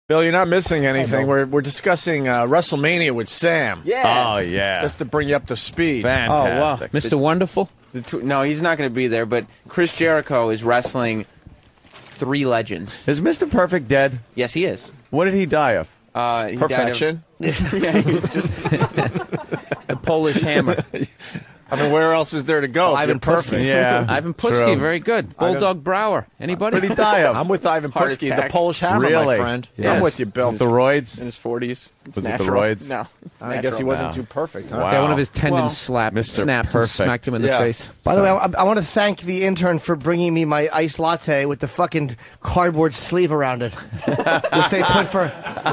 Bill, you're not missing anything. We're discussing WrestleMania with Sam. Yeah. Oh, yeah. Just to bring you up to speed. Fantastic. Oh, wow. Mr. Wonderful? No, he's not going to be there, but Chris Jericho is wrestling 3 legends. Is Mr. Perfect dead? Yes, he is. What did he die of? He Perfection. Died of, yeah, he's just... The Polish Hammer. I mean, where else is there to go? Ivan Putski. Yeah. Ivan Putski, True. very good. Bulldog Brower. Anybody? What did he die of? I'm with Ivan Heart Putski, the attack. Polish Hammer, my Really? friend. Yes. I'm with you, Bill. The roids? in his 40s. It's Was it the natural. roids? No. It's I guess he natural. wasn't Wow. too perfect, huh? Wow. Yeah, one of his tendons Well, Mr. snapped and Perfect. smacked him in the Yeah. face. By the way, I want to thank the intern for bringing me my iced latte with the fucking cardboard sleeve around it. Which they put for...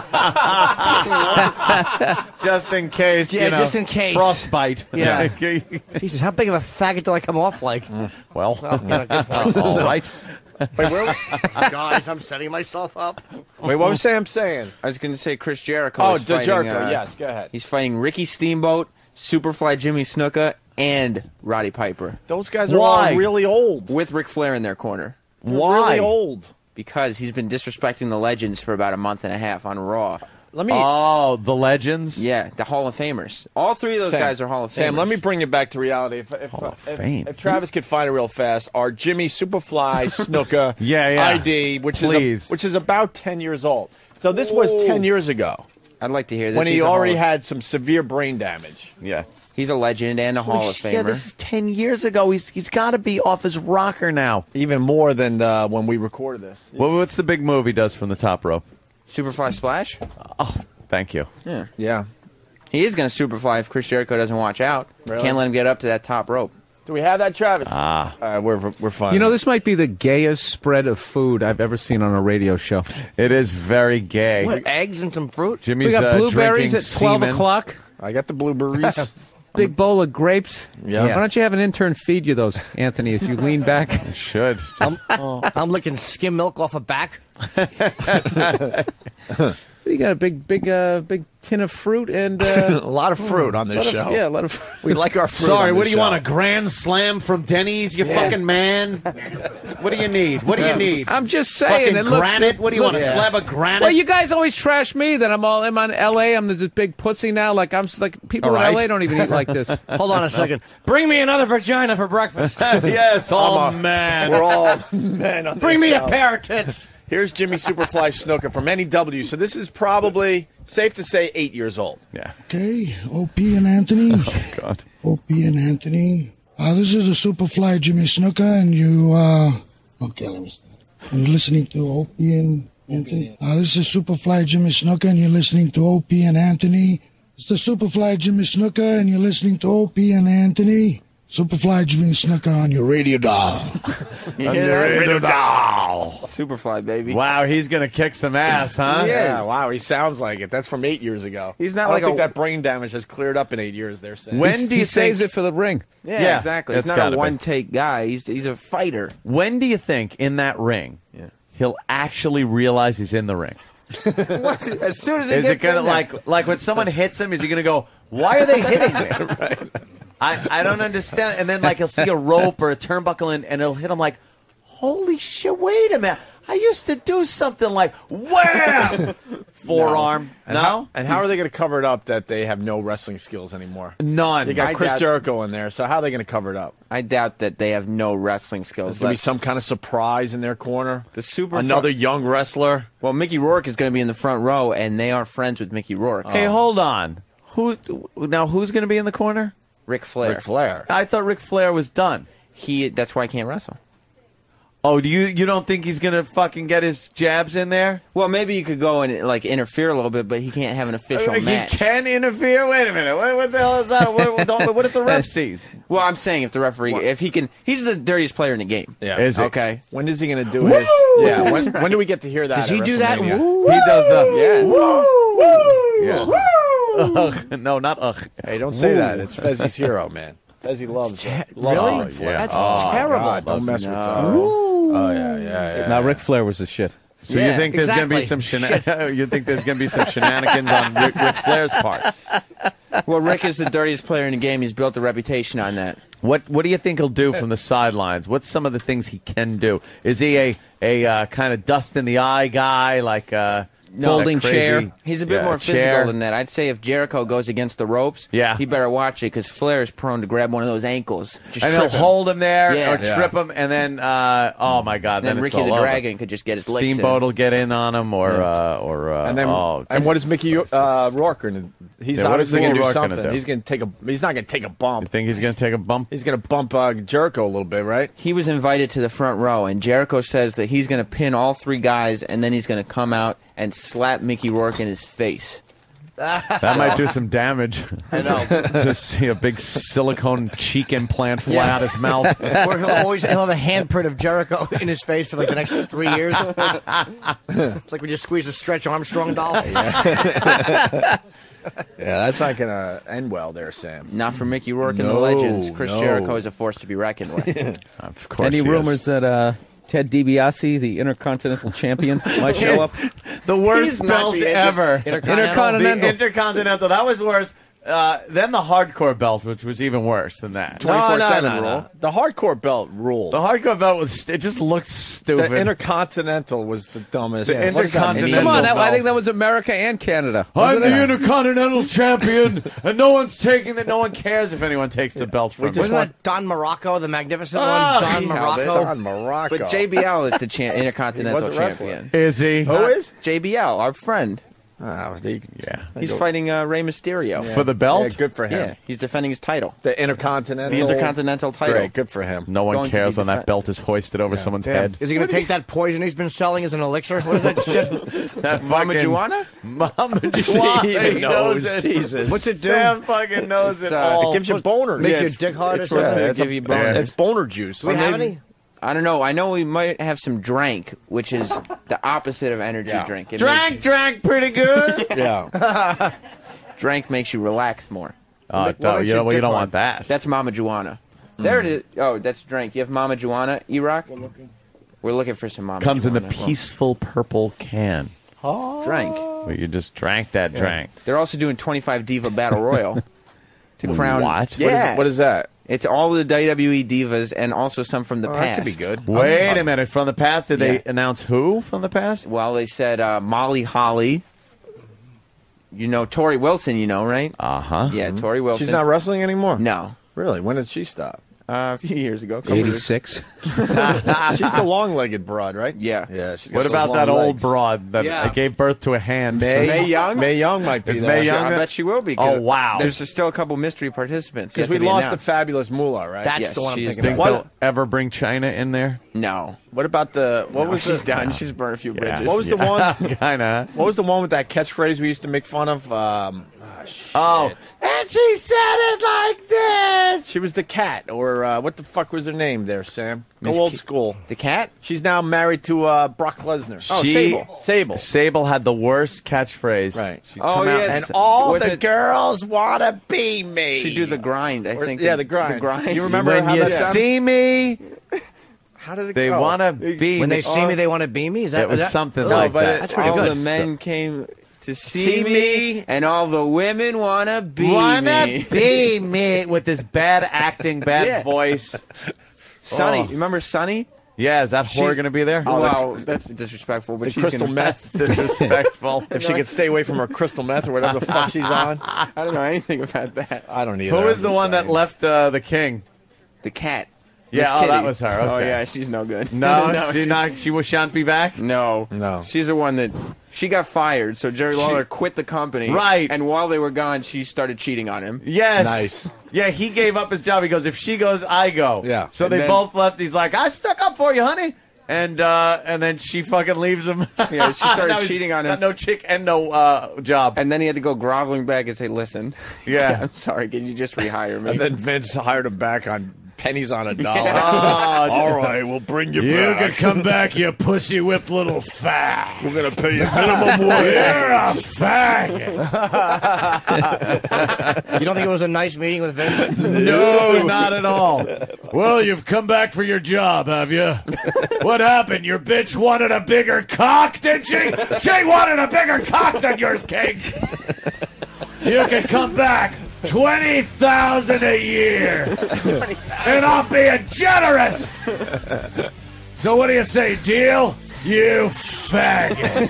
Just in case. Yeah, you know, just in case. Frostbite. Yeah. Jesus, how big of a faggot do I come off like? Well, Yeah, good point. all right. Guys, I'm setting myself up. Wait, what was Sam saying? I was going to say Chris Jericho Oh, is fighting... Jericho. Yes, go ahead. He's fighting Ricky Steamboat, Superfly Jimmy Snuka, and Roddy Piper. Those guys are Why? all really old. With Ric Flair in their corner. They're Why? really old. Because he's been disrespecting the legends for about a month and a half on Raw. Let me... Oh, the legends? Yeah, the Hall of Famers. All 3 of those Sam, guys are Hall of Famers. Sam, let me bring you back to reality. Hall of Fame. If Travis could find it real fast, our Jimmy Superfly Snuka Yeah. ID, which Please. is about 10 years old. So this was 10 years ago I'd like to hear this. when he He's a Hall already of- had some severe brain damage. Yeah. He's a legend and a Hall of Famer. Yeah, this is 10 years ago. He's got to be off his rocker now. Even more than when we recorded this. What's the big move he does from the top rope? Superfly Splash? Oh, thank you. Yeah. Yeah. He is going to Superfly if Chris Jericho doesn't watch out. Really? Can't let him get up to that top rope. Do we have that, Travis? Ah. We're fine. You know, this might be the gayest spread of food I've ever seen on a radio show. It is very gay. What, eggs and some fruit? Jimmy's We got blueberries drinking at 12 semen. o'clock. I got the blueberries. Big bowl of grapes. Yeah. Why don't you have an intern feed you those, Anthony, if you lean back? Should. I'm licking skim milk off a back. You got a big tin of fruit and a lot of fruit on this show. yeah, a lot of. We like our fruit. Sorry, on what this do you want? A show. grand slam from Denny's, you fucking man? What do you need? What do you need? I'm just saying. Fucking it looks, granite? What do you want? A looks- slab of granite? Well, you guys always trash me that I'm on L.A. I'm this big pussy now. Like people All in right. L.A. don't even eat like this. Hold on a second. Bring me another vagina for breakfast. Yes, man. We're all men on Bring this me show. a pair of tits. Here's Jimmy Superfly Snuka from NEW. So this is probably safe to say 8 years old. Yeah. Okay, OP and Anthony. Oh, God. OP and Anthony. This is a Superfly Jimmy Snuka, and you, okay, let me start. You're listening to OP and Anthony. This is Superfly Jimmy Snuka, and you're listening to OP and Anthony. It's the Superfly Jimmy Snuka, and you're listening to OP and Anthony. Superfly Jimmy Snuka on your radio dial. Superfly, baby. Wow, he's going to kick some ass, huh? Yeah, wow, he sounds like it. That's from 8 years ago. He's not I like don't think a- that brain damage has cleared up in 8 years. They're saying. When do He you saves think? it for the ring. Yeah, exactly. He's that's not gotta a be. one-take guy. He's a fighter. When do you think in that ring he'll actually realize he's in the ring? As soon as he Is it gets gonna in there. like when someone hits him? Is he gonna go? Why are they hitting me? Right. I don't understand. And then like he'll see a rope or a turnbuckle and it'll hit him like, holy shit! Wait a minute. I used to do something like wham, forearm. No, And how are they going to cover it up that they have no wrestling skills anymore? None. You got I Chris doubt- Jericho in there, so how are they going to cover it up? I doubt that they have no wrestling skills There's going to be left. some kind of surprise in their corner. The super Another young wrestler. Well, Mickey Rourke is going to be in the front row, and they are friends with Mickey Rourke. Hey, hold on. Who's going to be in the corner? Ric Flair. Ric Flair. I thought Ric Flair was done. That's why he can't wrestle. Oh, you don't think he's gonna fucking get his jabs in there? Well, maybe you could go and like interfere a little bit, but he can't have an official match. He can interfere. Wait a minute. What the hell is that? What if the ref sees? Well, I'm saying if the referee, if he can, he's the dirtiest player in the game. Yeah. Is he? Okay. When is he going to do his? Yeah. When do we get to hear that? Does he at do that? WrestleMania? Woo! He does the Yeah. Yeah. Ugh. No, not ugh. Hey, don't say that. It's Fezzi's hero, man. Fezzi loves it. Really? Loves it. Yeah. That's Oh, terrible. God, don't mess with that. Oh yeah. Now Ric Flair was the shit. So Yeah, you think there's going to be exactly. some you think there's going to be some shenanigans on Ric Flair's part? Well, Rick is the dirtiest player in the game. He's built a reputation on that. What do you think he'll do from the sidelines? What's some of the things he can do? Is he a kind of dust in the eye guy like folding That crazy- chair. He's a bit Yeah, more chair. physical than that. I'd say if Jericho goes against the ropes, Yeah. he better watch it because Flair is prone to grab one of those ankles. Just And he'll trip him. hold him there Yeah. or trip him, and then oh my god, And then then Ricky it's all the over. Dragon could just get his licks Steamboat in. will get in on him, or And then, and what is Mickey Rourke gonna? He's Yeah, what is obviously Mickey gonna do Rourke gonna something. do? He's gonna take a. He's not gonna take a You bump. think he's going to take a bump? He's gonna bump Jericho a little bit, right? He was invited to the front row, and Jericho says that he's going to pin all three guys, and then he's going to come out and slap Mickey Rourke in his face. That might do some damage. I know. Just see a big silicone cheek implant fly out his mouth. Or he'll have a handprint of Jericho in his face for like the next 3 years. It's like when you squeeze a Stretch Armstrong doll. Yeah, that's not gonna end well, there, Sam. Not for Mickey Rourke and the No, Legends. Chris no. Jericho is a force to be reckoned with. Of course. Any he is. rumors that Ted DiBiase, the Intercontinental Champion, might show up? The worst He's not belt the ever. Intercontinental. The Intercontinental. That was worse. Then the hardcore belt, which was even worse than that. 24/7 rule. The hardcore belt ruled. The hardcore belt was. It just looked stupid. The Intercontinental was the dumbest. The What is that mean? Intercontinental Come on, I belt. think that was America and Canada. I'm Wasn't the it? Intercontinental Champion, and no one's taking that. No one cares if anyone takes the belt from me. Wasn't that Don Morocco, the magnificent Ah, one? Don he Morocco. Don Morocco. But JBL is the Intercontinental He wasn't wrestling. Champion. Is he? Who is? JBL, our friend. Oh, Yeah. He's fighting Rey Mysterio. For the belt? Yeah, good for him. Yeah, he's defending his title. The Intercontinental. The Intercontinental title. Great, good for him. No one going to cares be when that defend- belt is hoisted over someone's head. Is he going to take that poison he's been selling as an elixir? What is that shit? That Mama fucking- Juana? Mama Steve Juana. He knows it. Jesus. What's it do? Sam fucking knows it all. It gives you boners. Make your it's- dick hard or it's supposed something? to it's give you it's, boners. it's boner juice. Do we have any? I don't know. I know we might have some drank, which is the opposite of energy Yeah. drink. It Drank pretty good. Yeah. drank makes you relax more. Oh, makes you your don't dick want hard? that. That's Mama Juana. There it is. Oh, that's drank. You have Mama Juana, E-Rock? We're looking for some Mama Comes in Juana. the peaceful purple can. Drank. Where you just drank that drink. They're also doing 25 Diva Battle Royal to crown. What? Yeah. What is that? It's all the WWE divas and also some from the past. That could be good. Wait a minute. From the past, did they Yeah. announce who from the past? Well, they said Molly Holly. You know Tori Wilson, you know, right? Uh-huh. Yeah, Tori Wilson. She's not wrestling anymore? No. Really? When did she stop? A few years ago. couple years. 86. She's the long-legged broad, right? Yeah. Yeah. She's got What those about long that old legs. broad that Yeah. gave birth to a hand? Mae Young? Mae Young might be Is there. Mae Young I that- bet she will be. 'cause Oh, wow. There's still a couple mystery participants. Because yet we to be lost the announced. fabulous Moolah, right? That's Yes, the one I'm she's thinking Think about. What- they'll ever bring China in there? No. What about the what was She's the, done. She's burned a few bridges. What was the one? Kind of. What was the one with that catchphrase we used to make fun of? Shit. Oh, and she said it like this. She was the cat, or what the fuck was her name there, Sam? Go Miss old Ki- school. The cat? She's now married to Brock Lesnar. Oh, She- Sable. Sable. Sable had the worst catchphrase. Right. She'd Oh, come out yes. And all Was the it- girls want to be me. She do the grind, I think. yeah, the grind. The grind. You remember When how you that sounded? see me, How did it they go? want to be. When me. they see me, they want to be me? Is that, It was is that- something No, like but that. That's pretty all good. the men came to see See me, me. and all the women want to be Wanna me. be me with this bad acting, bad Yeah. voice. Sonny, Oh. you remember Sonny? Yeah, is that whore going to be there? Wow, that's disrespectful. But the she's crystal gonna, meth. Disrespectful. If she could stay away from her crystal meth or whatever the fuck she's on. I don't know anything about that. I don't either. Who is I'm the just one that saying. left the king? The cat. Yeah, Miss oh, that Kitty. was her. Oh okay. yeah, she's no good. No, she she's- not. She shan't be back. No, No. She's the one that she got fired. So Jerry Lawler quit the company. Right. And while they were gone, she started cheating on him. Yes. Nice. Yeah, he gave up his job. He goes, if she goes, I go. Yeah. So And they then- both left. He's like, I stuck up for you, honey. And then she fucking leaves him. Yeah, she started Now he's cheating on him. got no chick and no job. And then he had to go groveling back and say, "Listen, Yeah. I'm sorry. Can you just rehire me?" And then Vince hired him back on pennies on a dollar. Oh, All right, we'll bring you, you back. can come back, you pussy whipped little fag. We're gonna pay you minimum wage. You're a faggot. You don't think it was a nice meeting with Vince? No, not at all. Well, you've come back for your job, have you? What happened? Your bitch wanted a bigger cock, did she? She wanted a bigger cock than yours, King. You can come back. 20,000 a year. And I'm being generous. So what do you say, deal? You faggot.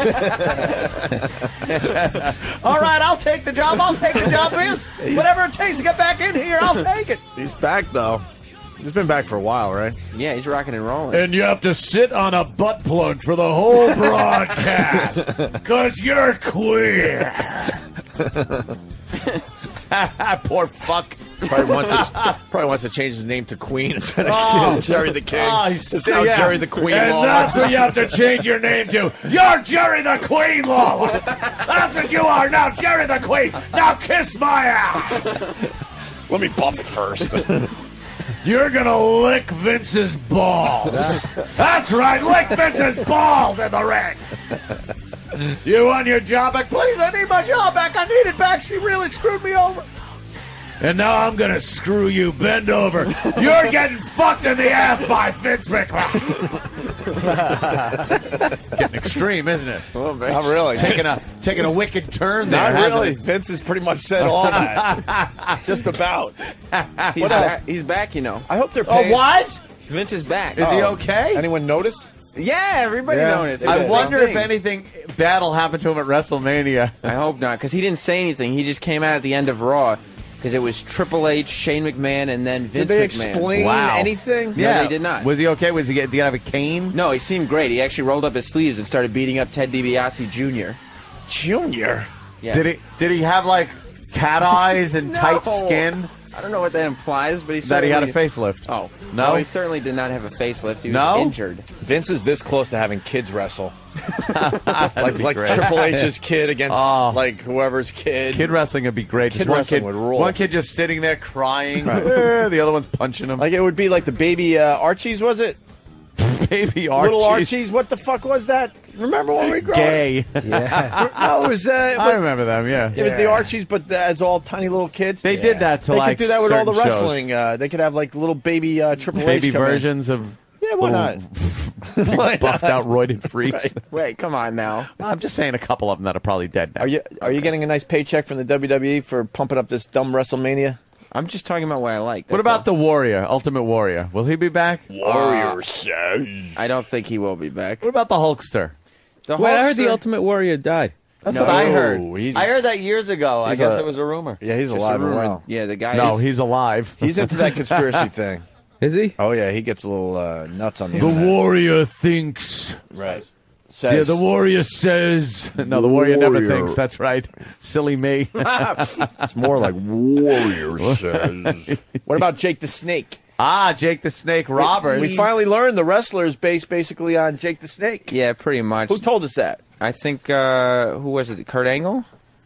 All right, I'll take the job. I'll take the job, Vince. Whatever it takes to get back in here, I'll take it. He's back, though. He's been back for a while, right? Yeah, he's rocking and rolling. And you have to sit on a butt plug for the whole broadcast because you're queer. Poor fuck. Probably wants to change his name to Queen instead of Jerry the King. It's now yeah. Jerry the Queen And Lawler. that's what you have to change your name to. You're Jerry the Queen Lawler. That's what you are now, Jerry the Queen. Now kiss my ass. Let me buff it first. You're gonna lick Vince's balls. That's right, lick Vince's balls in the ring. You want your job back? Please, I need my job back. I need it back. She really screwed me over. And now I'm gonna screw you. Bend over. You're getting fucked in the ass by Vince McMahon. Getting extreme, isn't it? Not really. Taking a wicked turn there. Not hasn't really. it? Vince has pretty much said all that. Just about. He's back. He's back, you know. I hope they're Oh, paying. what? Vince is back. Is he okay? Anyone notice? Yeah, everybody Yeah. noticed. I It's a wonder big if thing. anything bad will happen to him at WrestleMania. I hope not, because he didn't say anything. He just came out at the end of Raw, because it was Triple H, Shane McMahon, and then Vince Did they McMahon. explain Wow. anything? No, they did not. Was he okay? Did he have a cane? No, he seemed great. He actually rolled up his sleeves and started beating up Ted DiBiase Jr. Junior. Yeah. Did he have like cat eyes and No. tight skin? I don't know what that implies, but he That he had a certainly- facelift. Oh. No? He certainly did not have a facelift. He was No? injured. Vince is this close to having kids wrestle. like great. Triple H's kid against Oh. like whoever's kid. Kid wrestling would be great. Just Kid wrestling would rule. one kid just sitting there crying. The other one's punching him. Like it would be like the baby Archies, was it? Baby Archie. Little Archies. What the fuck was that? Remember when we grew up? Gay. No, it was. I remember them, yeah. It was the Archies, but as all tiny little kids. They did that to They like could do that with all the certain shows. wrestling. They could have like little baby Triple Baby H come in. versions of Yeah, why not? Why buffed not? out roided freaks. Wait, come on now. I'm just saying a couple of them that are probably dead now. Are you getting a nice paycheck from the WWE for pumping up this dumb WrestleMania? I'm just talking about what I like. What about the Warrior, Ultimate Warrior? Will he be back? Warrior says. I don't think he will be back. What about the Hulkster? The Wait, I heard the Hulkster- Ultimate Warrior died. That's No, what I heard. he's- I heard that years ago. I he's guess a- it was a rumor. Yeah, he's Just alive a and rumor. well. Yeah, the guy No, is... he's alive. He's into that conspiracy thing. Is he? Oh yeah, he gets a little nuts on the The internet. warrior thinks. Right. Yeah, Says, the warrior says. No, the Warrior never Warrior. thinks. That's right. Silly me. it's more like Warrior says. What about Jake the Snake? Jake the Snake Roberts. We finally learned the wrestler is based basically on Jake the Snake. Yeah, pretty much. Who told us that? I think, who was it? Kurt Angle?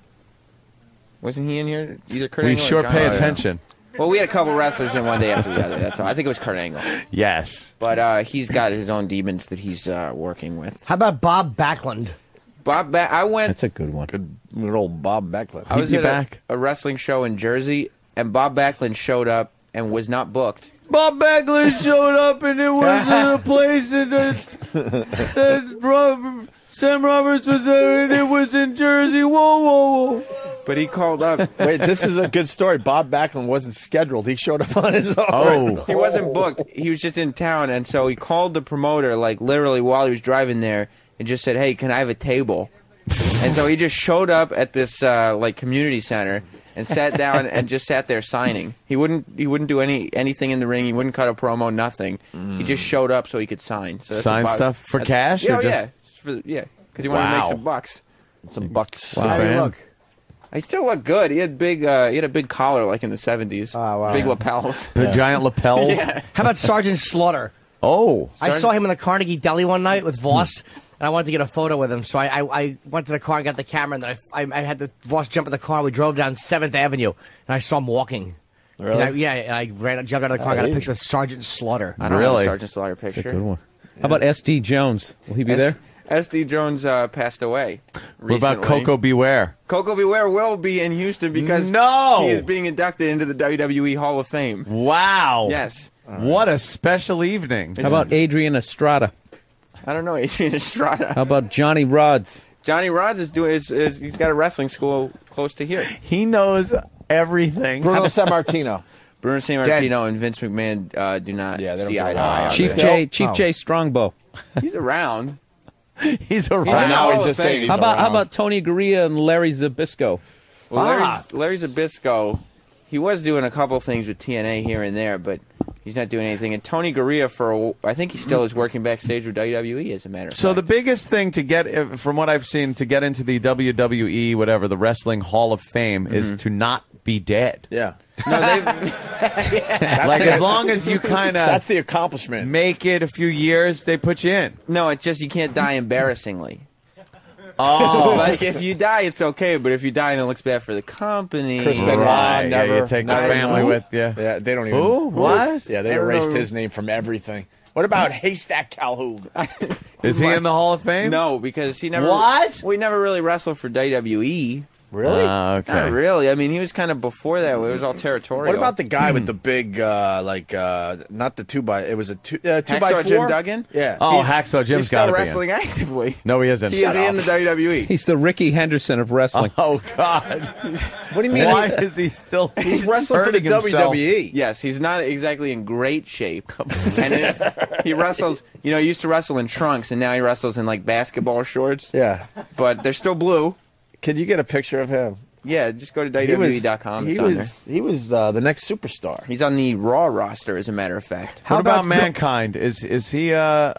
Wasn't he in here? Either Kurt We Angle or sure John pay Cena? attention. Well, we had a couple wrestlers in one day after the other. That's all. I think it was Kurt Angle. Yes. But he's got his own demons that he's working with. How about Bob Backlund? I went... That's a good one. Good old Bob Backlund. I was be at back. a wrestling show in Jersey, and Bob Backlund showed up and was not booked. Bob Backlund showed up and it was in a place that Sam Roberts was there and it was in Jersey. Whoa, whoa, whoa. But he called up. Wait, this is a good story. Bob Backlund wasn't scheduled. He showed up on his own. Oh. He wasn't booked. He was just in town, and so he called the promoter, like literally while he was driving there, and just said, "Hey, can I have a table?" And so he just showed up at this like community center and sat down and just sat there signing. He wouldn't do anything in the ring. He wouldn't cut a promo. Nothing. He just showed up so he could sign. So that's Sign what Bob- stuff for cash? Yeah, or just... yeah, because he wanted to Wow. make some bucks. Some bucks. Wow, How do you man. look? He still looked good. He had big. He had a big collar like in the '70s. Oh, wow. Big lapels. The giant lapels. How about Sergeant Slaughter? Oh. I saw him in the Carnegie Deli one night with Voss, and I wanted to get a photo with him. So I went to the car and got the camera, and then I had the Voss jump in the car. We drove down 7th Avenue, and I saw him jumping. Really? And I jumped out of the car, and got a picture with Sergeant Slaughter. I don't have a Really? Sergeant Slaughter picture. Good one. How about SD Jones? Will he be there? SD Jones passed away. What about recently. Coco Beware? Coco Beware will be in Houston because No! he is being inducted into the WWE Hall of Fame. Wow. Yes. What a special evening. How about Adrian Estrada? I don't know, Adrian Estrada. How about Johnny Rods? Johnny Rods is doing. He's got a wrestling school close to here. He knows everything. Bruno Sammartino. Bruno Sammartino and Vince McMahon do not Yeah, they don't see get eye to along. eye. on Chief this. J. Chief J. Strongbow. He's around. He's a He's rat. in the now Hall he's of just saying Fame. he's How around. about Tony Gurria and Larry Zbyszko? Well, Larry Zbyszko, he was doing a couple things with TNA here and there, but he's not doing anything. And Tony Gurria, I think he still is working backstage with WWE, as a matter of So fact. the biggest thing to get, from what I've seen, to get into the WWE, whatever, the Wrestling Hall of Fame, is to not be dead. Yeah. No, they've, Like, as long as you kind That's of the accomplishment. make it a few years, they put you in. no, it's just you can't die embarrassingly. Oh, Like, if you die, it's okay, but if you die and it looks bad for the company... Chris Benoit, right. Yeah, never. you take the never family know. with you. Yeah, they don't even. Who? What? Yeah, they I don't erased know. his name from everything. What about Haystack Calhoun? Is he in the Hall of Fame? No, because he never... What? Well, he never really wrestled for WWE. Really? Okay. Not really. I mean, he was kind of before that. It was all territorial. What about the guy with the big, not the 2x? It was a 2x4. Hacksaw Jim Duggan? Yeah. Oh, Hacksaw Jim's He's still got to be wrestling actively. No, he isn't. He is in the WWE. He's the Ricky Henderson of wrestling. Oh, God. What do you mean? Why is he still He's wrestling for the hurting himself? WWE. Yes, he's not exactly in great shape. And he wrestles, he used to wrestle in trunks, and now he wrestles in, like, basketball shorts. Yeah. But they're still blue. Can you get a picture of him? Yeah, just go to WWE.com. He It's on there. was the next superstar. He's on the Raw roster, as a matter of fact. What about Mankind? Is he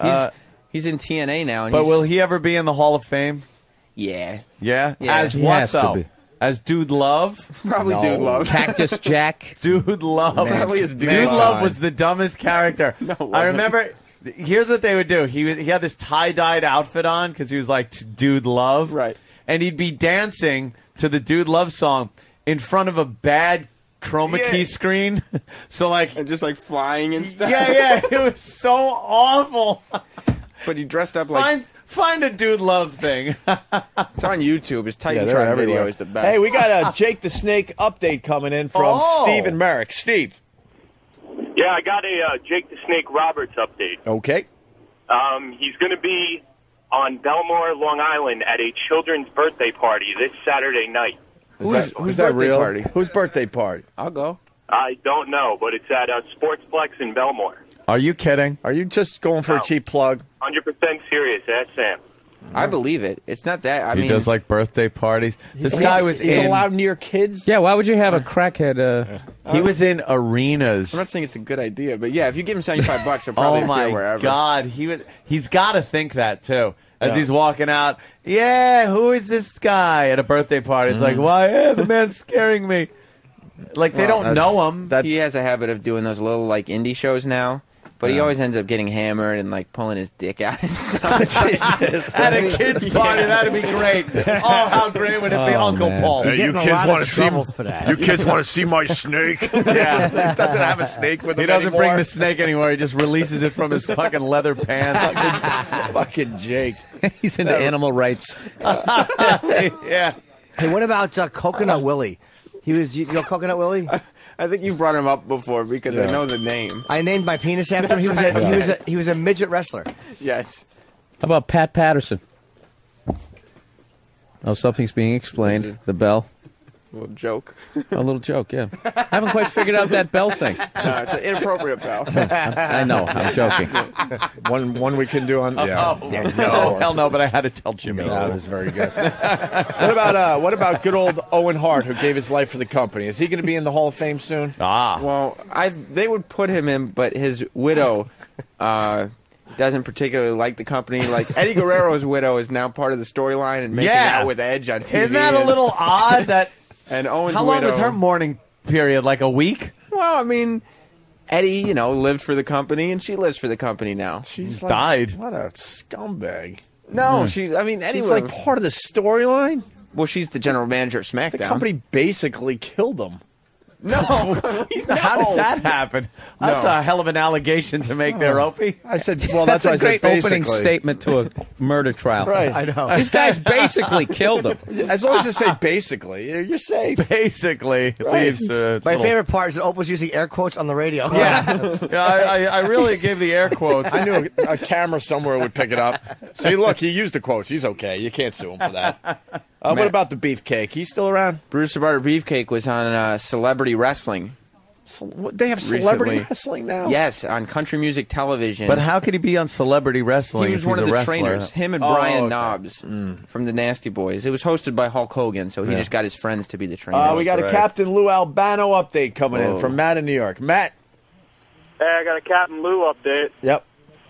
He's in TNA now. And but he's, will he ever be in the Hall of Fame? Yeah. Yeah. Yeah. As He what has to though? be. As Dude Love? Probably Dude Love. Cactus Jack. Dude Love. Probably is Dude Dude Love. Love was the dumbest character. it I wasn't. remember. Here's what they would do. He had this tie-dyed outfit on because he was like Dude Love. Right. And he'd be dancing to the Dude Love song in front of a bad chroma key screen. So like, And just, like, flying and stuff. yeah, it was so awful. But he dressed up like... Find a Dude Love thing. It's on YouTube. His Yeah, they're Titantron video everywhere. is the best. Hey, we got a Jake the Snake update coming in from Oh. Steve and Merrick. Steve. Yeah, I got a Jake the Snake Roberts update. Okay. He's going to be on Belmore, Long Island at a children's birthday party this Saturday night. Whose birthday party? Whose birthday party? I'll go. I don't know, but it's at a Sportsplex in Belmore. Are you kidding? Are you just going for a No. cheap plug? 100% serious. That's Sam. I believe it. It's not that. I He mean, does like birthday parties. This guy was He's in. allowed near kids? Yeah, why would you have a crackhead? He was in arenas. I'm not saying it's a good idea, but yeah, if you give him $75, he'll probably Oh appear my wherever. God, he's got to think that too. As he's walking out, yeah, who is this guy at a birthday party? It's like, why? Yeah, the man's scaring me. Like they don't know him. He has a habit of doing those little like indie shows now, but he always ends up getting hammered and like pulling his dick out and stuff. At a kid's party, that'd be great. Oh, how great would it be, Uncle man. Paul? You kids want to see for that. kids want to see my snake? Yeah, He doesn't have a snake with him he doesn't anymore. bring the snake anywhere. He just releases it from his fucking leather pants. Fucking Jake. He's into animal rights. Yeah. Hey, what about Coconut Willie? You know Coconut Willie? I think you brought him up before because I know the name. I named my penis after him. He was a midget wrestler. Yes. How about Pat Patterson? Oh, something's being explained. The bell. Little joke. A little joke, yeah. I haven't quite figured out that bell thing. No, it's an inappropriate pal. I know, I'm joking. One we can do on. Yeah. No, hell no, but I had to tell Jimmy. That was very good. What about good old Owen Hart, who gave his life for the company? Is he going to be in the Hall of Fame soon? Well, they would put him in, but his widow doesn't particularly like the company. Like Eddie Guerrero's widow is now part of the storyline and making Yeah. out with Edge on TV. Isn't that a little odd? That And Owen's how long widow, was her mourning period? Like a week? Well, I mean, Eddie, lived for the company, and she lives for the company now. She's died. What a scumbag. No, Eddie She's would like part of the storyline. well, she's the general manager of SmackDown. The company basically killed him. No, How did that happen? That's No. a hell of an allegation to make there, Opie. I said, well, That's that's, a why I great said opening basically. statement to a murder trial. Right. I know. These guys basically killed him. As long as you say basically, you're safe. Basically, it leaves My favorite part is that Opal's using air quotes on the radio. Yeah, I really gave the air quotes. I knew a camera somewhere would pick it up. See, look, he used the quotes. He's okay. You can't sue him for that. What about the beefcake? He's still around? Bruce the Barber Beefcake was on Celebrity Wrestling. They have celebrity Recently. wrestling now. Yes, on country music television. But how could he be on celebrity wrestling he if was he's one of a the wrestler? trainers. Him and Oh, Brian okay. Knobs from the Nasty Boys. It was hosted by Hulk Hogan, so he just got his friends to be the trainers. We got a Right. Captain Lou Albano update coming in Whoa. from Matt in New York. Matt. Hey, I got a Captain Lou update. Yep.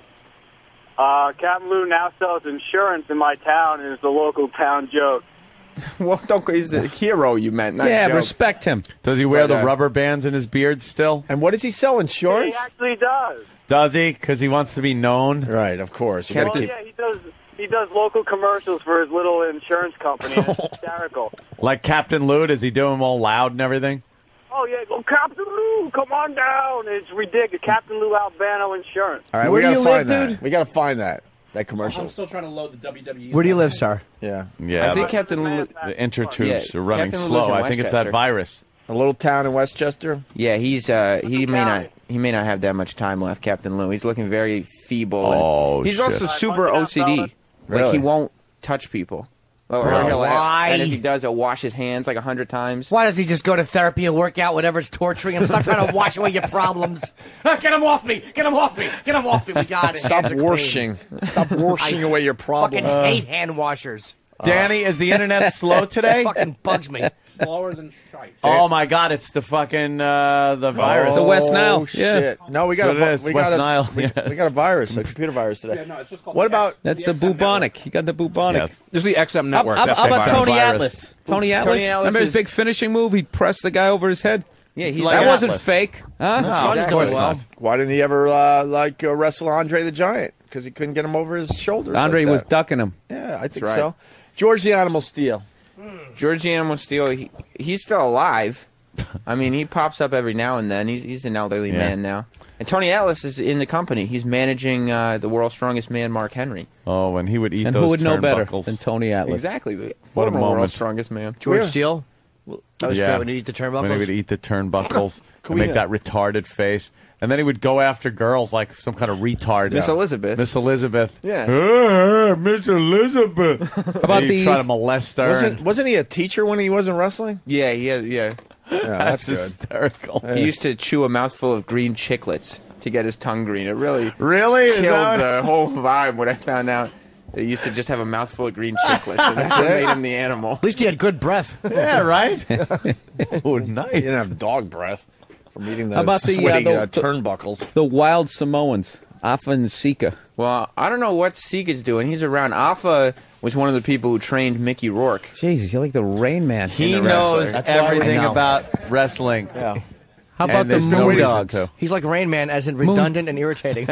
Captain Lou now sells insurance in my town and is the local town joke. Well, don't, he's a hero, you meant, not Yeah, a joke. respect him. Does he wear But, the rubber bands in his beard still? And what does he sell? He Insurance? actually does. Does he? Because he wants to be known. Right, of course. You Kept gotta Well, keep- yeah, he does local commercials for his little insurance company. It's hysterical. Like Captain Lou, does he do them all loud and everything? Oh, yeah, go Captain Lou, come on down. It's ridiculous. Captain Lou Albano Insurance. All right, Where we do gotta you find live, that. dude? We gotta find that commercial. still trying to load the WWE. Where do you live, sir? Yeah. Yeah. I think but Captain Lou. the intertubes Yeah, are running Captain Lou's slow. in I think it's that Westchester. virus. A little town in Westchester. Yeah, he may not have that much time left, Captain Lou. He's looking very feeble. and Oh, he's shit. also super OCD. Like Really? he won't touch people. Or Why? And if he does, he'll wash his hands like 100 times. Why does he just go to therapy and work out whatever's torturing him? Stop trying to wash away your problems. Get him off me! Get him off me! Get him off me! We got it. Stop Hands are clean. washing. Stop washing away your Fucking problems. hate hand washers. Danny, is the internet slow today? Fucking bugs me. slower than shite. Oh my God! It's the fucking the virus. The West Nile. Oh, shit. No, we got So it is, we West got a, Nile, We, yeah. we got a virus, a computer virus today. Yeah, no, it's just called What the about? That's the XM bubonic. You got the bubonic. Yes. This is the XM How, network. how That's about the Tony virus. Atlas? Tony Atlas? Tony Atlas Remember his is- big finishing move? He'd press the guy over his head. Yeah, he's Like That wasn't Atlas. fake. Huh? No, Son's of course doing well. not. Why didn't he ever wrestle Andre the Giant? Because he couldn't get him over his shoulders. Andre like was that. ducking him. Yeah, I think right. so. George the Animal Steel. George the Animal Steel, he's still alive. I mean, he pops up every now and then. He's an elderly Yeah. man now. And Tony Atlas is in the company. He's managing the world's strongest man, Mark Henry. Oh, and he would eat And those who would know better turnbuckles. than Tony Atlas? Exactly. The What a former moment. world's strongest man. George Yeah. Steele. That was Yeah. great when he eat the turnbuckles. When he would eat the turnbuckles and we- make that retarded face. And then he would go after girls like some kind of retard. Miss Elizabeth. Miss Elizabeth. Yeah. Miss Elizabeth. How about he'd the- try to molest her. Wasn't he a teacher when he wasn't wrestling? Yeah. Yeah, That's that's good. hysterical. He used to chew a mouthful of green chiclets to get his tongue green. It really Really? Is killed that- the whole vibe when I found out that he used to just have a mouthful of green chiclets. And that's what made him the animal. At least he had good breath. Yeah, right? Oh, nice. He didn't have dog breath from eating the How about the, sweaty the- turnbuckles. The Wild Samoans, Afa and Sika. Well, I don't know what Sega's doing. He's around. Alpha was one of the people who trained Mickey Rourke. Jesus, you're like the Rain Man. He the knows wrestler. That's why I everything know. about wrestling. Yeah. How about And the there's no Moon reason Dogs? to. He's like Rain Man, as in redundant and irritating.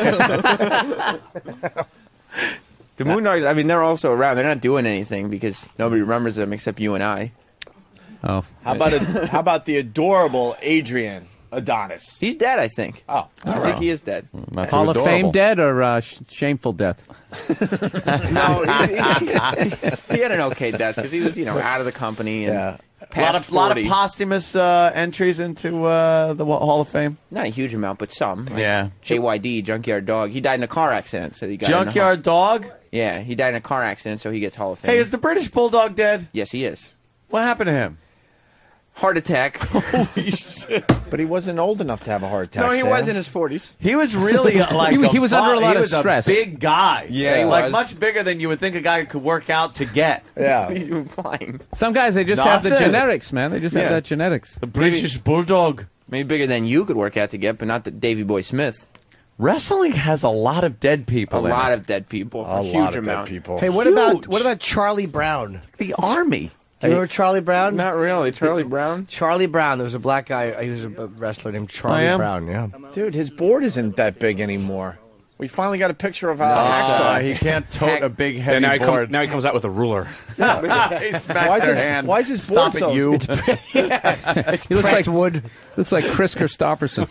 The Moondogs, I mean, they're also around. They're not doing anything because nobody remembers them except you and I. Oh, How about the adorable Adrian Adonis? He's dead, I think. Oh, I think he is dead. Not too Hall of Fame adorable. dead or shameful death? No, he had an okay death because he was, out of the company and Yeah. past Lot of 40. posthumous entries into the Hall of Fame. Not a huge amount, but some. Like Yeah. JYD, Junkyard Dog. He died in a car accident, so he got in a Junkyard Dog. Yeah, he died in a car accident, so he gets Hall of Fame. Hey, is the British Bulldog dead? Yes, he is. What happened to him? Heart attack. But he wasn't old enough to have a heart attack. No, he Sam. was in his 40s. He was really like He was under a lot he of was stress. A big guy. Yeah, he like was. much bigger than you would think a guy could work out to get. Yeah. What are you implying? Some guys, they just have the Nothing. genetics, man. They just have Yeah. that genetics. The British Bulldog. Maybe bigger than you could work out to get, but not the Davy Boy Smith. Wrestling has a lot of dead people. A in lot it. of dead people. A huge lot of amount. dead people. Hey, what about Charlie Brown? the army. Do you remember Charlie Brown? Not really. Charlie Brown? Charlie Brown. There was a black guy. He was a wrestler named Charlie am? Brown. Yeah. Dude, his board isn't that big anymore. We finally got a picture of He can't tote a big heavy now, board. now he comes out with a ruler. He smacks Why is their his- hand. why is his Stop board it, so- you? He looks like wood. looks like Chris Christopherson.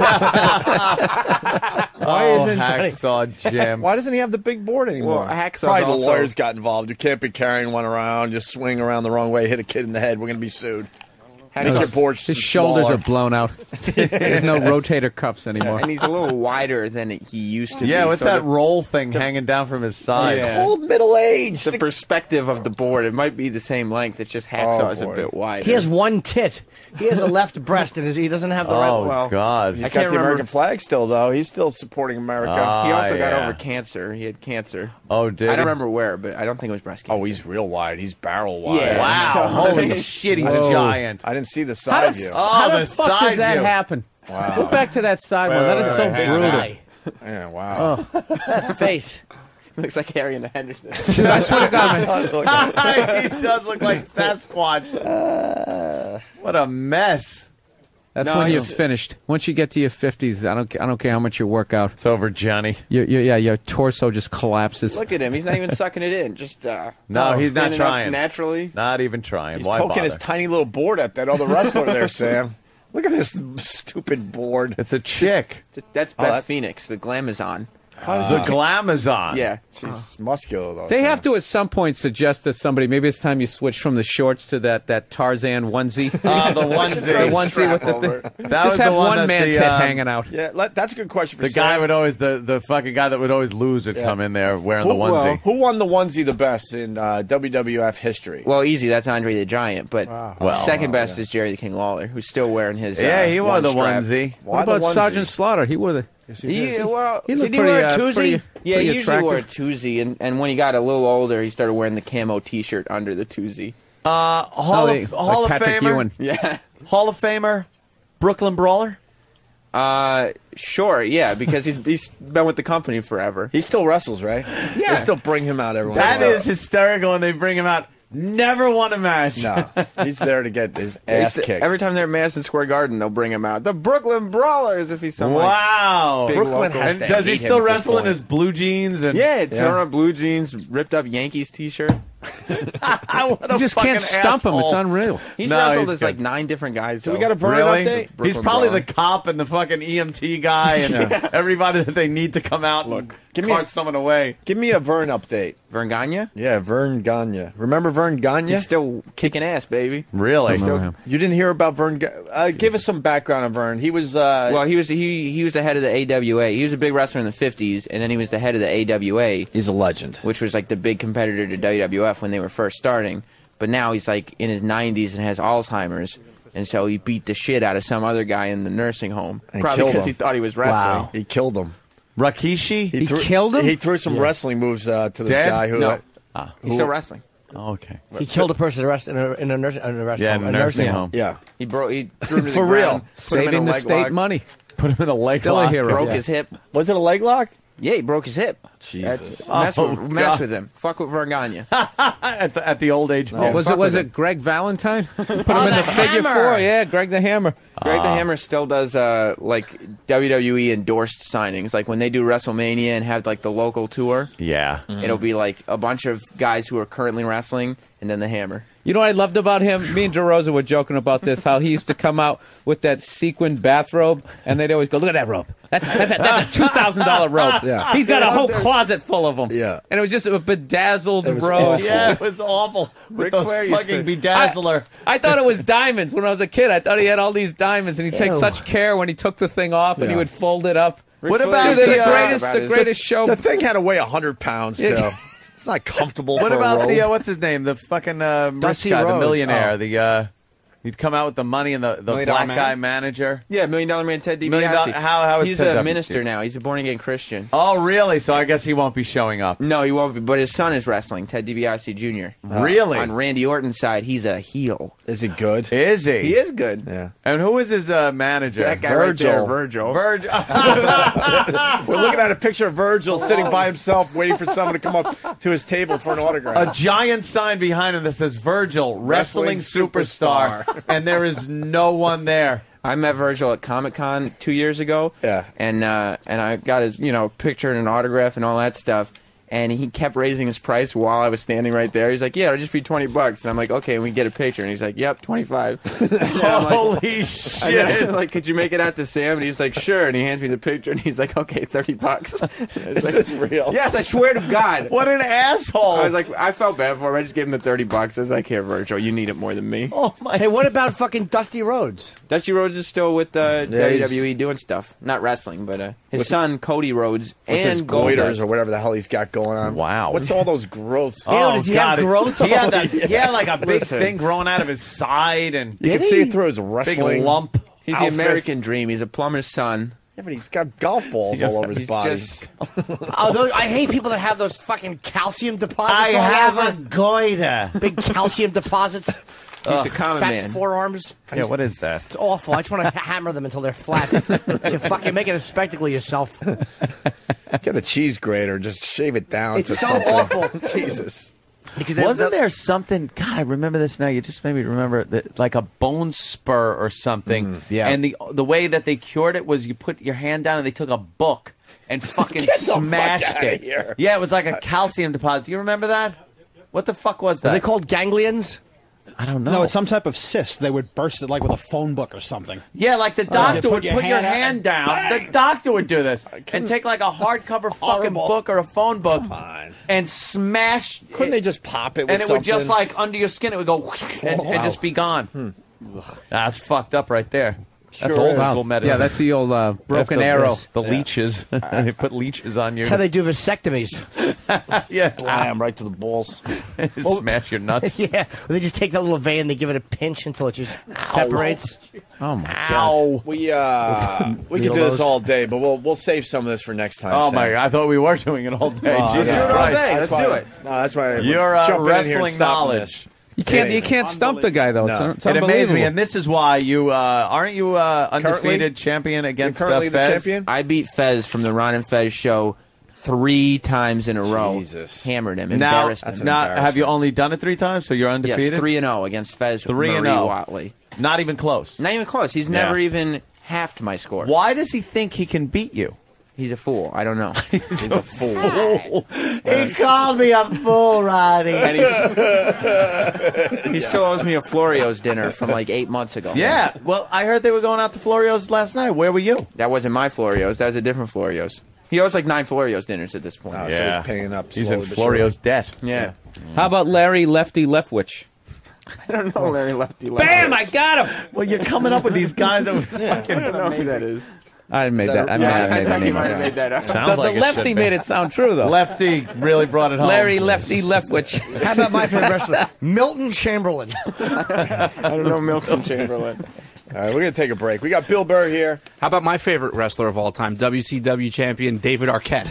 Why isn't Hacksaw Jim. Why doesn't he have the big board anymore? Well, Hacksaw's Probably the also- lawyers got involved. You can't be carrying one around. You swing around the wrong way, hit a kid in the head. We're going to be sued. Make your boards His shoulders smaller. are blown out. There's no rotator cuffs anymore. And he's a little wider than he used to be. Yeah, what's so that roll thing hanging down from his side? Yeah. Old middle age. The perspective of the board, it might be the same length. It's just Hacksaw's a boy. bit wider. He has one tit. He has a left breast, and he doesn't have the right Oh, one. God. He's I got can't the remember. American flag still, though. He's still supporting America. He also got yeah. over cancer. He had cancer. Oh, did I he? don't remember where, but I don't think it was breast cancer. Oh, he's real wide. He's barrel wide. Yeah. Wow. So- Holy shit, he's a giant. I didn't see the How side the, view. how Oh, the the fuck side does that view. happen? Wow. Go back to that side one. That is so wait, brutal. Guy. Yeah, wow. Face. looks like Harry and the Henderson. Dude, I swear to God, man. He does look like Sasquatch. What a mess. That's No, when you're he's- finished. Once you get to your 50s, I don't care how much you work out. It's over, Johnny. Your torso just collapses. Look at him. He's not even sucking it in. Just No, he's not standing up trying. naturally. Not even trying. He's Why poking bother? his tiny little board at that other wrestler there, Sam. Look at this stupid board. It's a chick. That's Beth that- Phoenix, the Glamazon. The Glamazon. Yeah. She's muscular, though. They Sam. have to at some point suggest to somebody, maybe it's time you switch from the shorts to that Tarzan onesie. The onesie. The onesie with the thing. That Just was have the one one that man the, tit hanging out. Yeah, that's a good question for The Sam. guy would always the fucking guy that would always lose would come in there wearing the onesie. Who won the onesie the best in WWF history? Well, easy. That's Andre the Giant. But Well, second best is Jerry the King Lawler, who's still wearing his. Yeah, he wore one the strap. onesie. What Why about the onesie? Sergeant Slaughter? He wore the. Yeah, well, He looked Did he wear a pretty, toozie? pretty, yeah, pretty he usually wore a attractive. toozie, and when he got a little older, he started wearing the camo T-shirt under the toozie. Hall like of Patrick Famer. Ewing. Yeah. Hall of Famer. Brooklyn Brawler. Sure, yeah, because he's been with the company forever. He still wrestles, right? Yeah. They still bring him out every once That in a while. is hysterical when they bring him out. Never won a match. No, he's there to get his ass kicked. Every time they're at Madison Square Garden, they'll bring him out. The Brooklyn Brawlers, if he's some Wow. big Brooklyn local- has And to does he hate still him at this wrestle in point. his blue jeans? And Yeah, turn on blue jeans, ripped up Yankees T-shirt. What a You just can't fucking stump him. It's asshole. unreal. He's No, wrestled he's as good. like 9 different guys. we got a Vern Really? update? He's Brooklyn probably Brawler. the cop and the fucking EMT guy and everybody that they need to come out and give me cart a- someone away. Give me a Vern update. Vern Gagne? Yeah, Vern Gagne. Remember Vern Gagne? He's still kicking ass, baby. Really? Remember him. You didn't hear about Vern? Give us some background on Vern. He was. Well, he was the head of the AWA. He was a big wrestler in the 50s, and then he was the head of the AWA, he's a legend. which was like the big competitor to WWF when they were first starting. But now he's like in his 90s and has Alzheimer's, and so he beat the shit out of some other guy in the nursing home, And probably killed because him. he thought he was wrestling. He killed him. Rakishi? He killed him? He threw some wrestling moves to this Dead? guy who. No. He's still wrestling. Oh, okay. He killed a person in a nursing Yeah, home. in a nursing home. Yeah. He threw him to the For ground, real. put him in Saving a the leg state lock, money. Put him in a leg Still a lock. hero. broke Yeah. his hip. Was it a leg lock? Yeah, he broke his hip. Jesus. Mess Oh, mess God. with him. Fuck with Vern Gagne. at the old age home. Was it Greg Valentine? Put him in the figure Hammer. 4. Yeah, Greg the Hammer. Greg the Hammer still does like WWE endorsed signings. Like when they do WrestleMania and have like the local tour, Yeah. it'll be like a bunch of guys who are currently wrestling and then the Hammer. You know what I loved about him? Me and DeRosa were joking about this, how he used to come out with that sequined bathrobe, and they'd always go, look at that robe. That's a $2,000 robe. Yeah. He's got a whole closet full of them. Yeah. And it was just a bedazzled was rose. awful. Yeah, it was awful. With Ric those Flair used fucking to- bedazzler. I thought it was diamonds when I was a kid. I thought he had all these diamonds, and he'd take Ew. such care when he took the thing off, and he Yeah. would fold it up. What Flair about used Dude, to they're talk the about his- greatest show. The thing had to weigh 100 pounds still. It's not comfortable. What for about a robe. the what's his name? The fucking rich Dusty guy, the Rhodes. millionaire. Oh. The he'd come out with the money and the $1 Million black Man? guy manager. Yeah, $1 Million Man Ted DiBiase. $1 Million how is He's Ted a DiBiase? minister now. He's a born again Christian. Oh, really? So I guess he won't be showing up. No, he won't be. But his son is wrestling, Ted DiBiase Jr. Really? On Randy Orton's side, he's a heel. Is he good? Is he? He is good. Yeah. And who is his manager? That guy right there, Virgil. Virgil. We're looking at a picture of Virgil sitting by himself, waiting for someone to come up to his table for an autograph. A giant sign behind him that says Virgil, wrestling superstar. And there is no one there. I met Virgil at Comic-Con 2 years ago. Yeah. And I got his, picture and an autograph and all that stuff. And he kept raising his price while I was standing right there. He's like, "Yeah, it'll just be $20." And I'm like, "Okay." And we get a picture. And he's like, "Yep, 25." Holy shit! And then I'm like, "Could you make it out to Sam?" And he's like, "Sure." And he hands me the picture. And he's like, "Okay, $30." Is this real? Yes, I swear to God. What an asshole! I was like, I felt bad for him. I just gave him the $30. I was like, "Here, Virgil, you need it more than me." Oh my! Hey, what about fucking Dusty Rhodes? Dusty Rhodes is still with he's- WWE doing stuff, not wrestling, but his son Cody Rhodes With and his goiters Goldust. or whatever the hell he's got going on. Wow. What's all those growths? Ew, does he have growth? He had, he had like a big Listen. thing growing out of his side and You can see it through his big wrestling lump. He's outfit. the American dream. He's a plumber's son. Yeah, but he's got golf balls all over his He's body. just I hate people that have those fucking calcium deposits. I all have over. a goiter. Big calcium deposits. he's a common Fat man. forearms. Yeah, what is that? It's awful. I just want to hammer them until they're flat. You fucking make it a spectacle of yourself. Get a cheese grater, just shave it down. It's to so something. awful. Jesus. Because Wasn't there something? God, I remember this now. You just made me remember that, like a bone spur or something. yeah. And the way that they cured it was you put your hand down and they took a book and fucking Get the fuck smashed outta it. here. Yeah, it was like a calcium deposit. Do you remember that? What the fuck was Are that? they called ganglions? I don't know. No, it's some type of cyst. They would burst it like with a phone book or something. Yeah, like the doctor You would put your hand down. bang! The doctor would do this and take like a hardcover fucking Horrible. book or a phone book on. and smash. Couldn't it, they just pop it with and it would just something? like under your skin. It would go and just be gone. That's fucked up right there. That's Sure old is. school medicine. Yeah, that's the old broken the, arrow. The leeches. They put leeches on you. That's how they do vasectomies. Yeah, Blam, right to the balls. smash your nuts. Yeah, they just take that little vein and they give it a pinch until it just separates. Oh my god! Ow. We can do this all day, but we'll save some of this for next time. Oh Sam. my God! I thought we were doing it all day. Oh, Jesus that's do it all Christ. day. That's Let's why- do it. No, that's why Your we're jumping in here and wrestling stopping knowledge. this. You can't stump the guy though. No. It's It amazes unbelievable. me, and this is why you aren't you undefeated champion against You're currently the Fez? champion? I beat Fez from the Ron and Fez show 3 times in a row. Jesus. Hammered him, Now, embarrassed him. have you only done it 3 times? So you're Yes, undefeated. 3-0 against Fez. 3-0. Marie Watley. Not even close. Not even close. He's never even halved my score. Why does he think he can beat you? He's a fool. I don't know. He's a fool. He called me a fool, Roddy. And he still owes me a Florio's dinner from like 8 months ago. Yeah. Well, I heard they were going out to Florio's last night. Where were you? That wasn't my Florio's. That was a different Florio's. He owes like 9 Florio's dinners at this point. Oh, so he's paying up. He's in slowly but surely. Florio's debt. Yeah. How about Larry Lefty Leftwich? I don't know Larry Lefty. Bam! I got him. Well, you're coming up with these guys that would I don't know who that is. I made that that. a- I I made thought that you name might have up. made that up. Sounds The like Lefty made it sound true though. Lefty really brought it home. Larry Lefty Leftwich. How about my favorite wrestler, Milton Chamberlain? I don't know Milton Chamberlain. All right, we're going to take a break. We got Bill Burr here. How about my favorite wrestler of all time, WCW champion David Arquette?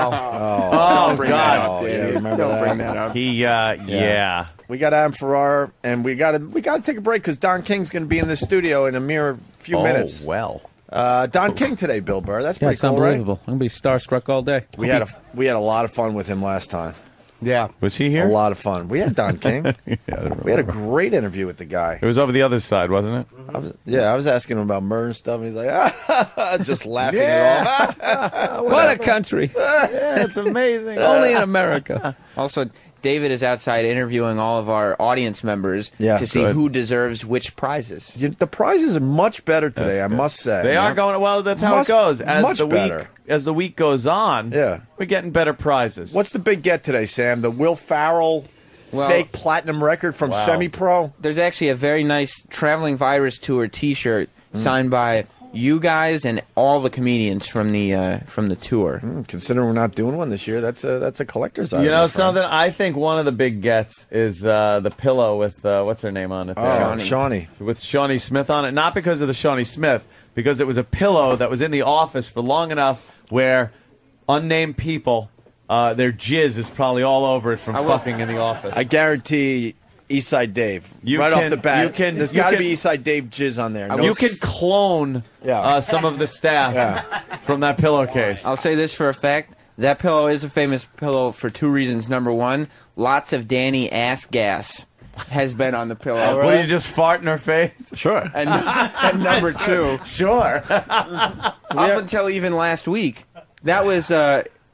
Oh, Bring God. that up, yeah, David. remember Don't that? bring that up. He, yeah. We got Adam Ferrara, and we got to take a break because Don King's going to be in the studio in a mere few minutes. well. Don King today, Bill Burr. That's Yeah, pretty it's cool, right? unbelievable. I'm gonna be starstruck all day. We had a lot of fun with him last time. Yeah. Was he A here? lot of fun. We had Don King. We had a great interview with the guy. It was over the other side, wasn't it? I was asking him about murder and stuff, and he's like, just laughing it off. What a country! That's amazing. Only in America. Also, David is outside interviewing all of our audience members Yeah, to see good. who deserves which prizes. The prizes are much better today, I must say. They are going well. That's how Much- it goes. much better. As the week goes on, Yeah. we're getting better prizes. What's the big get today, Sam? The Will Farrell Well- fake platinum record from Wow. Semi-Pro? There's actually a very nice Traveling Virus Tour T-shirt signed by you guys and all the comedians from the tour. Considering we're not doing one this year, that's a collector's item. You know my friend. something? I think one of the big gets is the pillow with what's her name on it? Oh, there? Shawnee. With Shawnee Smith on it. Not because of the Shawnee Smith, because it was a pillow that was in the office for long enough where unnamed people, their jizz is probably all over it from fucking in the office. I guarantee Eastside Dave. You right can- off the bat. you can- There's you got to can- be Eastside Dave jizz on there. No You can clone Yeah. some of the staff from that pillowcase. I'll say this for a fact. That pillow is a famous pillow for 2 reasons. Number 1, lots of Danny ass gas has been on the pillow. What, do you just fart in her face? Sure. And number 2, Sure. up until even last week, that was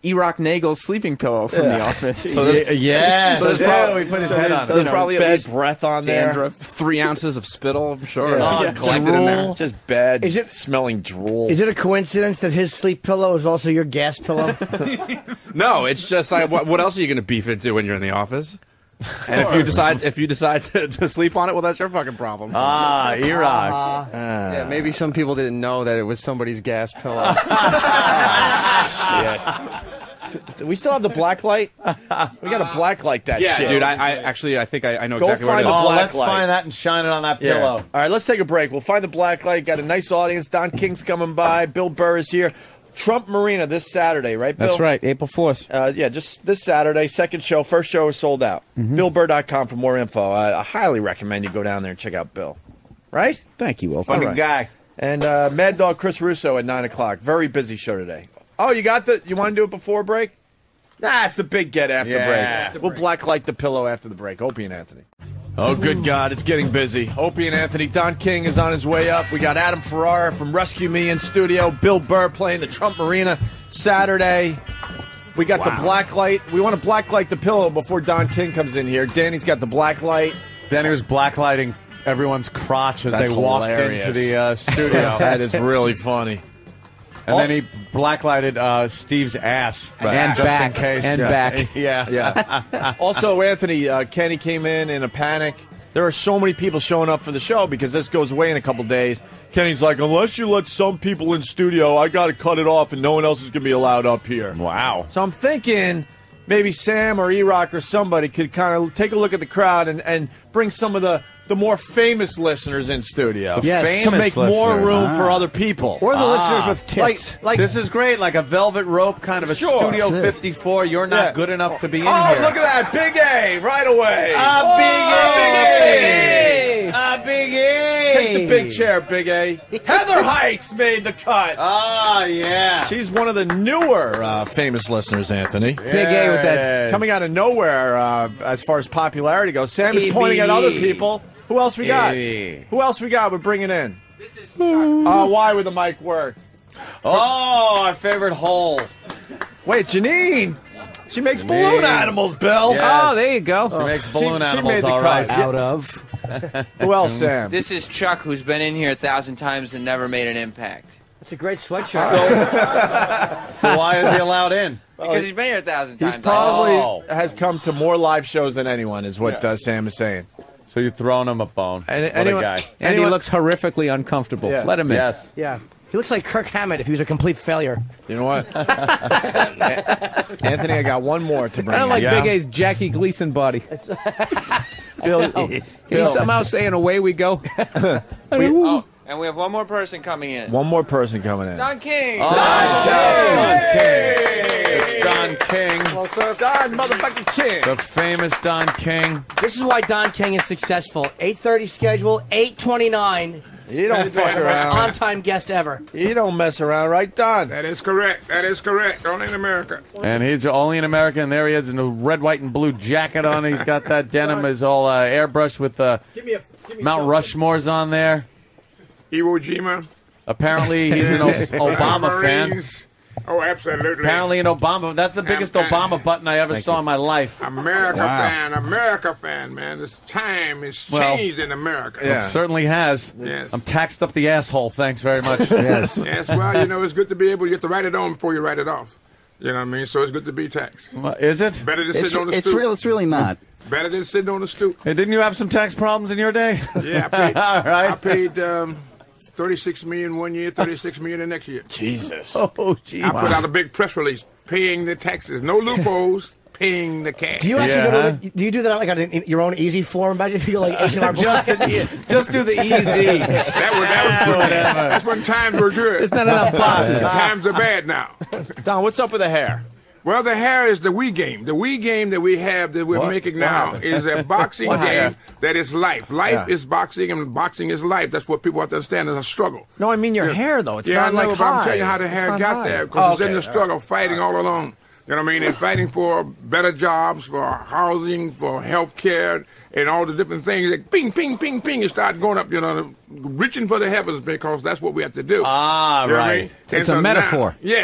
E-Rock Nagel's sleeping pillow from The Office. So there's, Yeah. So there's we put his head on There's it. probably at bad least breath on there. dandruff, 3 ounces of spittle, I'm sure. Yeah. Collected in there. Just bad. Is it- smelling drool? Is it a coincidence that his sleep pillow is also your gas pillow? No, it's just like what else are you going to beef into when you're in the office? And if you decide to sleep on it, well, that's your fucking problem. E-Rock. Yeah, maybe some people didn't know that it was somebody's gas pillow. Do we still have the black light? We got to black light that yeah, shit. dude. I think I know Go exactly where it find is. the black Let's light. find that and shine it on that Yeah. pillow. All right, let's take a break. We'll find the black light. Got a nice audience. Don King's coming by. Bill Burr is here. Trump Marina this Saturday, right, Bill? That's right, April 4th. Yeah, just this Saturday. Second show. First show is sold out. BillBurr.com for more info. I highly recommend you go down there and check out Bill. Right? Thank you, Will. Funny All right. guy. And Mad Dog Chris Russo at 9 o'clock. Very busy show today. Oh, you want to do it before break? Nah, it's the big get after Yeah. break. We'll blacklight the pillow after the break. Opie and Anthony. Oh, good God, it's getting busy. Opie and Anthony. Don King is on his way up. We got Adam Ferrara from Rescue Me in studio. Bill Burr playing the Trump Marina Saturday. We got the black light. We want to blacklight the pillow before Don King comes in here. Danny's got the black light. Danny was blacklighting everyone's crotch as That's they walked hilarious. into the studio. That is really funny. And then he blacklighted Steve's ass. And just back. in case. And yeah. back. Yeah. Yeah. Also, Anthony, Kenny came in a panic. There are so many people showing up for the show because this goes away in a couple days. Kenny's like, unless you let some people in studio, I got to cut it off and no one else is going to be allowed up here. Wow. So I'm thinking maybe Sam or E-Rock or somebody could kind of take a look at the crowd and bring some of the more famous listeners in studio. Yes. To make famous more listeners. room for other people. Or the listeners with tits. Like This is great, like a velvet rope, kind of a Sure. Studio That's it. 54. You're not Yeah. good enough to be in Oh, here. look at that. Big A right away. Big A. Take the big chair, Big A. Heather Heights made the cut. Oh, yeah. She's one of the newer famous listeners, Anthony. Big A with that. Coming out of nowhere as far as popularity goes. Sam is pointing at other people. Who else we got? Who else we got? We're bringing in. Why would the mic work? Oh, our favorite hole. Wait, Janine. She makes balloon animals, Bill. Yes. Oh, there you go. She makes balloon she animals, made the all cut. right. Out of. Who else, Sam? This is Chuck, who's been in here 1,000 times and never made an impact. It's a great sweatshirt. So why is he allowed in? Because he's been here 1,000 times. He's probably Oh. has come to more live shows than anyone, is what Sam is saying. So you're throwing him a bone. And what anyone- a guy. And Anyone- he looks horrifically uncomfortable. Yeah. Let him in. Yes. Yeah. He looks like Kirk Hammett if he was a complete failure. You know what? Anthony, I got one more to bring I don't in. like Yeah. Big A's Jackie Gleason body. Bill, Can he somehow say, and away we go? Oh, and we have one more person coming in. one more person coming in. Don King. It's Don King. Well, so Don motherfucking King. The famous Don King. This is why Don King is successful. 8:30 schedule, 8:29. You don't fuck around. On-time guest ever. You don't mess around, right, Don? That is correct. That is correct. Only in America. And he's only an American. There he is in a red, white, and blue jacket on. He's got that denim is all airbrushed with Mount Rushmore's on there. Iwo Jima. Apparently, he's an Obama fan. Marines. Oh, absolutely. Apparently, an Obama. That's the biggest Obama button I ever saw in my life. America fan, man. This time has Well, changed in America. It certainly has. Yes. I'm taxed up the asshole. Thanks very much. Yes. Yes, well, you know, it's good to be able to get to write it on before you write it off. You know what I mean? So it's good to be taxed. Is it? Better than sitting on the stoop. It's really not. Better than sitting on the stoop. Hey, didn't you have some tax problems in your day? Yeah, I paid, All right. I paid 36 million one year, 36 million the next year. Jesus. Oh, geez. I put out a big press release paying the taxes. No loopholes, paying the cash. Do you actually Yeah, go to do you do that like on your own easy form? Imagine if you go like H&R Block. Just do the easy. That was that's when times were good. There's not enough boxes. Times are bad now. Don, what's up with the hair? Well, the hair is the Wii game. The Wii game that we have that we're making now is a boxing game that is life. Life is boxing, and boxing is life. That's what people have to understand. It's a struggle. No, I mean your hair, though. It's Yeah, not I know, like but I'm high. telling you how the It's hair not got high. there because it's in okay. the struggle, fighting all along. You know what I mean? And fighting for better jobs, for housing, for health care, and all the different things. Like ping, ping, ping, ping, you start going up, you know, reaching for the heavens because that's what we have to do. Ah, You know what I right. mean? It's And a metaphor. Yes.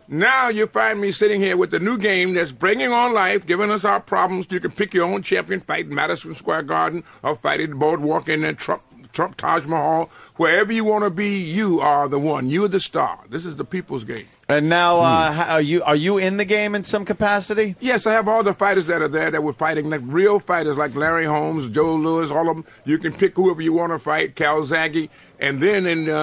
Now you find me sitting here with the new game that's bringing on life, giving us our problems. You can pick your own champion, fight in Madison Square Garden, or fight at the Boardwalk in Trump Taj Mahal. Wherever you want to be, you are the one. You're the star. This is the people's game. And now, are you in the game in some capacity? Yes, I have all the fighters that are there that were fighting, like real fighters like Larry Holmes, Joe Louis, all of them. You can pick whoever you want to fight, Calzaghe. And then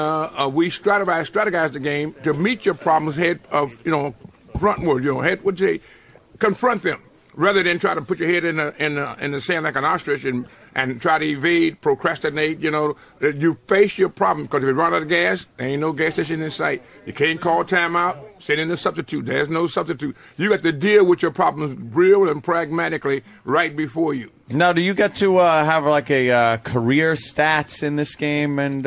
we strategize the game to meet your problems head of, frontward, head, would you say, confront them. Rather than try to put your head in the sand like an ostrich and try to evade, procrastinate, you face your problem. Because if you run out of gas, there ain't no gas station in sight. You can't call timeout, send in a substitute. There's no substitute. You got to deal with your problems real and pragmatically right before you. Now, do you get to have like a career stats in this game and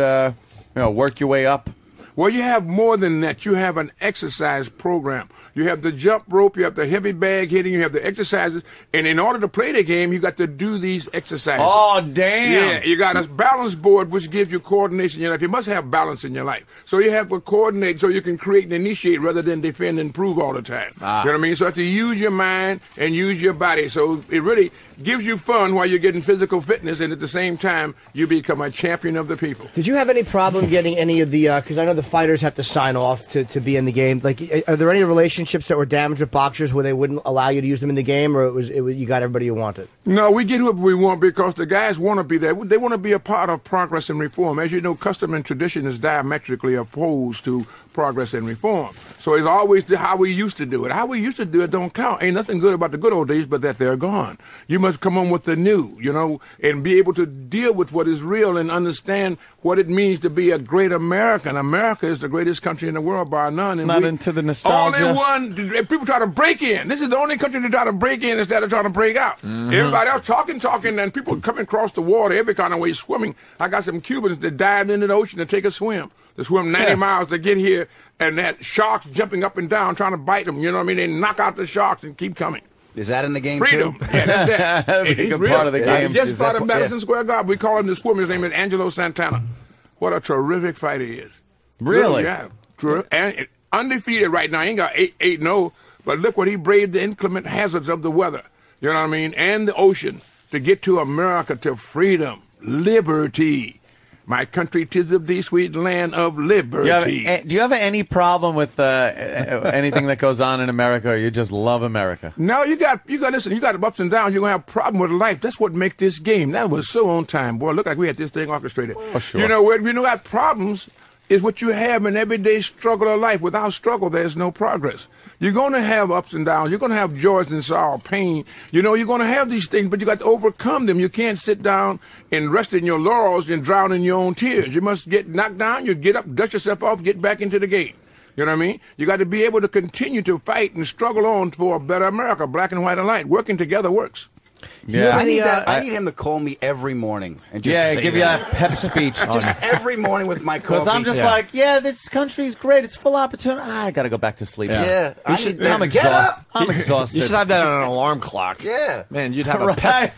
work your way up? Well, you have more than that. You have an exercise program. You have the jump rope, you have the heavy bag hitting, you have the exercises. And in order to play the game, you got to do these exercises. Oh, damn. Yeah, you got a balance board, which gives you coordination in your life. You must have balance in your life. So you have to coordinate so you can create and initiate rather than defend and prove all the time. You know what I mean? So you have to use your mind and use your body. So it really gives you fun while you're getting physical fitness, and at the same time, you become a champion of the people. Did you have any problem getting any of the, because I know the fighters have to sign off to be in the game. Like, are there any relationships that were damaged with boxers where they wouldn't allow you to use them in the game, or it was you got everybody you wanted? No, we get whoever we want because the guys want to be there. They want to be a part of progress and reform. As you know, custom and tradition is diametrically opposed to progress and reform. So it's always how we used to do it. How we used to do it don't count. Ain't nothing good about the good old days, but that they're gone. You must come on with the new, and be able to deal with what is real and understand what it means to be a great American. America is the greatest country in the world by none. And not into the nostalgia. Only one. People try to break in. This is the only country that try to break in instead of trying to break out. Mm-hmm. Everybody else talking, and people coming across the water every kind of way swimming. I got some Cubans that dived into the ocean to take a swim. To swim 90 miles to get here, and that sharks jumping up and down trying to bite them. You know what I mean? They knock out the sharks and keep coming. Is that in the game, Freedom. too? Yeah, that's that. That'd be a good part of the game. Just part of Madison Square Garden. We call him the swimmer. His name is Angelo Santana. What a terrific fighter he is. Really? Yeah. And undefeated right now. He ain't got 8-0, but look what he braved the inclement hazards of the weather. You know what I mean? And the ocean to get to America, to freedom, liberty. My country, 'tis of thee, sweet land of liberty. Do you have any problem with anything that goes on in America, or you just love America? No, you got listen, you got ups and downs. You're going to have a problem with life. That's what makes this game. That was so on time, boy. Look like we had this thing orchestrated. Oh, sure. When you got problems is what you have in everyday struggle of life. Without struggle, there's no progress. You're going to have ups and downs. You're going to have joys and sorrow, pain. You're going to have these things, but you got to overcome them. You can't sit down and rest in your laurels and drown in your own tears. You must get knocked down. You get up, dust yourself off, get back into the game. You know what I mean? You got to be able to continue to fight and struggle on for a better America, black and white alike. Working together works. Yeah, I need him to call me every morning and just give you that pep speech. Just every morning with my coffee. Because I'm just like, this country's great. It's full opportunity. I got to go back to sleep. Yeah. I'm exhausted. I'm exhausted. You should have that on an alarm clock. Yeah. Man, you'd have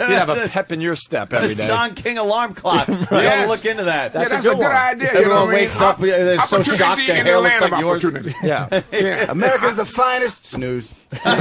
a pep in your step every day. John King alarm clock. You got to look into that. That's a good idea. Everyone wakes up, they're so shocked their hair looks like yours. Yeah. America's the finest. Snooze. 9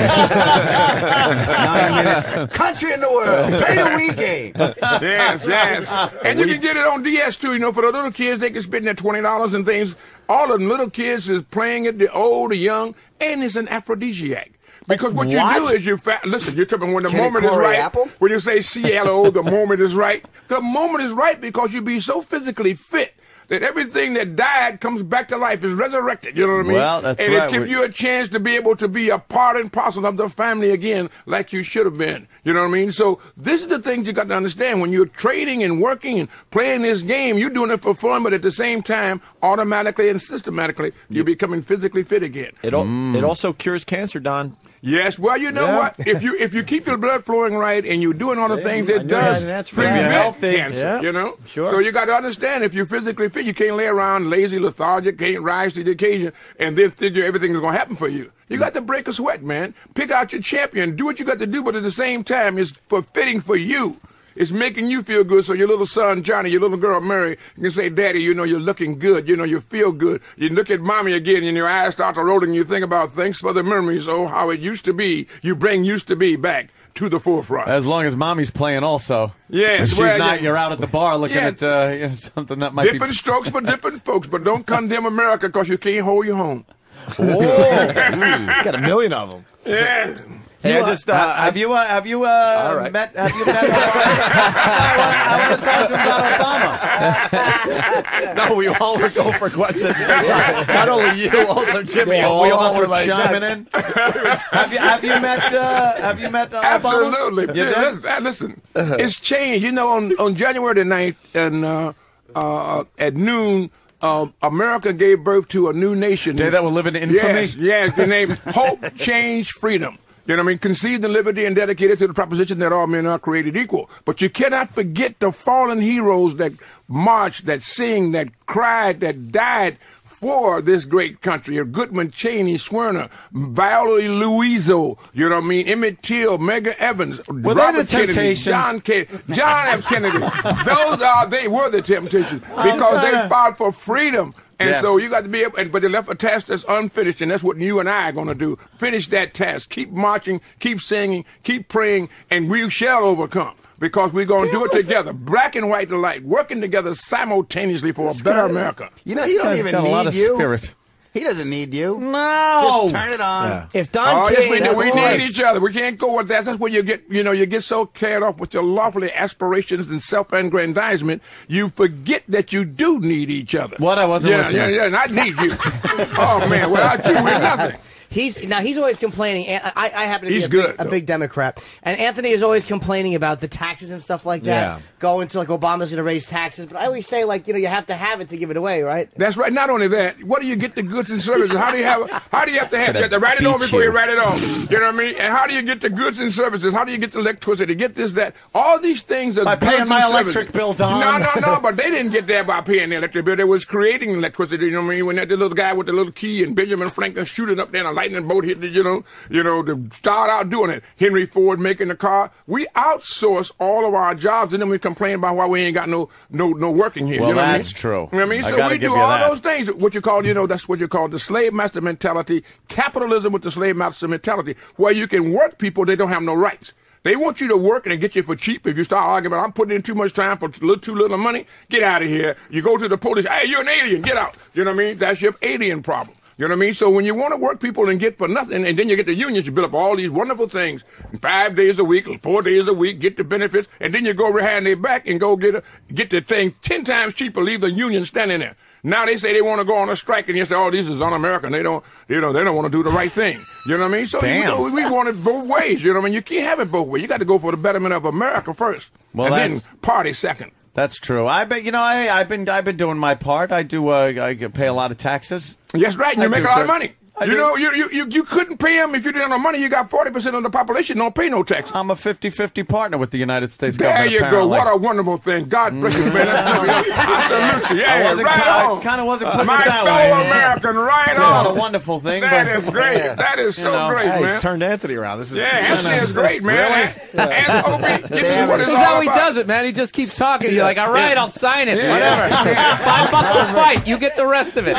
minutes. Country in the world. Play the Wii game. Yes. And you can get it on DS too. For the little kids, they can spend their $20 and things. All of the little kids is playing it, the old, the young, and it's an aphrodisiac. Because what you do is listen, you're talking when the moment is right. Apple? When you say CLO, the moment is right. The moment is right because you be so physically fit that everything that died comes back to life, is resurrected. You know what I mean? Well, that's and right. it gives you a chance to be able to be a part and parcel of the family again, like you should have been. You know what I mean? So this is the things you got to understand. When you're trading and working and playing this game, you're doing it for fun, but at the same time, automatically and systematically, you're becoming physically fit again. It also cures cancer, Don. Yes, well, you know what? If you keep your blood flowing right and you're doing all the things it does prevent cancer, Sure. So you got to understand, if you're physically fit, you can't lay around lazy, lethargic, can't rise to the occasion, and then figure everything is going to happen for you. You got to break a sweat, man. Pick out your champion. Do what you got to do, but at the same time, it's fitting for you. It's making you feel good so your little son, Johnny, your little girl, Mary, can say, Daddy, you know, you're looking good. You know, you feel good. You look at Mommy again and your eyes start to roll and you think about thanks for the memories, oh, how it used to be. You bring used to be back to the forefront. As long as Mommy's playing also. Yes. If she's well, not, you're out at the bar looking at something that might different strokes for different folks, but don't condemn America because you can't hold your home. Oh, he's got a million of them. Yeah. Hey, I just have you met Obama? I want to talk to him about Obama. No, we all were going for questions at the same time. Not only you, also Jimmy. Yeah, we all were like chiming in. Have you met Obama? Absolutely. You did? Listen, it's changed. You know, on January the 9th and at noon, America gave birth to a new nation. Day that will live in infamy? Yes, the name Hope, Change, Freedom. You know what I mean? Conceived in liberty and dedicated to the proposition that all men are created equal. But you cannot forget the fallen heroes that marched, that sing, that cried, that died for this great country. Goodman, Cheney, Swerner, Viola Luiso, you know what I mean? Emmett Till, Medgar Evans, Robert Kennedy, John F. Kennedy. They were the Temptations because they fought for freedom. And so you got to be able, but they left a task that's unfinished, and that's what you and I are going to do. Finish that task. Keep marching, keep singing, keep praying, and we shall overcome. Because we're going to do it together, black and white alike, working together simultaneously for a better America. You know, he don't even need a lot of you. Spirit. He doesn't need you. No. Just turn it on. Yeah. If Don King, we need each other. We can't go with that. That's where you get so carried off with your lofty aspirations and self-aggrandizement, you forget that you do need each other. What? I wasn't listening. Yeah, and I need you. Oh, man, without you, we're nothing. He's always complaining. I happen to be a big Democrat, and Anthony is always complaining about the taxes and stuff like that. Yeah. Going to like Obama's going to raise taxes, but I always say you have to have it to give it away, right? That's right. Not only that, what do you get the goods and services? How do you have to have? You have to write it on before you write it on. You know what I mean? And how do you get the goods and services? How do you get the electricity? Get this, that. All these things are by goods paying my and electric services. bill, Don. No. But they didn't get that by paying the electric bill. They was creating electricity. You know what I mean? When that little guy with the little key and Benjamin Franklin shooting up there and a lightning bolt hit the to start out doing it. Henry Ford making the car. We outsource all of our jobs, and then we complain about why we ain't got no working here. Well, you know that's what I mean? true. You know what I mean? I So gotta we give do you all that. those things. What you call, that's what you call the slave master mentality, capitalism with the slave master mentality, where you can work people, they don't have no rights. They want you to work and they get you for cheap. If you start arguing about, I'm putting in too much time for too little money, get out of here. You go to the police, hey, you're an alien, get out. You know what I mean? That's your alien problem. You know what I mean? So when you want to work people and get for nothing, and then you get the unions, you build up all these wonderful things, 5 days a week, 4 days a week, get the benefits, and then you go behind their back and go get the thing 10 times cheaper, leave the union standing there. Now they say they want to go on a strike, and you say, "Oh, this is un-American. They don't want to do the right thing." You know what I mean? So we want it both ways. You know what I mean? You can't have it both ways. You got to go for the betterment of America first, and then party second. That's true. I've been doing my part. I do. I pay a lot of taxes. Yes, right. And you make a lot of money. You couldn't pay them if you didn't have no money. You got 40% of the population don't pay no tax. I'm a 50-50 partner with the United States there government. There you apparently. go. What a wonderful thing. God bless you, man. I salute you. Yeah, I kind of wasn't putting my it that fellow way. American, right Not on. a wonderful thing. That is great. That is so great, man. He's turned Anthony around. This is Anthony is great, man. Really? This is what it's This is all how he about. does it, man. He just keeps talking. You're like, all right, I'll sign it. Yeah. Whatever. $5 a fight. You get the rest of it.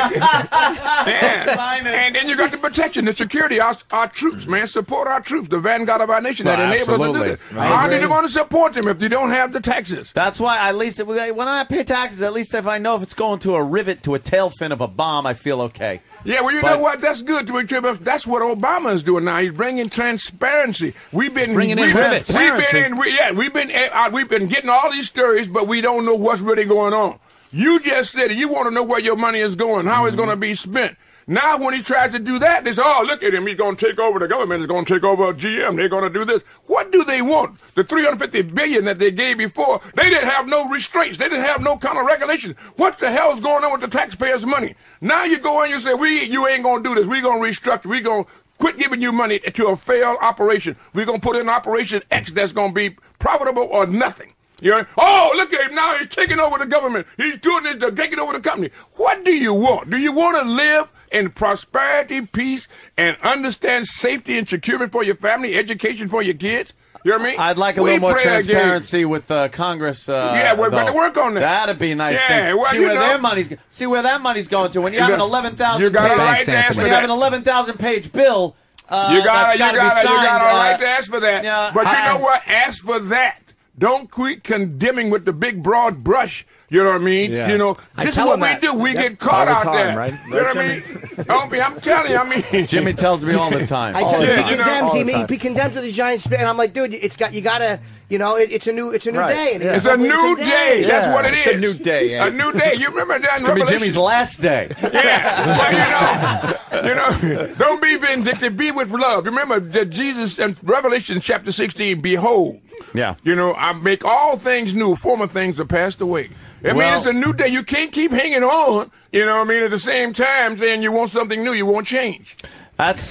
And then you got the protection, the security, our troops, man. Support our troops, the vanguard of our nation that enable us to do this. How are you going to support them if you don't have the taxes? That's why, at least, when I pay taxes, at least if I know if it's going to a rivet, to a tail fin of a bomb, I feel okay. Yeah, well, you know what? That's good to contribute. That's what Obama is doing now. He's bringing transparency. We've been bringing in rivets. We've been getting all these stories, but we don't know what's really going on. You just said it. You want to know where your money is going, how it's going to be spent. Now, when he tries to do that, they say, "Oh, look at him. He's going to take over the government. He's going to take over GM. They're going to do this." What do they want? The $350 billion that they gave before, they didn't have no restraints. They didn't have no kind of regulations. What the hell is going on with the taxpayers' money? Now you go in and you say, you ain't going to do this. We're going to restructure. We're going to quit giving you money to a failed operation. We're going to put in Operation X that's going to be profitable or nothing. Oh, look at him now. He's taking over the government. He's doing this, taking over the company. What do you want? Do you want to live in prosperity, peace, and understand safety and security for your family, education for your kids? You know what I mean? I'd like a We little more play a game. transparency with Congress. Yeah, we're going to work on that. That'd be a nice Yeah, thing. well, see you where know- their money's see where that money's going to. When you have an Yes. 11,000 You got a right page, to ask for when you have that. an 11,000-page bill, You got a right to Yeah. ask for that. Yeah. But you know what? Ask for that. Don't quit condemning with the big broad brush. You know what I mean? Yeah. You know, I this is tell what him we that. do. We Yep. get caught All the out time, there. right? You know what I mean? Opie, I'm telling you, I mean. Jimmy tells me all the time. I tell you, Yeah, he you know, condemns. all the time. He condemns with his giant spit, and I'm like, dude, you gotta, it's a new Right. day. And It's a new day. That's what it is. It's a new day, A new day. You remember that? It's going to be Jimmy's last day. Yeah. Well, you know, don't be vindictive. Be with love. Remember that Jesus in Revelation chapter 16, behold. Yeah. You know, I make all things new. Former things are passed away. I mean, it's a new day. You can't keep hanging on. You know what I mean? At the same time, saying you want something new, you won't change. That's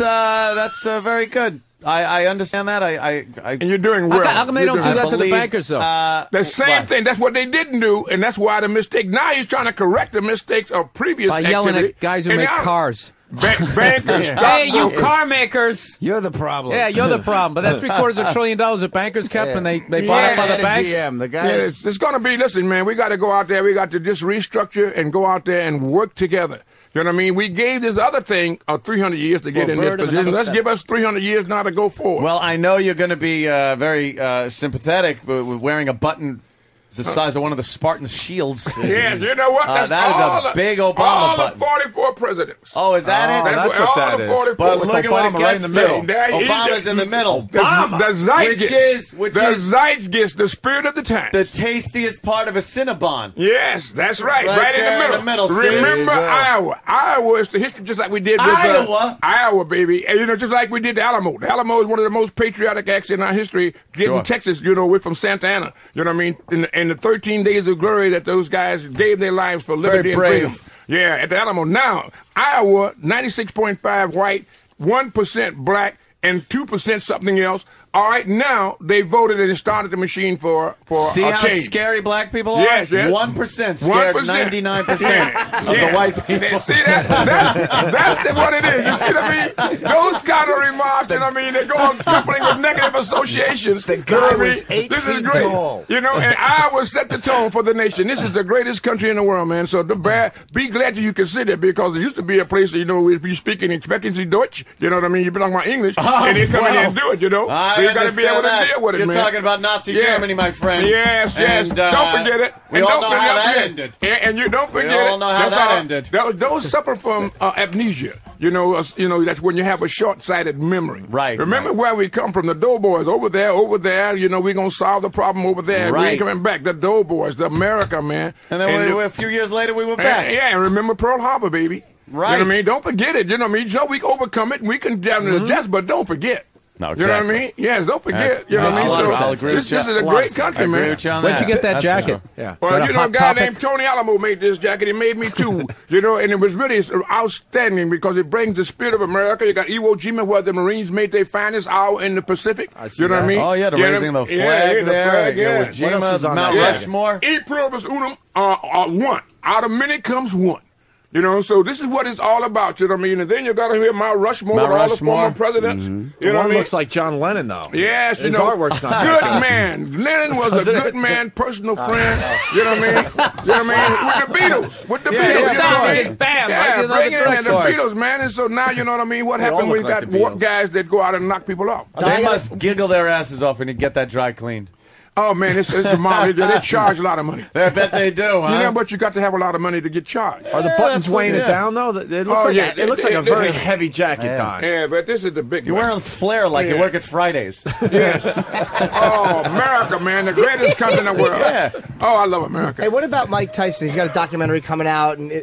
very good. I understand that. And you're doing well. How come they don't You're do doing- that to the bankers, though? The same thing. That's what they didn't do, and that's why the mistake. Now he's trying to correct the mistakes of previous By yelling activity. at guys who And make now- cars. Bankers. Hey, you car makers! You're the problem. Yeah, you're the problem. But that $750 billion that bankers kept, and they bought up by the banks. GM, the guy. Yeah, it's going to be, listen, man, we got to go out there. We got to just restructure and go out there and work together. You know what I mean? We gave this other thing 300 years to get in this position. Let's give us 300 years now to go forward. Well, I know you're going to be very sympathetic with wearing a button the size of one of the Spartan shields. Yes, you know what? That's that is all a big Obama all button. the 44 presidents. Oh, is that it? That's what all the 44. But look at what it Obama right in gets the to. middle. Obama's in the middle. The zeitgeist. Which the is zeitgeist, the spirit of the time. the tastiest part of a Cinnabon. Yes, that's right. Right Right in there the middle. see? Remember Iowa. Iowa is the history just like we did with Iowa? Iowa, baby. And, you know, just like we did the Alamo. The Alamo is one of the most patriotic acts in our history. Getting Texas, you know, we're from Santa Ana. You know what I mean? In the 13 days of glory that those guys gave their lives for liberty and freedom. Yeah, at the Alamo. Now, Iowa, 96.5 white, 1% black, and 2% something else. All right, now they voted and started the machine for See a how change. scary black people are? Yes, yes. 1% scared 99% of the white people. See that? That's what it is. You see what I mean? Those kind of remarks, you know what I mean? They go on coupling with negative associations. The You know guy what I mean? was 8 This is feet great. tall. You know, and Iowa set the tone for the nation. This is the greatest country in the world, man. So be glad that you consider it, because there used to be a place, you know, if you speak in expectancy Deutsch, you know what I mean? You be talking about English, and they come in here and do it, you know? I So you got to be able to understand deal with it, You're man. talking about Nazi Germany, my friend. Yes, yes. And, don't forget it. We And all don't know how that forget- ended. And you don't forget all it. know how That's that all. ended. Those suffer from amnesia. You know, that's when you have a short-sighted memory. Right. Remember where we come from, the Doughboys, over there. You know, we're going to solve the problem over there. We Right. ain't coming back. The Doughboys, the America, man. And then a few years later, we were back. Yeah, and remember Pearl Harbor, baby. Right. You know what I mean? Don't forget it. You know what I mean? So we can overcome it, and we can adjust, but don't forget. No, You know what I mean? Yes, don't forget. You know what I mean? I'll agree with you. This is a great country, man. Where'd you get that jacket? Yeah. Well, Is you that know, a a guy Hot Topic? named Tony Alamo made this jacket. He made me too, you know, and it was really outstanding because it brings the spirit of America. You got Iwo Jima, where the Marines made their finest hour in the Pacific. You know what I mean? Oh, yeah, the raising of the flag the there. flag, Iwo yeah. Jima, on Mount that Rushmore. E pluribus unum, one. Out of many comes one. You know, so this is what it's all about, you know what I mean? And then you got to hear Mount Rushmore Mount with all Rushmore. the former presidents. You know what I One mean? looks like John Lennon, though. Yes, you His know. artwork's not good that man. Lennon was a good man, personal friend. You know what I mean? You know what I mean? With the Beatles. With the Beatles. it's you down, know? it's bam, right Yeah, in bring the it in the drugstores. Beatles, man. And so now, you know what I mean? What all happened when look you like got the Beatles. guys that go out and knock people off? They must giggle their asses off when you get that dry cleaned. Oh, man, it's a mom. They charge a lot of money. I bet they do, huh? You know, but you got to have a lot of money to get charged. Are the buttons weighing it down, though? It looks Oh, like yeah. it looks like a very heavy jacket, Don. Yeah, but this is the big You're one. wearing flair like you work at Fridays. Yes. Oh, America, man, the greatest country in the world. Yeah. Oh, I love America. Hey, what about Mike Tyson? He's got a documentary coming out, and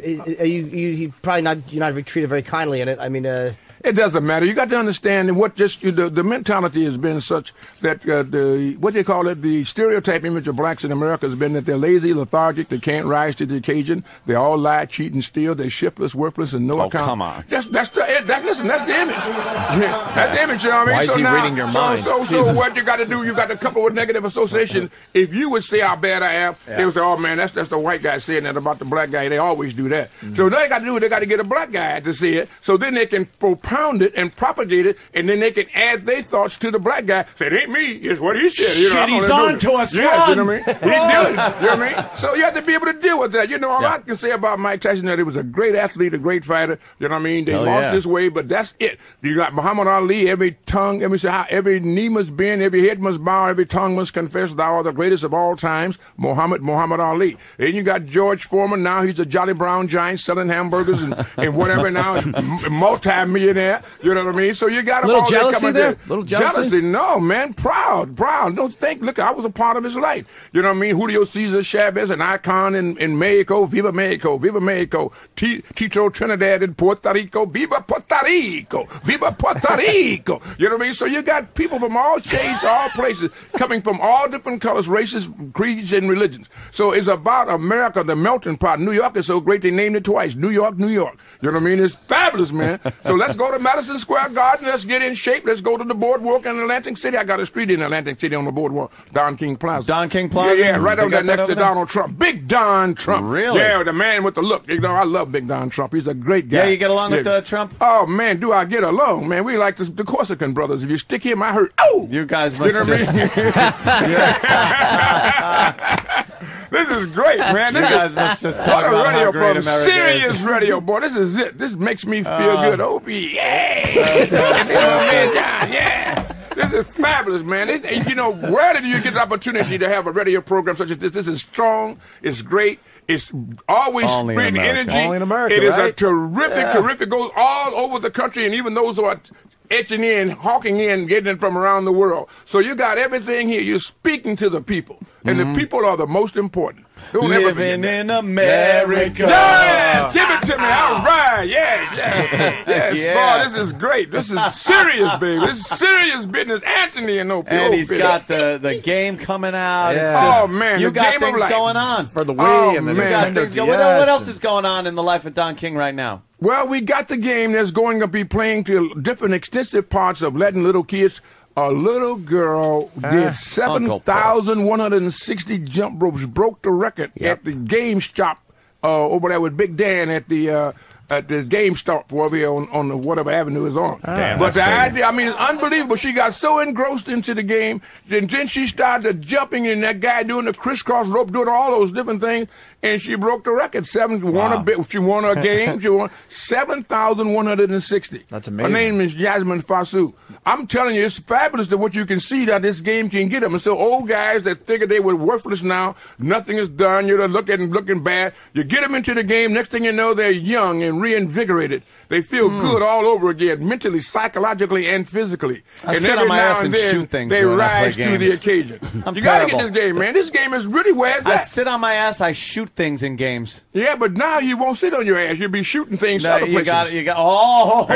you probably you're not treated very kindly in it. I mean, It doesn't matter. You got to understand what the mentality has been such that what they call it, the stereotype image of blacks in America has been that they're lazy, lethargic, they can't rise to the occasion, they all lie, cheat, and steal, they're shiftless, worthless, and no account. Come on. That's the image. That's the image. You know what I mean? Why is he reading your mind? So what you got to do? You got to couple with negative association. If you would say how bad I am, they would say, "Oh man, that's the white guy saying that about the black guy." They always do that. So they got to do. They got to get a black guy to see it. So then they can propound pound it and propagate it, and then they can add their thoughts to the black guy. Say, it ain't me, it's what he said. You know, Shit, he's on to us, yeah, you know run. what I mean? He did it, you know what I mean? So you have to be able to deal with that. You know, all I can say about Mike Tyson that he was a great athlete, a great fighter. You know what I mean? They lost this way, but that's it. You got Muhammad Ali, every tongue, every knee must bend, every head must bow, every tongue must confess thou art the greatest of all times, Muhammad Ali. Then you got George Foreman, now he's a Jolly Brown giant selling hamburgers and whatever now, multi-millionaire, you know what I mean? So you got Little all jealousy that coming there? Little jealousy? No, man, proud. Don't think, look, I was a part of his life. You know what I mean? Julio Cesar Chavez, an icon in Mexico, Viva Mexico, Viva Mexico. Tito Trinidad in Puerto Rico, Viva Puerto Rico, Viva Puerto Rico. You know what I mean? So you got people from all shades, all places, coming from all different colors, races, creeds, and religions. So it's about America, the melting pot. New York is so great they named it twice. New York, New York. You know what I mean? It's fabulous, man. So let's go to Madison Square Garden. Let's get in shape. Let's go to the boardwalk in Atlantic City. I got a street in Atlantic City on the boardwalk, Don King Plaza. Don King Plaza? Yeah, right They on got there that next over to there? Donald Trump. Big Don Trump. Really? Yeah, the man with the look. You know, I love Big Don Trump. He's a great guy. Yeah, you get along with Trump? Oh, man, do I get along, man. We like the Corsican brothers. If you stick him, I hurt. Oh! You guys must You know what I mean? This is great, man. You guys must just talk what a about radio how great program. America Serious is. radio, boy. This is it. This makes me feel good. Opie, yeah. This is fabulous, man. You know, where did you get the opportunity to have a radio program such as this? This is strong. It's great. It's always Only in spreading America. energy. Only in America, It is right? a terrific. Goes all over the country, and even those who are etching in, hawking in, getting it from around the world. So you got everything here. You're speaking to the people, and the people are the most important. Don't ever forget Living that. in America. Yeah, give it to me. All right. Yes, Yeah. boy, this is great. This is serious, baby. This is serious business. Anthony and Opie. And he's got the game coming out. It's Yeah. just, Oh, man, you the got game of things life. going on. For the Wii Oh, and the man. You got Nintendo things going- DS. what else is going on in the life of Don King right now? Well, we got the game that's going to be playing to different extensive parts of letting little kids. A little girl did 7,160 jump ropes, broke the record at the game shop over there with Big Dan at the GameStop over here on the whatever avenue is on. Damn, but the that's crazy. idea, I mean, it's unbelievable. She got so engrossed into the game, then she started jumping and that guy doing the crisscross rope, doing all those different things, and she broke the record. She won a game. She won 7,160. That's amazing. Her name is Yasmin Fasu. I'm telling you, it's fabulous to what you can see that this game can get them. And so old guys that figured they were worthless now, nothing is done, you're looking bad. You get them into the game, next thing you know, they're young and reinvigorated. They feel good all over again, mentally, psychologically, and physically. I and sit every on my now ass and and then, shoot things they when I play rise to games. the occasion. I'm You got to get terrible. this game, man. This game is really where it's I at. sit on my ass. I shoot things in games. Yeah, but now you won't sit on your ass. You'll be shooting things No, other you places. got. Oh,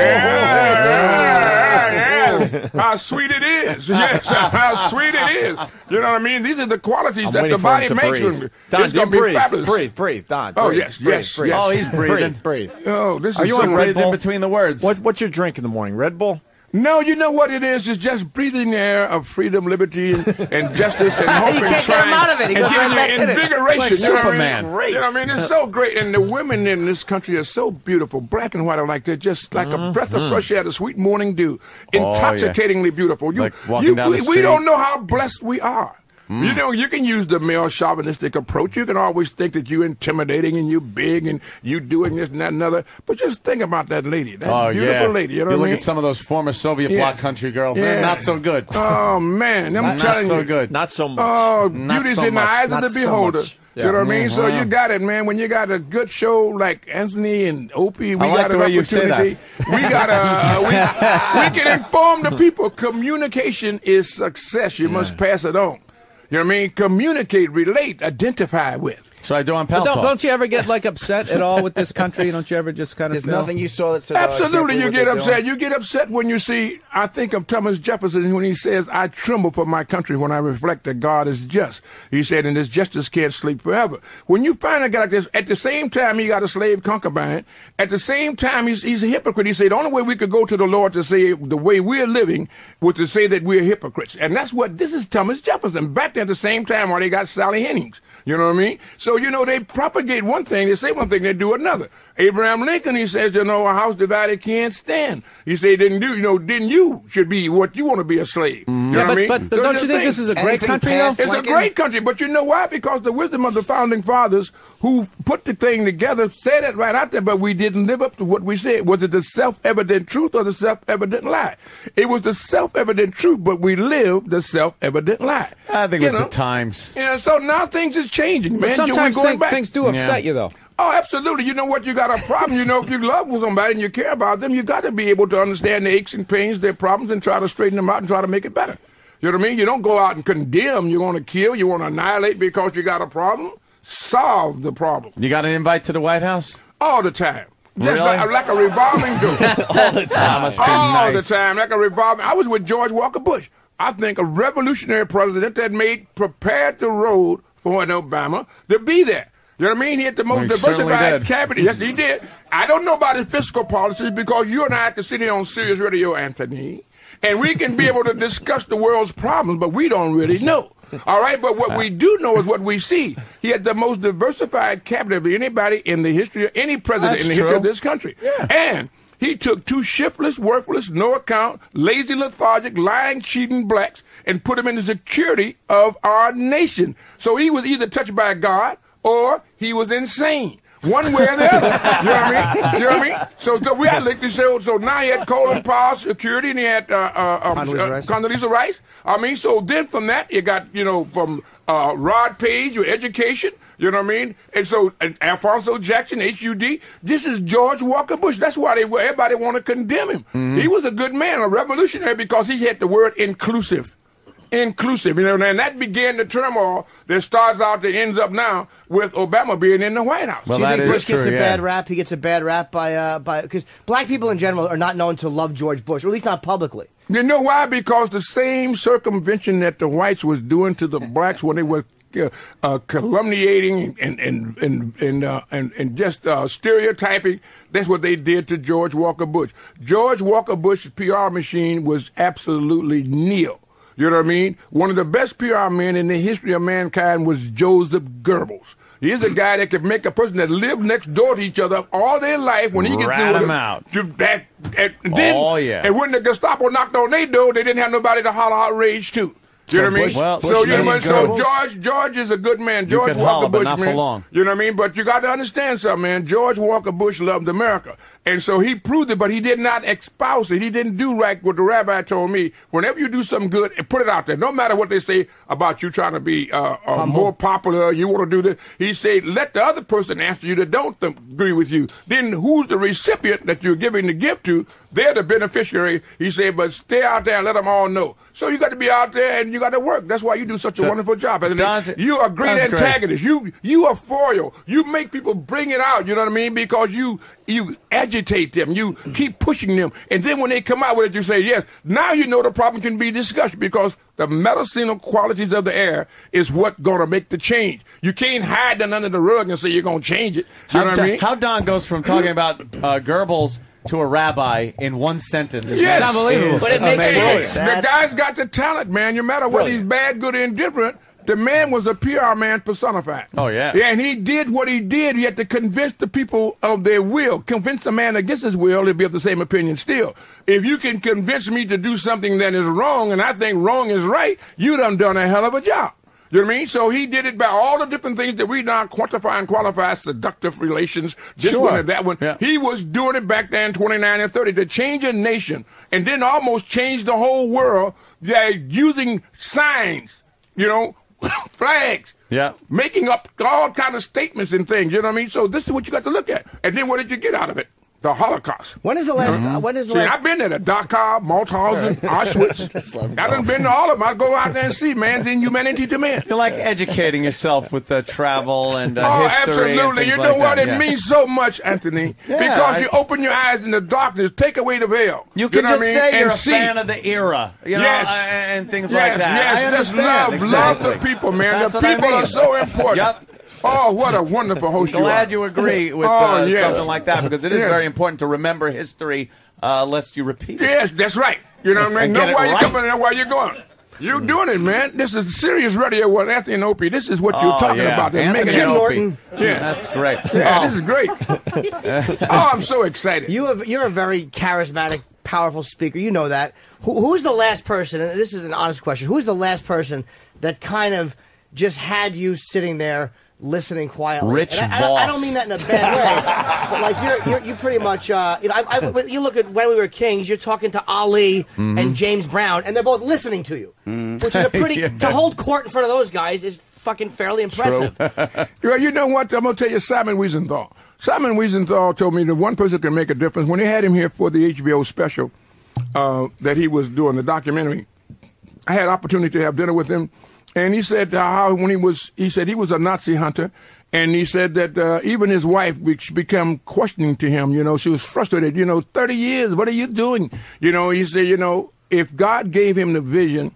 Yes. How sweet it is. Yes, how sweet it is. You know what I mean? These are the qualities I'm that waiting the for him body to makes. breathe. Don, It's going to be breathe, fabulous. breathe, Don. Oh, breathe, yes. breathe. Oh, he's breathing. Breathe. Oh, this Are is you so on great. Red Bull? in between the words. What's your drink in the morning? Red Bull? No, you know what it is? It's just breathing the air of freedom, liberty, and justice, and hope, You and can't get him trying, out of it. He and goes giving right back you in it. invigoration. It's like you know what I Superman. mean? You know what I mean? It's so great, and the women in this country are so beautiful. Black and white are like they're just like a breath of fresh air, the sweet morning dew, intoxicatingly beautiful. Like walking down the we street. don't know how blessed we are. You know, you can use the male chauvinistic approach. You can always think that you're intimidating and you're big and you doing this and that and other. But just think about that lady, that beautiful lady. You know what I look mean? at some of those former Soviet bloc country girls. They're Yeah. not so good. Oh man, I'm Not telling so you. good. Not so much. Oh, Not beauty's so in the much. eyes Not of the so beholder. much. You know what I mean? So Mm-hmm. you got it, man. When you got a good show like Anthony and Opie, we I like got the an way you say opportunity. We got we can inform the people. Communication is success. You must pass it on. You know what I mean? Communicate, relate, identify with. So I do on But Pal Talk. don't you ever get like upset at all with this country? Don't you ever just kind of There's feel? nothing you saw that said, Absolutely, you get upset. upset. You get upset when you see, I think of Thomas Jefferson when he says, I tremble for my country when I reflect that God is just. He said, and his justice can't sleep forever. When you find a guy like this, at the same time he got a slave concubine, at the same time he's a hypocrite. He said, the only way we could go to the Lord to say the way we're living was to say that we're hypocrites. And that's what, this is Thomas Jefferson. Back there at the same time while they got Sally Hennings. You know what I mean? So they propagate one thing, they say one thing, they do another. Abraham Lincoln, he says, a house divided can't stand. He said, didn't you should be what you want to be a slave. You know what I mean? But don't you think this is a great country, though? It's a great country, but you know why? Because the wisdom of the founding fathers who put the thing together said it right out there, but we didn't live up to what we said. Was it the self-evident truth or the self-evident lie? It was the self-evident truth, but we lived the self-evident lie. I think it was the times. Yeah, so now things is changing, man. But sometimes things do upset you, though. Oh, absolutely. You know what? You got a problem. If you love somebody and you care about them, you got to be able to understand the aches and pains, their problems, and try to straighten them out and try to make it better. You know what I mean? You don't go out and condemn. You want to kill. You want to annihilate because you got a problem. Solve the problem. You got an invite to the White House? All the time. Just really? like a revolving door. All the time. Must be all nice. the time, like a revolving. I was with George Walker Bush. I think a revolutionary president that prepared the road for an Obama to be there. You know what I mean? He had the most diversified cabinet. Yes, he did. I don't know about his fiscal policies because you and I can sit here on Sirius Radio, Anthony, and we can be able to discuss the world's problems, but we don't really know. All right, but what we do know is what we see. He had the most diversified cabinet of anybody in the history of any president in the history of this country. Yeah. And he took two shiftless, worthless, no account, lazy, lethargic, lying, cheating blacks and put them in the security of our nation. So he was either touched by God or he was insane. One way or the other. You know what I mean? You know what I mean? So we had like this. So now he had Colin Powell security, and he had Condoleezza Rice. I mean, so then from that you got from Rod Page with education. You know what I mean? And so Alfonso Jackson, HUD. This is George Walker Bush. That's why everybody want to condemn him. Mm-hmm. He was a good man, a revolutionary, because he had the word inclusive. Inclusive, and that began the turmoil that starts out that ends up now with Obama being in the White House. Well, do you think Bush gets a bad rap? He gets a bad rap by because black people in general are not known to love George Bush, or at least not publicly. You know why? Because the same circumvention that the whites was doing to the blacks when they were calumniating and just stereotyping. That's what they did to George Walker Bush. George Walker Bush's PR machine was absolutely nil. You know what I mean? One of the best PR men in the history of mankind was Joseph Goebbels. He's a guy that could make a person that lived next door to each other all their life when he gets through them out. And when the Gestapo knocked on their door, they didn't have nobody to holler outrage to. You know what I mean? Well, George is a good man. George Walker Bush, man. For long. You know what I mean? But you got to understand something, man. George Walker Bush loved America. And so he proved it, but he did not espouse it. He didn't do like what the rabbi told me. Whenever you do something good, put it out there. No matter what they say about you trying to be more popular, you want to do this. He said, let the other person answer you that don't agree with you. Then who's the recipient that you're giving the gift to? They're the beneficiary. He said, but stay out there and let them all know. So you got to be out there and you got to work. That's why you do such a wonderful job. You are a great antagonist. You are foil. You make people bring it out. You know what I mean? Because you agitate them. You keep pushing them. And then when they come out with it, you say, yes, now you know the problem can be discussed because the medicinal qualities of the air is what's going to make the change. You can't hide them under the rug and say you're going to change it. You know what I mean? How Don goes from talking about Goebbels to a rabbi in one sentence. Yes. It's unbelievable. But it makes sense. The guy's got the talent, man. No matter whether he's bad, good, or indifferent, the man was a PR man personified. Oh, yeah. Yeah, and he did what he did. He had to convince the people of their will. Convince a man against his will, he'll be of the same opinion still. If you can convince me to do something that is wrong, and I think wrong is right, you done a hell of a job. You know what I mean? So he did it by all the different things that we now quantify and qualify as seductive relations, this one and that one. Yeah. He was doing it back then in 29 and 30 to change a nation and then almost change the whole world using signs, flags. Yeah. Making up all kind of statements and things, you know what I mean? So this is what you got to look at. And then what did you get out of it? The Holocaust. When is the last? I've been there to Dachau, Mauthausen, Auschwitz. I've been to all of them. I go out there and see man's inhumanity to man. You're like educating yourself with travel and history. Absolutely. And you know what? It means so much, Anthony. Because you open your eyes in the darkness, take away the veil. You can just say you're a fan of the era, and things like that. Yes, just love the people, man. The people are so important. Yep. Oh, what a wonderful host you are. Glad you agree with something like that, because it is very important to remember history lest you repeat it. Yes, that's right. You know what I mean? Know why you're coming and know why you're going. You're doing it, man. This is serious radio with Anthony and Opie. This is what you're talking about. They're making Jim it Norton. Yeah, That's great. Yeah, this is great. Oh, I'm so excited. You're a very charismatic, powerful speaker. You know that. Who's the last person, and this is an honest question, who's the last person that kind of just had you sitting there listening quietly? Rich And Voss. I don't mean that in a bad way, but like you pretty much, you look at When We Were Kings, you're talking to Ali and James Brown, and they're both listening to you, which is a pretty, to hold court in front of those guys is fucking fairly impressive. Well, you know what? I'm going to tell you Simon Wiesenthal. Simon Wiesenthal told me that one person can make a difference. When they had him here for the HBO special that he was doing, the documentary, I had opportunity to have dinner with him, and he said how when he was a Nazi hunter, and he said that even his wife became questioning to him. You know, she was frustrated. 30 years, what are you doing? He said, if God gave him the vision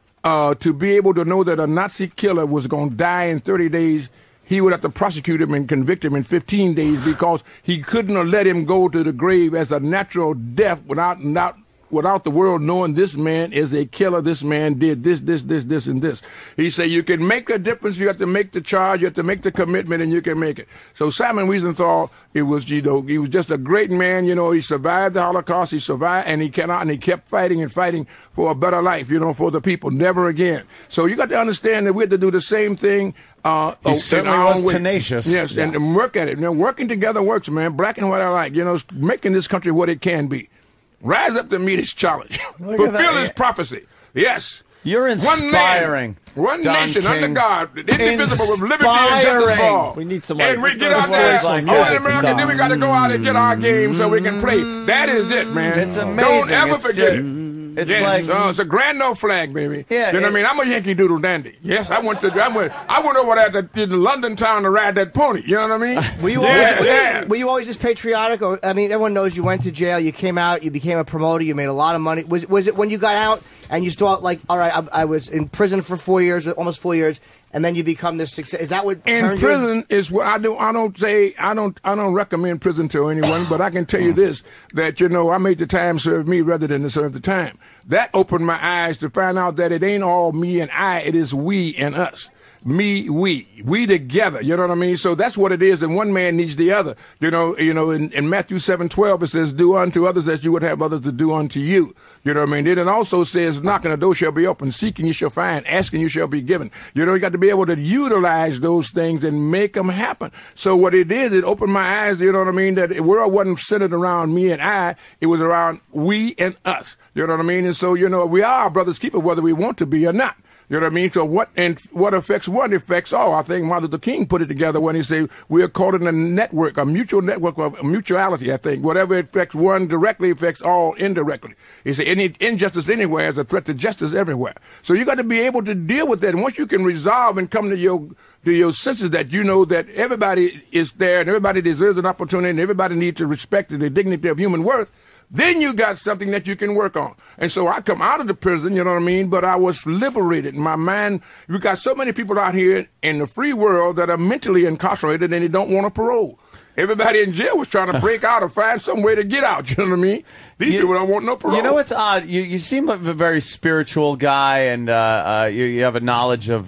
to be able to know that a Nazi killer was going to die in 30 days, he would have to prosecute him and convict him in 15 days because he couldn't have let him go to the grave as a natural death without the world knowing this man is a killer, this man did this, and this. He said you can make a difference, you have to make the charge, you have to make the commitment, and you can make it. So Simon Wiesenthal, he was just a great man, he survived the Holocaust, he survived, and he kept fighting and fighting for a better life, for the people, never again. So you got to understand that we have to do the same thing. He certainly was tenacious. Yes, yeah. and work at it. Working together works, man. Black and white alike, making this country what it can be. Rise up to meet his challenge. Fulfill his prophecy. Yes. You're inspiring. One Don nation King. under God, indivisible with liberty and justice for all. We need some and we get out there, all in America, then we got to go out and get our game so we can play. That is it, man. It's amazing. Don't ever forget it. It's yes, like it's a grand old flag, baby. Yeah, you know what I mean? I'm a Yankee Doodle dandy. Yes, I went over there in London town to ride that pony. You know what I mean? Were you always this patriotic? Or I mean, everyone knows you went to jail, you came out, you became a promoter, you made a lot of money. Was it when you got out and you thought like, all right, I was in prison for 4 years, almost 4 years, and then you become this success? Is that what in prison is what I do? I don't recommend prison to anyone, but I can tell you this: that I made the time serve me rather than to serve the time. That opened my eyes to find out that it ain't all me and I; it is we and us. Me, we together. You know what I mean? So that's what it is. And one man needs the other. In Matthew 7:12 it says, "Do unto others as you would have others to do unto you." You know what I mean? Then it also says, "Knocking, the door shall be open; seeking, you shall find; asking, you shall be given." You got to be able to utilize those things and make them happen. So what it did, it opened my eyes. You know what I mean? That the world wasn't centered around me and I; it was around we and us. You know what I mean? And so we are our brother's keeper, whether we want to be or not. You know what I mean? So what affects one affects all. I think Martin Luther King put it together when he said we are caught in a network, a mutual network of mutuality. I think whatever affects one directly affects all indirectly. He said any injustice anywhere is a threat to justice everywhere. So you got to be able to deal with that. And once you can resolve and come to your senses that that everybody is there and everybody deserves an opportunity and everybody needs to respect the dignity of human worth, then you got something that you can work on. And so I come out of the prison, you know what I mean? But I was liberated. My mind, we got so many people out here in the free world that are mentally incarcerated and they don't want a parole. Everybody in jail was trying to break out or find some way to get out. You know what I mean? These people don't want no parole. You know what's odd? You seem like a very spiritual guy, and you have a knowledge of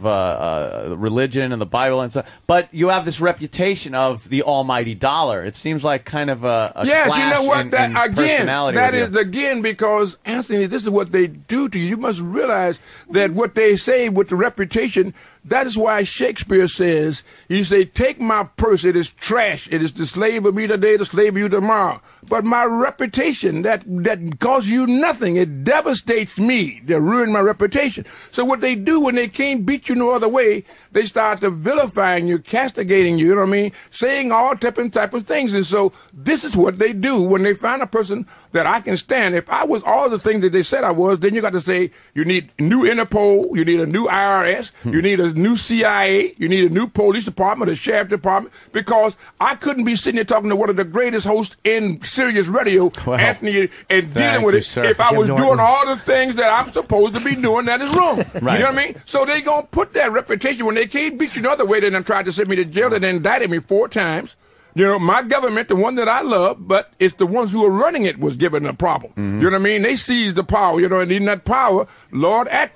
religion and the Bible and stuff. But you have this reputation of the almighty dollar. It seems like kind of a yes, clash you know what? in Again, that is with you. again because Anthony, this is what they do to you. You must realize that what they say with the reputation. That is why Shakespeare says, he say, "Take my purse, it is trash. It is the slave of me today, the slave of you tomorrow. But my reputation, that costs you nothing. It devastates me. They ruin my reputation." So what they do when they can't beat you no other way, they start to vilifying you, castigating you, you know what I mean? Saying all type of things. And so this is what they do when they find a person that I can stand. If I was all the things that they said I was, then you got to say you need new Interpol, you need a new IRS, you need a new CIA, you need a new police department, a sheriff department, because I couldn't be sitting here talking to one of the greatest hosts in Sirius Radio, Anthony, and dealing with it if I was doing all the things that I'm supposed to be doing that is wrong. Right. You know what I mean? So they going to put that reputation when they can't beat you another way. They done tried to send me to jail. They done indicted me 4 times. My government, the one that I love, but it's the ones who are running it was given a problem. You know what I mean? They seized the power, and in that power, Lord Acton,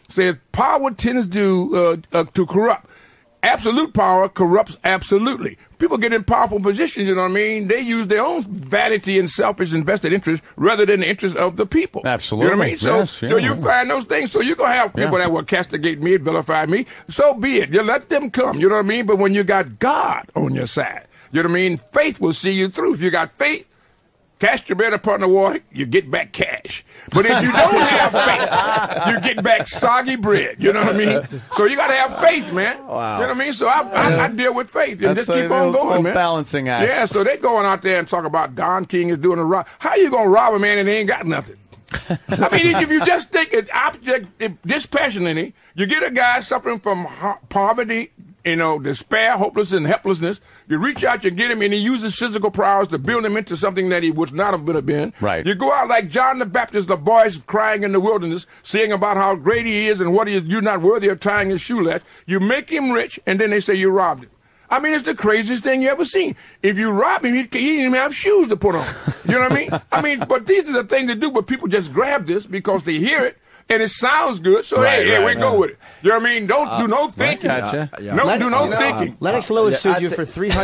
says power tends to corrupt. Absolute power corrupts absolutely. People get in powerful positions, you know what I mean? They use their own vanity and selfish and vested interest rather than the interest of the people. Absolutely. You know what I mean? So Yes, yeah. you find those things. So you're going to have people that will castigate me, vilify me. So be it. You let them come, you know what I mean? But when you got God on your side, you know what I mean? Faith will see you through. If you got faith, cast your bread upon the water, you get back cash. But if you don't have faith, you get back soggy bread. You know what I mean? So you got to have faith, man. Wow. You know what I mean? So I deal with faith and just keep on going, man. Balancing act. Yeah, so they going out there and talk about Don King is doing a rob. How you going to rob a man and they ain't got nothing? I mean, if you just take an object dispassionately, you get a guy suffering from poverty, you know, despair, hopelessness, and helplessness. You reach out, you get him, and he uses physical powers to build him into something that he would not have been. Right. You go out like John the Baptist, the voice crying in the wilderness, saying about how great he is and what he is, you're not worthy of tying his shoelace. You make him rich, and then they say you robbed him. I mean, it's the craziest thing you ever seen. If you rob him, he didn't even have shoes to put on. You know what I mean? But these are the things to do, but people just grab this because they hear it. And it sounds good, so we go with it. You know what I mean? Don't do no thinking. Gotcha. Do no thinking. Lennox Lewis sued you for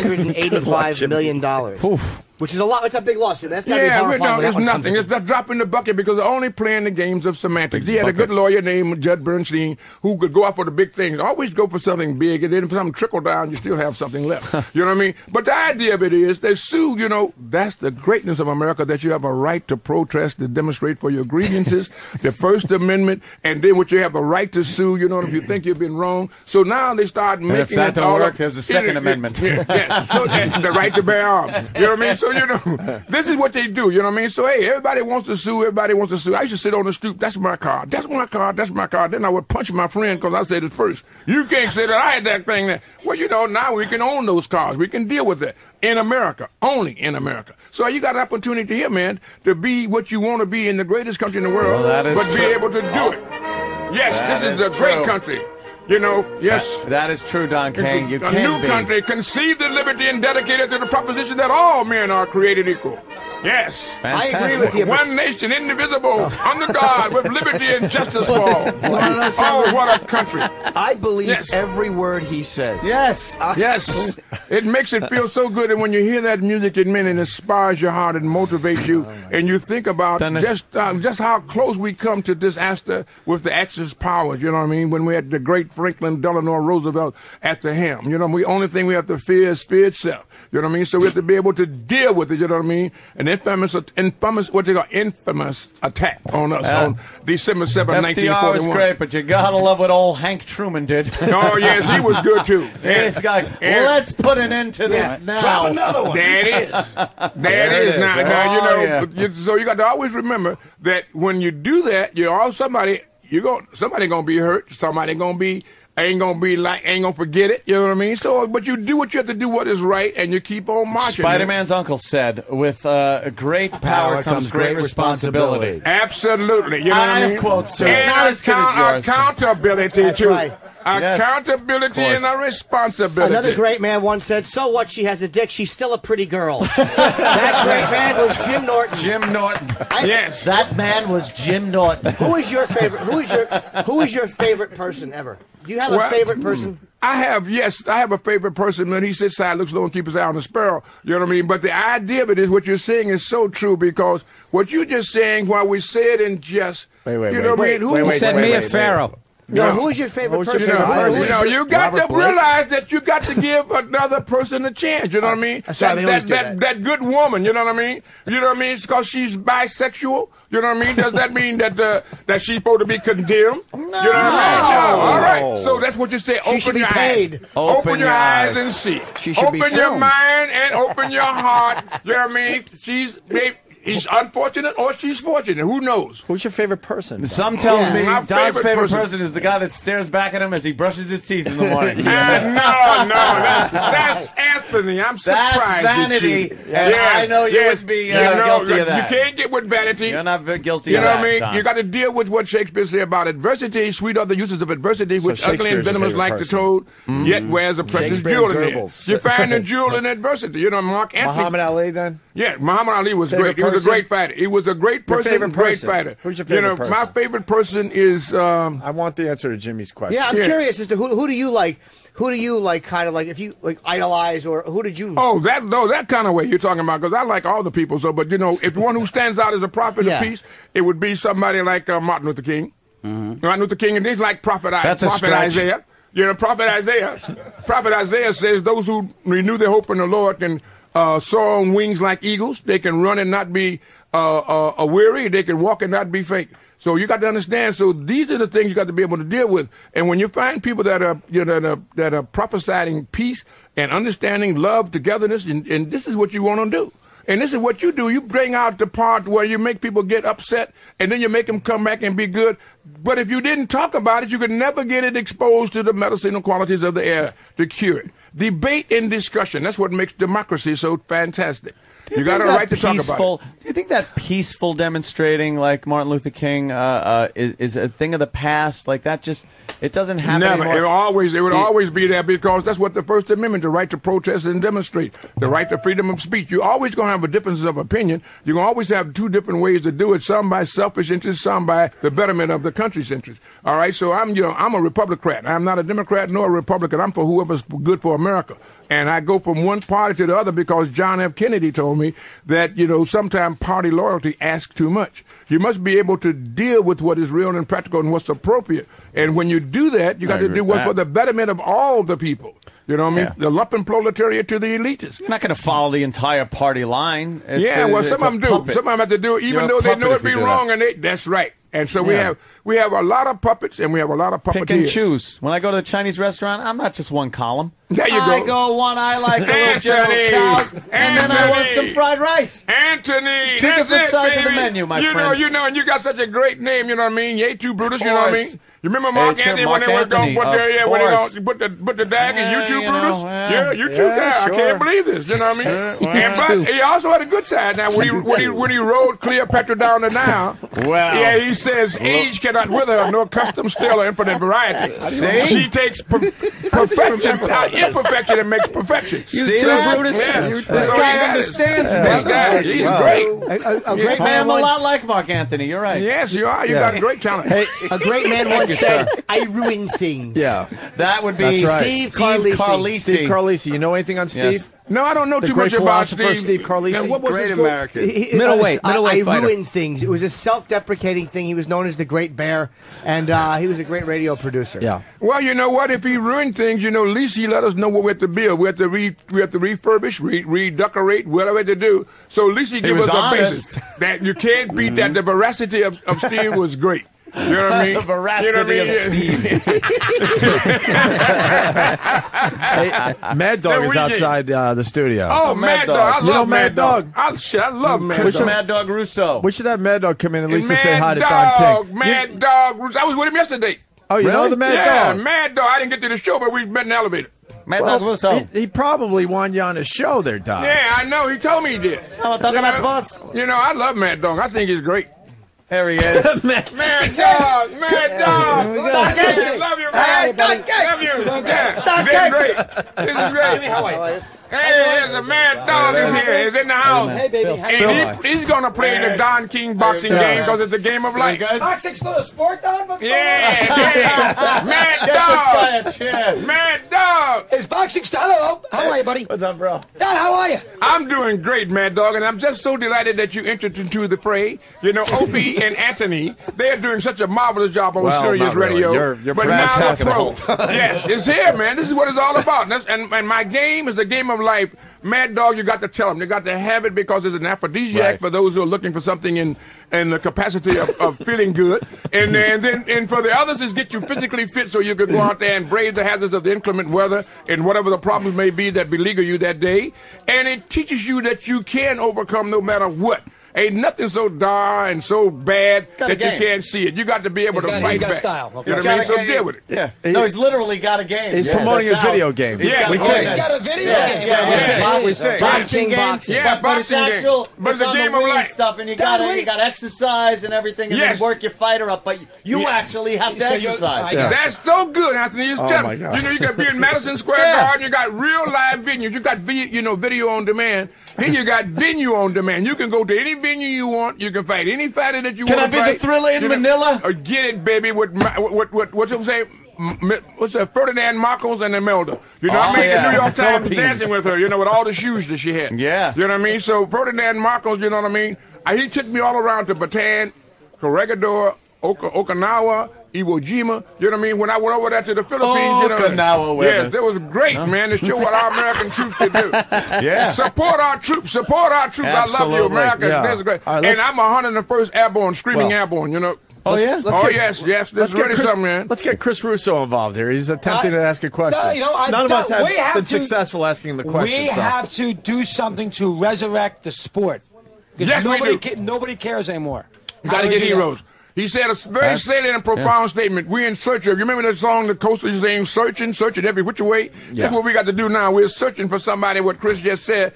$385 million. Which is a lot. It's a big lawsuit. That's got to be horrifying. It's nothing. It's a drop in the bucket because they're only playing the games of semantics. He had a good lawyer named Judd Bernstein who could go out for the big things. Always go for something big, and then if something trickle down, you still have something left. You know what I mean? But the idea of it is they sue, you know, that's the greatness of America, that you have a right to protest, to demonstrate for your grievances, the First Amendment, and then what you have a right to sue, you know, if you think you've been wrong. So now they start making if that it don't all work, up. there's a Second Amendment. So the right to bear arms. You know what I mean? So, you know, this is what they do. You know what I mean? So, hey, everybody wants to sue. Everybody wants to sue. I used to sit on the stoop. That's my car. That's my car. That's my car. Then I would punch my friend because I said it first. You can't say that I had that thing there. Well, you know, now we can own those cars. We can deal with that. In America. Only in America. So you got an opportunity here, man, to be what you want to be in the greatest country in the world, but be able to do it. Yes, this is a great country. You know, yes. That is true, Don King. You a new country conceived in liberty and dedicated to the proposition that all men are created equal. Yes. Fantastic. I agree with you. One nation, indivisible, under God, with liberty and justice for all. Oh, what a country. I believe every word he says. Yes. Yes. It makes it feel so good. And when you hear that music, it inspires your heart and motivates you. And you think about just how close we come to disaster with the Axis powers. You know what I mean? When we had the great Franklin Delano Roosevelt at the helm. You know, the only thing we have to fear is fear itself. You know what I mean? So we have to be able to deal with it. You know what I mean? An infamous attack on us on December 7, 1941. FDR was great, but you gotta love what old Hank Truman did. Oh, yes, he was good, too. It's like, let's put an end to this now. Drop another one. There it is. There it is. Now, you know, so you got to always remember that when you do that, somebody gonna be hurt. Somebody ain't gonna forget it. You know what I mean? So, but you do what you have to do, what is right, and you keep on marching. Spider-Man's uncle said, "With great power comes great responsibility." Absolutely. You know what I mean? Quotes, sir. And Not as good as yours. accountability That's too. right. Accountability and a responsibility. Another great man once said, "So what? She has a dick. She's still a pretty girl." That great man was Jim Norton. Jim Norton. Yes, that man was Jim Norton. Who is your favorite? Who is your favorite person ever? Do you have a favorite person? I have a favorite person. When he sits side, looks low, and keeps his eye on the sparrow. You know what I mean? But the idea of it is what you're saying is so true, because what you're just saying, while we say it in jest, Who said Mia Farrow? No, who is your favorite person? You got to realize that you got to give another person a chance. You know what I mean? That good woman. You know what I mean? You know what I mean? It's because she's bisexual. You know what I mean? Does that mean that she's supposed to be condemned? No. You know what I mean? No. All right. So that's what you say. Open your eyes. Open your eyes and see. Open your mind and open your heart. You know what I mean? He's unfortunate or she's fortunate. Who knows? Who's your favorite person? Some tells me Don's favorite person is the guy that stares back at him as he brushes his teeth in the morning. No, that's Anthony. I'm surprised. That's vanity. I know you would be guilty of that. You can't get with vanity. You're not guilty of that. You know what I mean? Don. You got to deal with what Shakespeare said about adversity. Sweet are the uses of adversity, which ugly and venomous like the toad, yet wears a precious jewel in there. You find a jewel in adversity. You know, Mark Anthony. Muhammad Ali, then? Yeah, Muhammad Ali was great. He was was a great fighter. He was a great Your person, favorite great person. fighter. Who's your favorite person? My favorite person is. I want the answer to Jimmy's question. Yeah, I'm curious as to who do you like? Who do you like? Kind of like if you like idolize, or who did you? Oh, that kind of way you're talking about, because I like all the people. So, but if one who stands out as a prophet of peace, it would be somebody like Martin Luther King. Martin Luther King, and he's like Prophet Isaiah. Prophet Isaiah says those who renew their hope in the Lord can soar on wings like eagles. They can run and not be weary. They can walk and not be faint. So you got to understand. So these are the things you got to be able to deal with. And when you find people that are that are prophesying peace and understanding, love, togetherness, and this is what you want to do. And this is what you do. You bring out the part where you make people get upset, and then you make them come back and be good. But if you didn't talk about it, you could never get it exposed to the medicinal qualities of the air to cure it. Debate and discussion. That's what makes democracy so fantastic. You got a right to talk about it. Do you think that peaceful demonstrating, like Martin Luther King, is a thing of the past? Like that it doesn't happen Never. anymore? It would always be there, because that's what the First Amendment, the right to protest and demonstrate, the right to freedom of speech. You're always going to have a difference of opinion. You're going to always have two different ways to do it, some by selfish interest, some by the betterment of the country's interest. All right, so I'm a Republican. I'm not a Democrat nor a Republican. I'm for whoever's good for America. And I go from one party to the other because John F. Kennedy told me that, sometimes party loyalty asks too much. You must be able to deal with what is real and practical and what's appropriate. And when you do that, you got to do what's for the betterment of all the people. You know what I mean? The lumpen proletariat to the elitists. You're not going to follow the entire party line. Some of them do. Some of them have to do it, even though they know it be wrong. That's right. And so we have a lot of puppets, and we have a lot of puppeteers. Pick and choose. When I go to the Chinese restaurant, I'm not just one column. There you go. I go one. I like a little General Chow's, and then I want some fried rice. Anthony, two that's different sides baby. of the menu, my friend. And you got such a great name. You know what I mean? Yetu Brutus. You know what I mean? You remember Mark Anthony when they were going to put the dag in YouTube Brutus? YouTube guy. Sure. I can't believe this. You know what I mean? But he also had a good side. Now when he rode Cleopatra down the Nile, he says age cannot wither nor custom still or infinite variety. See? She takes perfection out imperfection and makes perfection. See that, Brutus? This guy understands me. This guy, he's great. A great I man am a once. lot like Mark Anthony. You're right. Yes, you are. You got great talent. Hey, A great man once said, "I ruin things." yeah. That would be That's right. Steve Carlisi. Steve Carlisi. You know anything on Steve? Yes. No, I don't know The too great much about philosopher Steve. Steve Carlisi. Now, what was Great his book? American. Middleweight I fighter. ruined things. It was a self-deprecating thing. He was known as the Great Bear, and he was a great radio producer. Yeah. Well, you know what? If he ruined things, at least he let us know what we have to build. We have to refurbish, redecorate, whatever we have to do. So at least he gave was us a honest. basis. That you can't beat that. The veracity of Steve was great. You know what I mean? The veracity of Steve. Hey, Mad Dog is outside the studio. Oh, Mad Dog. I You know love Mad Dog? I love Mad Who's Dog. Mad Dog Russo? We should have Mad Dog come in at least to Mad say hi to Dog, Don King. Mad Dog. I was with him yesterday. Oh, you know Really? the Mad Yeah, Dog? Mad Dog. I didn't get to the show, but we met in the elevator. Mad Dog Russo. He probably wanted you on his show there, Don. Yeah, I know. He told me he did. I'm talking about sports. I love Mad Dog. I think he's great. There he is. Mad Dog, Mad Dog. I love you, man. Love you. Yeah, this is great. This is great. Hey, there's a Mad Dog is here. He's in the house. Hey, baby. And he's going to play the Don King boxing game because it's a game of life. Boxing's for the sport, Don. Yeah. Mad Dog. Mad Dog. Is boxing style? Hello. How are you, buddy? What's up, bro? Don, how are you? I'm doing great, Mad Dog, and I'm just so delighted that you entered into the fray. Opie and Anthony, they're doing such a marvelous job on Sirius not really. Radio. You're but perhaps now talking the whole pro. Yes, it's here, man. This is what it's all about. And my game is the game of life. Mad Dog, you got to tell them. You got to have it because it's an aphrodisiac for those who are looking for something in the capacity of feeling good. And for the others, is get you physically fit so you can go out there and brave the hazards of the inclement weather and whatever the problems may be that beleaguer you that day. And it teaches you that you can overcome no matter what. Ain't nothing so dire and so bad that you can't see it. You got to be able to fight he's got back. style. You know what I mean? So deal with it. Yeah. No, he's literally got a game. He's promoting his video game. Yeah, we He's think. got a video. We think. Boxing game. Yeah, but it's boxing game. actual. But it's a on game the of weed life. stuff, and you got to exercise and everything, and Yes. then work your fighter up. But you actually have to exercise. That's so good, Anthony. It's Oh, my God. you can be in Madison Square Garden. You got real live venues. You got video on demand. Then you got venue on demand. You can go to any venue you want. You can fight any fighter that you Can want to I be fight. the Thriller in Manila? Or get it, baby, what's it say? What's that? Ferdinand Marcos and Imelda. You know, I made the New York Times dancing with her, with all the shoes that she had. Yeah. You know what I mean? So Ferdinand Marcos, you know what I mean? He took me all around to Bataan, Corregidor, Okinawa, Iwo Jima. You know what I mean? When I went over there to the Philippines, Okinawa weather. yes, that was great, man, to show what our American troops can do. Yeah. Support our troops. Support our troops. I love you, Absolutely. America. Yeah. That's great. All right, and I'm 101st Airborne, screaming airborne, Oh, yeah? Yes. This is really something, man. Let's get Chris Russo involved here. He's attempting to ask a question. None of us have been successful asking the question. We have to do something to resurrect the sport. Because Yes, we do. Nobody cares anymore. You got to get heroes. He said a very salient and profound statement. We're in search of. You remember that song, The Coast is saying, searching every which way? Yeah. That's what we got to do now. We're searching for somebody, what Chris just said,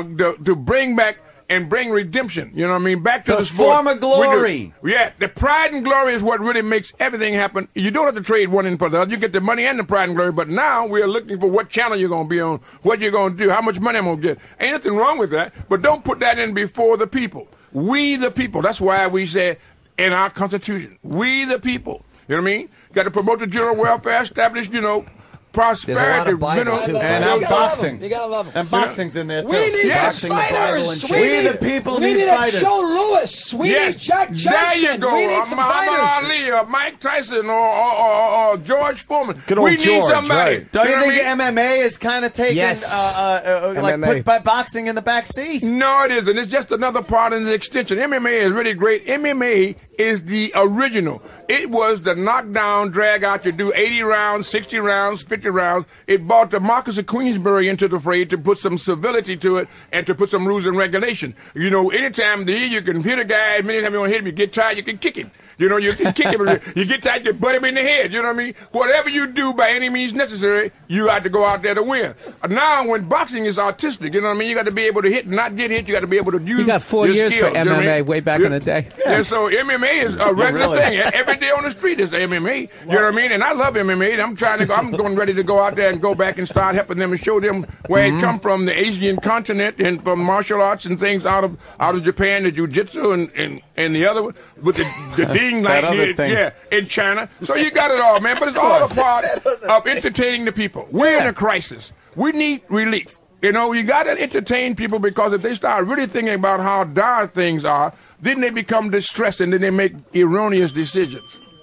to bring back and bring redemption. You know what I mean? Back to the sport. former glory. Yeah, the pride and glory is what really makes everything happen. You don't have to trade one in for the other. You get the money and the pride and glory. But now we're looking for what channel you're going to be on, what you're going to do, how much money I'm going to get. Ain't nothing wrong with that. But don't put that in before the people. We the people. That's why we say in our Constitution, we the people. You know what I mean? Got to promote the general welfare, establish, prosperity. There's a lot of Bible, too. And now boxing. You gotta love them. And boxing's in there, too. We need Yes. fighters. We the people We need need fighters. a Joe Lewis. We need Jack Jackson. There you go. We need some Muhammad fighters. Ali or Mike Tyson or George Foreman. Good old We need George, somebody. right. Don't you know what think I mean? MMA is kind of taking, Yes. like, MMA. put boxing in the back seat? No, it isn't. It's just another part in the extension. MMA is really great. MMA is the original. It was the knockdown, drag out. You do 80 rounds, 60 rounds, 50 rounds. It brought the Marcus of Queensberry into the fray to put some civility to it and to put some rules and regulations. Anytime you can hit a guy, as many times you want to hit him, you get tired, you can kick him. You can kick him. You get tired, you butt him in the head. You know what I mean? Whatever you do by any means necessary, you have to go out there to win. Now, when boxing is artistic, you know what I mean? You got to be able to hit and not get hit. You got to be able to use You got 4 your years skills, for you know what I MMA mean? way back in the day. Yeah, so MMA is a regular thing. Every day on the street is MMA. You know what I mean? And I love MMA. I'm going ready to go out there and go back and start helping them and show them where it come from, the Asian continent, and from martial arts and things out of Japan, the jiu-jitsu and the other one with the ding like other thing. yeah, in China. So you got it all, man. But it's all a part of entertaining the people. We're in a crisis. We need relief. You got to entertain people, because if they start really thinking about how dire things are, then they become distressed and then they make erroneous decisions.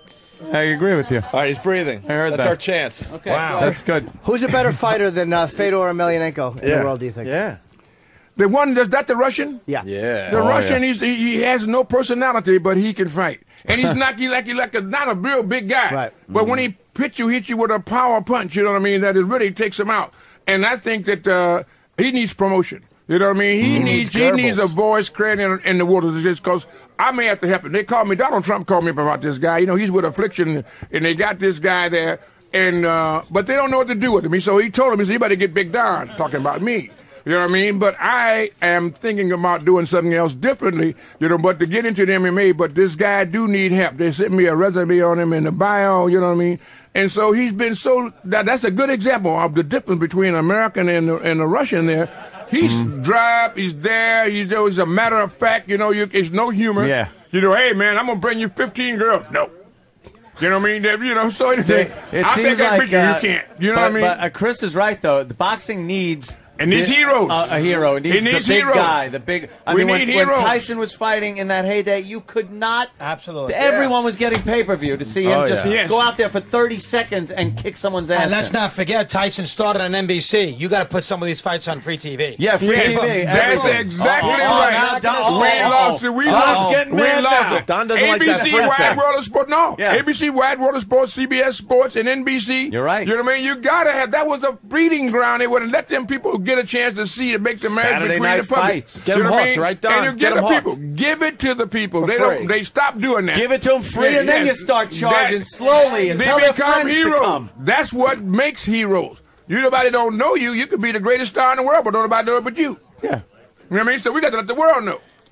I agree with you. All right, he's breathing. I heard That's that. our chance. Okay. Wow. That's good. Who's a better fighter than Fedor Emelianenko in the world, do you think? Yeah. The one, is that the Russian? Yeah. Yeah. The Russian, he has no personality, but he can fight. And he's not not a real big guy. Right. But when he hits you with a power punch, you know what I mean, that it really takes him out. And I think that he needs promotion. You know what I mean? He needs a voice created in the waters, just because I may have to help him. Donald Trump called me up about this guy. He's with Affliction, and they got this guy there, and but they don't know what to do with him. So he told him, he said, you better get Big Don, talking about me. You know what I mean? But I am thinking about doing something else differently, but to get into the MMA, but this guy do need help. They sent me a resume on him in the bio, you know what I mean? And so he's been that's a good example of the difference between an American and the Russian there. He's dry, he's there, he's a matter of fact, it's no humor. Yeah. Hey man, I'm going to bring you 15 girls. No. You know what I mean? So anything. It I seems think I like picture you can't. You know what I mean? But Chris is right, though. The boxing needs And needs heroes. A hero. It needs the big heroes. guy. The big. I We mean, need when heroes. Tyson was fighting in that heyday, you could not. Absolutely. Everyone was getting pay-per-view to see him Oh, just yeah. Yes. go out there for 30 seconds and kick someone's ass. And let's in. not forget, Tyson started on NBC. You got to put some of these fights on free TV. Yeah, free Yes, TV. that's everything. exactly Oh, right. now, We lost it. We lost it. getting We mad lost now. it. Don doesn't like that ABC free Wide thing. World of Sport. No. Yeah. ABC Wide World of Sports, CBS Sports, and NBC. You're right. You know what I mean? You got to have. That was a breeding ground. They wouldn't let them people get a chance to see and make the marriage Saturday between night the public. fights. Get You 'em know what I hooked, mean? right, Don? And you Get get 'em the hooked. people. Give it to the people. For They free. don't. They stop doing that. Give it to them free, Yeah, and then yes. you start charging That- slowly and They tell their become friends heroes. to come. That's what makes heroes. Nobody don't know you. You could be the greatest star in the world, but nobody know it but you. Yeah. You know what I mean? So we got to let the world know.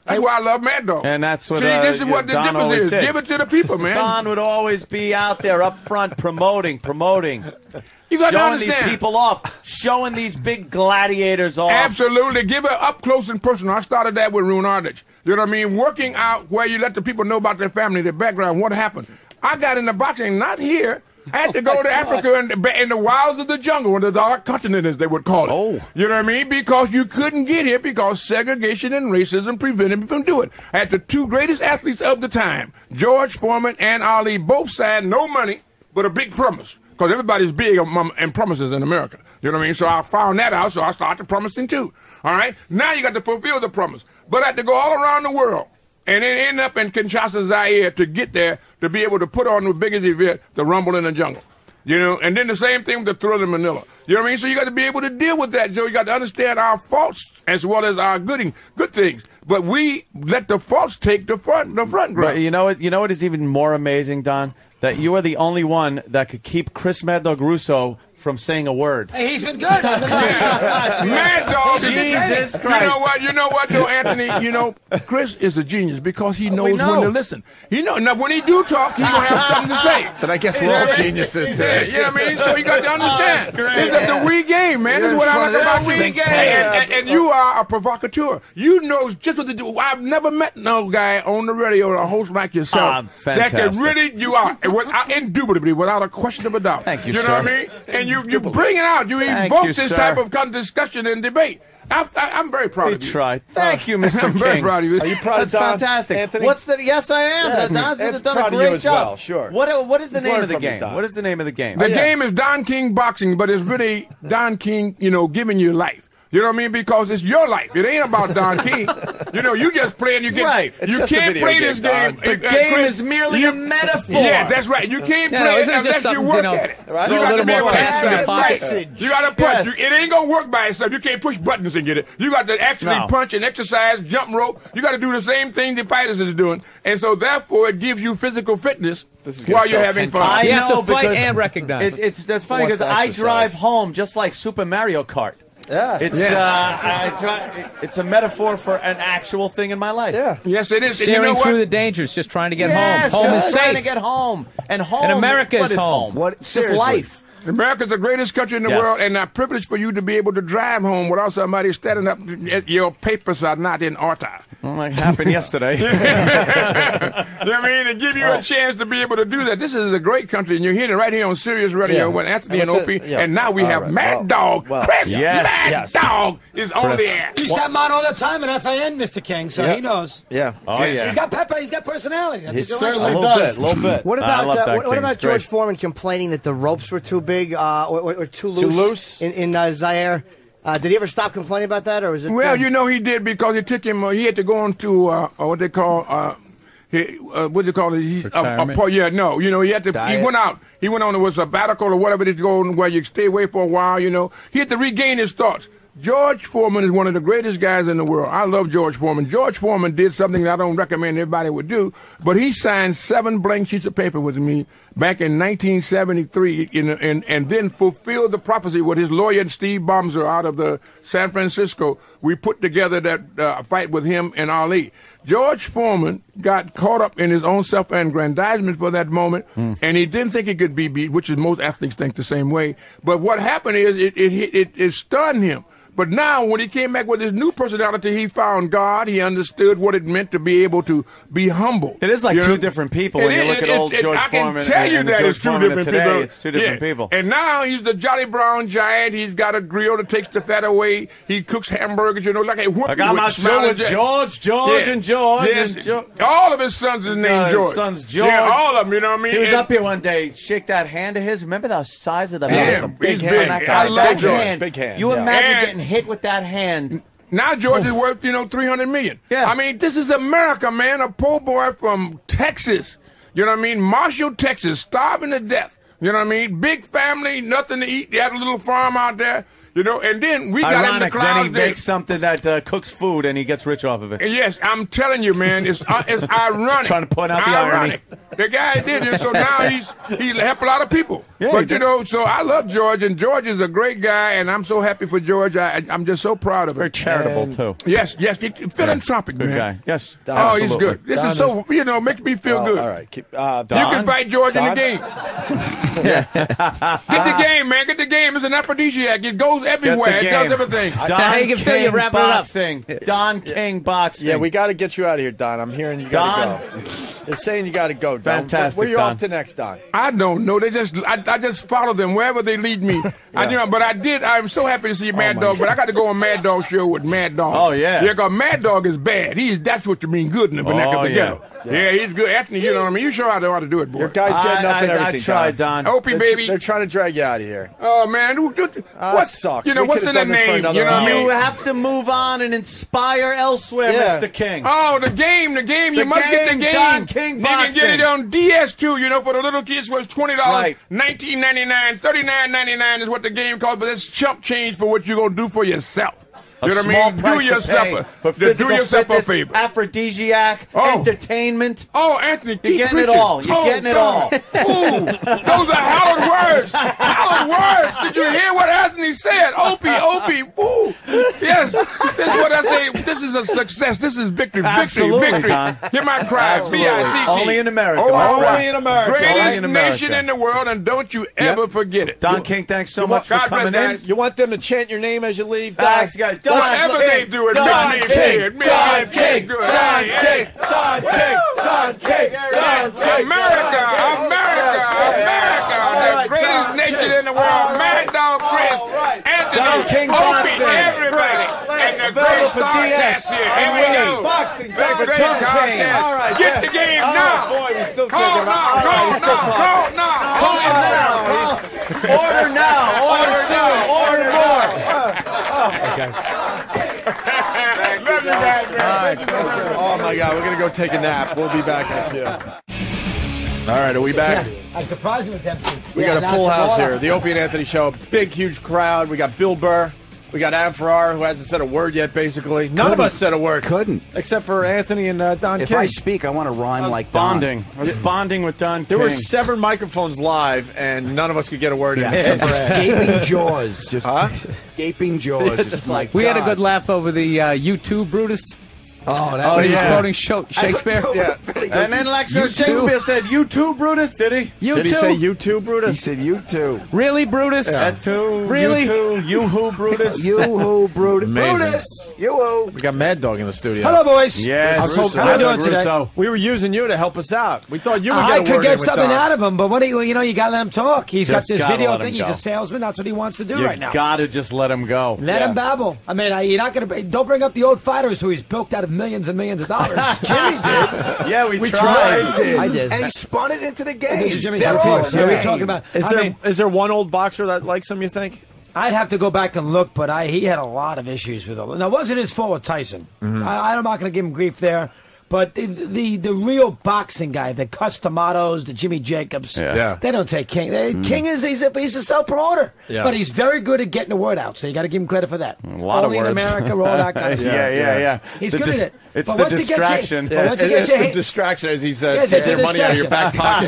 That's why I love Mad Dog. And that's what. See, this is what the Don difference always is. did. Give it to the people, man. Don would always be out there up front promoting. You got to showing these understand. people off, showing these big gladiators off. Absolutely. Give it up close and personal. I started that with Rune Ardich. You know what I mean? Working out where you let the people know about their family, their background, what happened. I got into boxing not here. I had to go to Africa in the wilds of the jungle, or the dark continent, as they would call it. Oh. You know what I mean? Because you couldn't get here because segregation and racism prevented me from doing it. I had the two greatest athletes of the time, George Foreman and Ali, both signed no money, but a big promise. Because everybody's big in promises in America. You know what I mean? So I found that out, so I started promising too. All right? Now you got to fulfill the promise. But I had to go all around the world and then end up in Kinshasa, Zaire to get there to be able to put on the biggest event, the Rumble in the Jungle. You know, and then the same thing with the Thriller in Manila. You know what I mean? So you got to be able to deal with that, Joe. You got to understand our faults as well as our good things. But we let the faults take the front ground. But you know what is even more amazing, Don? That you are the only one that could keep Chris Mad Dog Russo from saying a word. Hey, he's been good. Mad Dog. Jesus Christ. You know what, though, Anthony? You know, Chris is a genius because he knows when to listen. Now, when he do talk, he gonna have something to say. But I guess we're all geniuses today. Yeah, you know what I mean? So you got to understand. It's the we game, man. This is what I like about we game. And you are a provocateur. You know just what to do. I've never met no guy on the radio or a host like yourself that can really, you are, indubitably, without a question of a doubt. Thank you, You know sir. what I mean? And you bring it out. You evoke this type of discussion and debate. I'm very proud of you. Tried. Thank you, Mr. I'm very King. proud of you. Are you proud That's of Don, fantastic. Anthony? Yes, I am. Yeah, Don's Ed's done a proud of great you as job. well, sure. What is the Just name learn of the from me, game? Don. What is the name of the game? The game is Don King Boxing, but it's really Don King, giving you life. You know what I mean? Because it's your life. It ain't about Don King. You just playing. You get Right. You can't play this game. The game is merely a metaphor. Yeah, that's right. You can't Yeah, play it isn't it just unless you something, work at it. right? You A got little to be more able to cash in your have pocket. that. You got to punch. It ain't gonna work by itself. You can't push buttons and get it. You got to actually punch and exercise, jump rope. You got to do the same thing the fighters is doing, and so therefore it gives you physical fitness while you're having fun. You have to fight and recognize. That's funny because I drive home just like Super Mario Kart. Yeah, it's a metaphor for an actual thing in my life. Yeah, yes, it is. And Steering you know through what? the dangers, just trying to get Yes, home. Home is just trying safe. to get home, and home. And America what is home. It's just life. America's the greatest country in the world, and a privilege for you to be able to drive home without somebody standing up. Your papers are not in order. Well, that happened yesterday. You know what I mean? And give you a chance to be able to do that. This is a great country, and you're hearing it right here on Sirius Radio with Anthony and Opie. And now we have Mad Dog. Chris Mad Dog is on the air. He's that man all the time in FAN, Mr. King, so he knows. Yeah. Oh, yeah. He's got pepper. He's got personality. That's He a good certainly one. does. A little bit. What I love about Don what King. about It's great. George Foreman complaining that the ropes were too big or too loose? In Zaire? Did he ever stop complaining about that, or was it? Well, he did because it took him. He had to go on to what they call. What do you call it? He had to. Diet. He went out. He went on. It was a sabbatical or whatever it is, going where you stay away for a while. He had to regain his thoughts. George Foreman is one of the greatest guys in the world. I love George Foreman. George Foreman did something that I don't recommend everybody would do, but he signed 7 blank sheets of paper with me back in 1973, and then fulfilled the prophecy with his lawyer, Steve Bomser, out of the San Francisco. We put together that fight with him and Ali. George Foreman got caught up in his own self-aggrandizement for that moment, and he didn't think he could be beat, which is most athletes think the same way. But what happened is it stunned him. But now, when he came back with his new personality, he found God. He understood what it meant to be able to be humble. It is like two different people when you look at old George Foreman. I can tell you and that George it's two Foreman different today, people. It's two different people. And now he's the Jolly Brown Giant. He's got a grill that takes the fat away. He cooks hamburgers, like a whoopie. I got my son with George, and George. Yes. And George. All of his sons is named George. His son's George. Yeah, all of them, you know what I mean? He was up here one day, shake that hand of his. Remember the size of the hand? Yeah, Big he's hand. big. That guy. I love That George. hand. Big hand. You Yeah. imagine And- getting hit with that hand. Now George is worth, $300 million. Yeah. I mean, this is America, man. A poor boy from Texas. You know what I mean? Marshall, Texas, starving to death. You know what I mean? Big family, nothing to eat. They had a little farm out there. You know, and then we got in the Ironic. crowd. Then he makes something that cooks food and he gets rich off of it. Yes, I'm telling you, man, it's ironic. Trying to point out the irony. The guy did it, so now he helped a lot of people. Yeah, but you know, so I love George, and George is a great guy, and I'm so happy for George. I'm just so proud of him. Very charitable too. Yes, philanthropic, Good man. guy. Yes. Oh, he's good. This is so, makes me feel good. All right. You can fight George in the game. Get the game, man. Get the game. It's an aphrodisiac. It goes everywhere. It does everything. Don King Boxing. Don King Boxing. Yeah, we got to get you out of here, Don. I'm hearing you got to go. They're saying you got to go, Don. Fantastic, Where are you Don. off to next, Don? I don't know. I just follow them wherever they lead me. I'm so happy to see Mad Dog, but I got to go on Mad Dog show with Mad Dog. Oh, yeah. Yeah, because Mad Dog is bad. That's what you mean good in the vernacular together. Yeah, he's good. Anthony, you know what I mean? You sure how to do it, boy. Your guy's getting up and everything. I tried, Don. Opie, baby. They're trying to drag you out of here. Oh, man. That sucks. You know, We what's could've in done the this for name? another You know what I hour. mean? You have to move on and inspire elsewhere, Yeah. Mr. King. Oh, the game. You must get the game. Don King You can get it Boxing. on DS2. You know, for the little kids, was $20, Right. $19.99, $39.99 is what the game costs, but that's chump change for what you're going to do for yourself. A You know what small I mean? price Do to yourself pay a, for do physical yourself a fitness, favor. aphrodisiac, Oh. entertainment. Oh, Anthony, You're keep getting it preaching. all. You're getting it all. Ooh, those are hallowed words. Hallowed words. Did you hear what Anthony said? Opie. Ooh. Yes. This is what I say. This is a success. This is victory. Absolutely, Victory. Don. Hear my cry. Absolutely. BICT. Only in America. Oh, my only friend. in America. Only Greatest in America. nation in the world, and don't you ever forget it. Don King, thanks so much for God bless, coming in. guys. You want them to chant your name as you leave, Don? Thanks, guys. Don Whatever King. they do, it Don makes me King. good. Don King. Good. Don Hey, King. Don King. Don King. Don King. America, the greatest nation in the world. Mad Dog Chris, Don Anthony, King Opie, Boxing. everybody, and the great Available for star DS. cast here. Here we go. Boxing, The back for great Trump star chain. cast. All right, Get yeah. the game Oh, now. boy, we still Call kicking now, around. All right, call he's still now, talking. call now. Call now. Order now. Order soon. Order more. Love you guys, man. Oh, my God. We're going to go take a nap. We'll be back in a few. All right, are we back? I'm surprised with Dempsey. We got a full house here. The Opie and Anthony Show. Big, huge crowd. We got Bill Burr. We got Adam Ferrara, who hasn't said a word yet, basically. None of us said a word. Couldn't. Except for Anthony and Don If King. I speak, I want to rhyme like Don. Bonding. I was bonding with Don There King. were 7 microphones live, and none of us could get a word in. Except for Ed. Gaping jaws. Just gaping jaws. Just like We had a God. good laugh over the U2 Brutus. Oh, that When was he was yeah. quoting Shakespeare. Yeah. And then Lex You Shakespeare too. said, "You too, Brutus." Did he? You Did he too. say you too, Brutus? He said, "You too." Really, Brutus? That too. Really? You too. You who, Brutus? You who, Brutus? Amazing. Brutus. You who? We got Mad Dog in the studio. Hello, boys. Yes. How are you doing today? Russo. We were using you to help us out. We thought you would I get a could word get in with something Don. out of him, but what do you know? You got to let him talk. He's Just got this gotta video let him thing. He's go. a salesman. That's what he wants to do You right now. gotta just let him go. Let him babble. I mean, you're not going to. Don't bring up the old fighters who he's bilked out of millions and millions of dollars. Jimmy did. Yeah, we tried. I did. And he spun it into the This game. is Jimmy's They're other all piece. Yeah, we're game. talking about. Is there one old boxer that likes him, you think? I'd have to go back and look, but he had a lot of issues with it. Now, it wasn't his fault with Tyson. I'm not going to give him grief there. But the real boxing guy, the Customatos, the Jimmy Jacobs, Yeah. they don't take King. King he's a self promoter, Yeah. but he's very good at getting the word out. So you got to give him credit for that. A lot Only of words. in America, all that kind of stuff. Yeah. He's The good at it. It's But the once he gets you- distraction. but once he It's gets you the hit- distraction, as he Yes, said, it's take a your money out of your back pocket.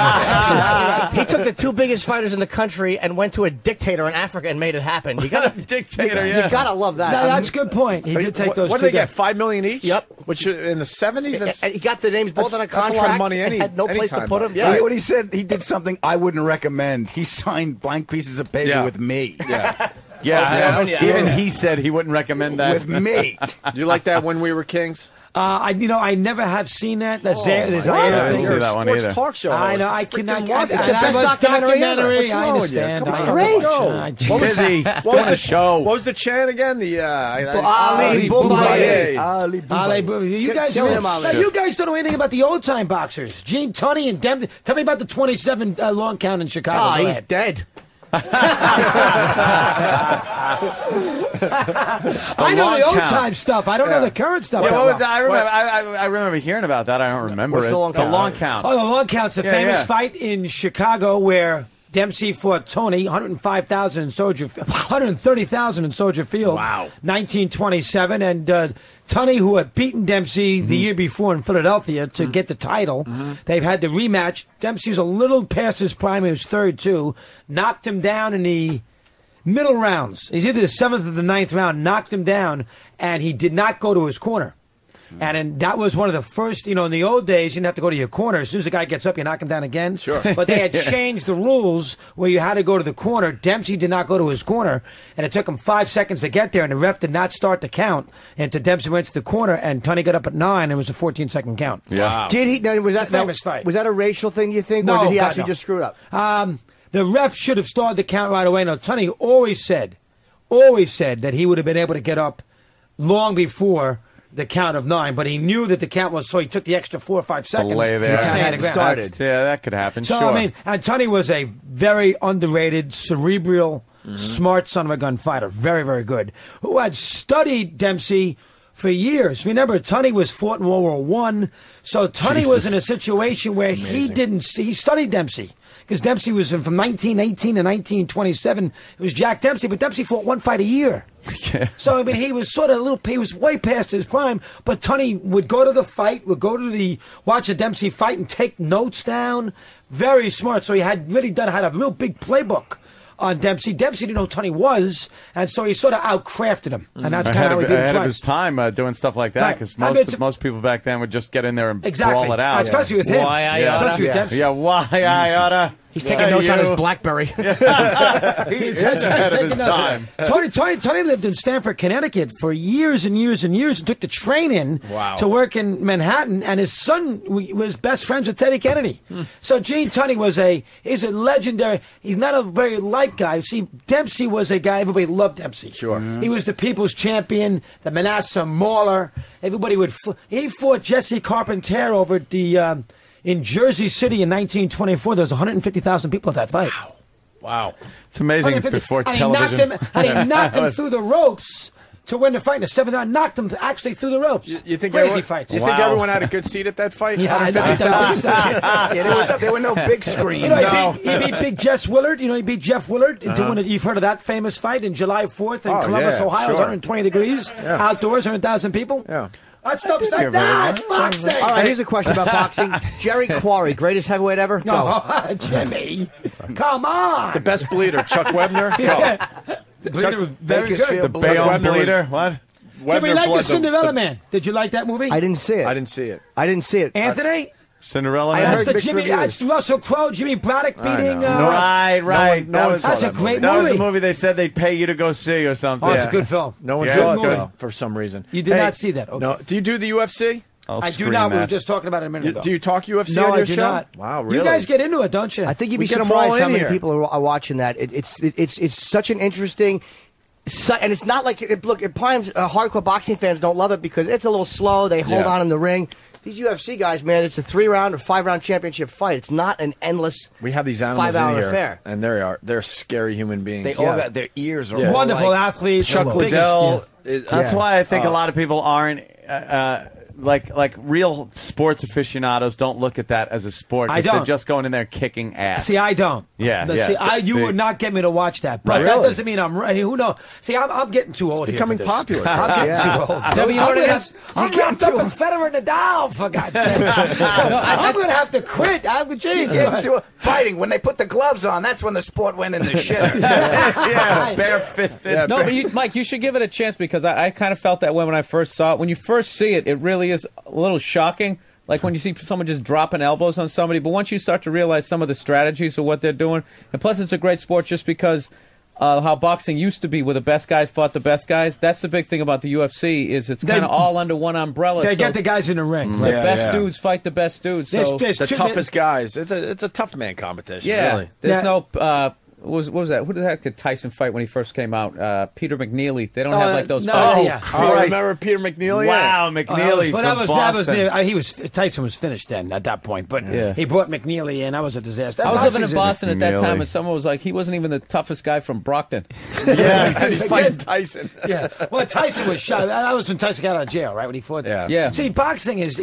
He took the 2 biggest fighters in the country and went to a dictator in Africa and made it happen. You gotta Dictator, You gotta love that. No, that's a good point. He did take those. What two did they get? guys. $5 million each? Yep. Which in the 70s, that's, He got the names both on a that's a lot of contract money and had no place to anytime, put them. though. You Yeah. hear what he said? He did something I wouldn't recommend. He signed blank pieces of paper Yeah. with me. Yeah, Yeah. even he said he wouldn't recommend that. With me. you like that When We Were Kings? I never have seen that. The Zaire I didn't thing. see that one Sports either. talk show. I know. I Freaking cannot. watch it. I It's the best watch documentary. What's I wrong with you? understand. Come on, I let's watch, go. I- Busy. Doing the show. What was the chant again? The Ali Boumaier. Ali Ale, you guys, Kill him, Ali. now, you guys don't know anything about the old time boxers. Gene Tunney and Dem. Tell me about the 27 long count in Chicago. Oh, Go he's ahead. dead. I know long the old count. time stuff. I don't know the current stuff. Yeah, that what was well. that? I remember. I remember hearing about that. I don't remember What's it. the long count? long count. Oh, the long count's a Yeah, famous yeah. fight in Chicago where Dempsey fought Tony, 130,000 in Soldier Field. Wow. 1927, and Tunney, who had beaten Dempsey the year before in Philadelphia to get the title, they've had the rematch. Dempsey's a little past his prime. He was third, too. Knocked him down in the middle rounds. He's either the 7th or the 9th round, knocked him down, and he did not go to his corner. And that was one of the first, in the old days, you didn't have to go to your corner. As soon as the guy gets up, you knock him down again. Sure. But they had changed the rules where you had to go to the corner. Dempsey did not go to his corner, and it took him 5 seconds to get there, and the ref did not start the count until Dempsey went to the corner, and Tunney got up at 9, and it was a 14-second count. Wow. Did he? Now, was that famous fight? Was that a racial thing? You think, No, or did he God, actually no. just screw it up? The ref should have started the count right away. Now, Tunney always said that he would have been able to get up long before the count of 9, but he knew that the count was, so he took the extra 4 or 5 seconds Lay there. to stay on the ground. That's- Yeah, that could happen. So, sure. I mean, and Tunney was a very underrated, cerebral, smart son of a gun fighter. Very, very good. Who had studied Dempsey for years. Remember, Tunney was fought in World War I, so Tunney was in a situation where he studied Dempsey. Because Dempsey was from 1918 to 1927. It was Jack Dempsey, but Dempsey fought one fight a year. So, I mean, he was he was way past his prime, but Tunney would go to the fight, watch a Dempsey fight and take notes down. Very smart. So he had a real big playbook on Dempsey. Dempsey didn't know who Tunney was, and so he sort of outcrafted him. And that's kind of how he beat him ahead of twice. his time doing stuff like that, Right. because I mean, most people back then would just get in there and Exactly. brawl it out. Especially with him. Why I Yeah. oughta? Especially with Dempsey. Yeah, why I oughta. He's taking notes on his BlackBerry. He is ahead of his time. Tony lived in Stamford, Connecticut for years and years and years and took the train in to work in Manhattan, and his son was best friends with Teddy Kennedy. So Gene Tunney he's a legendary, he's not a very liked guy. See, Dempsey was a guy, everybody loved Dempsey. Sure. He was the people's champion, the Manasseh Mauler. Everybody he fought Jesse Carpentier over at the, in Jersey City in 1924, there was 150,000 people at that fight. Wow. It's amazing 150. before And television. he knocked him through the ropes to win the fight in the 7th round. Knocked him actually through the ropes. You think Crazy everyone, fights. You think everyone had a good seat at that fight? Yeah, I know. 150,000? There were no big screens. He beat Big Jess Willard. He beat Jeff Willard to win it. You've heard of that famous fight in July 4th in Columbus, yeah, Ohio. It was sure. 120 degrees. Outdoors, 100,000 people. Yeah. That stuff's like that. It's boxing. All right, here's a question about boxing. Jerry Quarry, greatest heavyweight ever? Go. No, Jimmy. Come on. The best bleeder, Chuck Webner. Bleeder, very good. The Bayonne Webner was- bleeder. What? Did we Webner like the bled Cinderella Man? Did you like that movie? I didn't see it. I didn't see it. I didn't see it. Anthony? Cinderella I Man? heard That's the mixed Jimmy. reviews. That's Russell Crowe, Jimmy Braddock beating. know. Right. No one saw That's a that great That was the movie. movie they said they'd pay you to go see or something. Oh, it's a good film. No one Yeah, saw it's it good. though, for some reason. You did Hey, not see that. Okay. No. Do you do the UFC? I'll I do scream not. We were at. just talking about it a minute ago. Do you talk UFC No, on I your do show? not. Wow, really? You guys get into it, don't you? I think you'd We be get 'em all surprised how in many here. people are watching that. It's such an interesting. And it's not like look. At times, hardcore boxing fans don't love it because it's a little slow. They hold on in the ring. These UFC guys, man, it's a 3-round or 5-round championship fight. It's not an endless. We have these animals 5-hour in here, affair. and they're scary human beings. They all got their ears are Yeah. all Wonderful like, athletes. Chuck the biggest- Liddell. That's why I think a lot of people aren't like real sports aficionados don't look at that as a sport. I 'cause They're don't. just going in there kicking ass. See, I don't. Yeah, No, yeah. See, you See. would not get me to watch that. But Right. that Really? doesn't mean I'm right. Who knows? See, I'm getting too old. becoming here for this. popular. I'm getting Yeah. too old. No, but you know what it is? I'm wrapped up in Federer and Nadal, for God's sake. I'm going to have to quit. I'm You James. get into a fighting when they put the gloves on. That's when the sport went in the shitter. Yeah, barefisted. Yeah, No, but Mike, you should give it a chance because I kind of felt that way when I first saw it. When you first see it, it really is a little shocking. Like when you see someone just dropping elbows on somebody. But once you start to realize some of the strategies of what they're doing, and plus it's a great sport just because how boxing used to be where the best guys fought the best guys. That's the big thing about the UFC is it's kind of all under one umbrella. They so get the guys in the ring. the Yeah, best yeah. dudes fight the best dudes. So There's the two- toughest guys. It's a tough man competition. yeah, Really. there's Yeah. no what was that? Who the heck did Tyson fight when he first came out? Peter McNeely. They don't have like those. no, fights. yeah. I remember Peter McNeely. Wow, McNeely from Boston. Tyson was finished then at that point, but he brought McNeely in. That was a disaster. I was living in Boston at that time, McNeely. and someone was like, he wasn't even the toughest guy from Brockton. Yeah, he's fighting Tyson. Yeah, well, Tyson was shot. That was when Tyson got out of jail, right? When he fought. Yeah. See, boxing is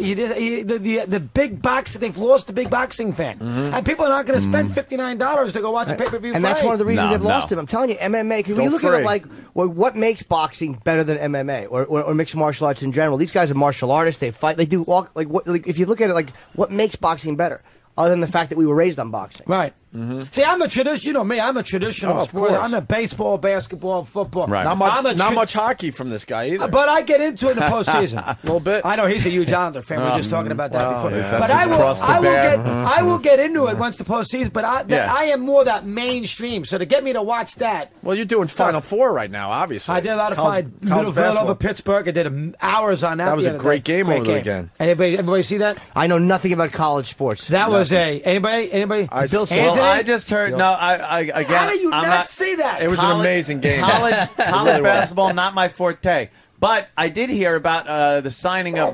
the big boxing. They've lost the big boxing fan, and people are not going to spend $59 to go watch a pay-per-view And fight. that's one of the reasons they've lost him. I'm telling you, MMA. Because when you look at it, like, what makes boxing better than MMA or mixed martial arts in general? These guys are martial artists. They fight. They do all like what. Like, if you look at it, like, what makes boxing better, other than the fact that we were raised on boxing? Right. See, I'm a tradition. You know me. I'm a traditional Oh, of sport. course. I'm a baseball, basketball, football. Right. Not much hockey from this guy either. But I get into it in the postseason. A little bit. I know he's a huge Islander fan. We were just talking about that before. yeah. But That's his cross to bear. I will get into it once the postseason. But Yeah. I am more that mainstream. So to get me to watch that, Well, you're doing Final Four right now, obviously. I did a lot of college Little basketball. over Pittsburgh. I did hours on that. That was the a other great day. game over the weekend. Everybody see that? I know nothing about college sports. That was anybody? Bill Anthony? Well, I just heard. No, I again. How do you I'm not see that? It was an amazing game. College really was. basketball, not my forte. But I did hear about the signing of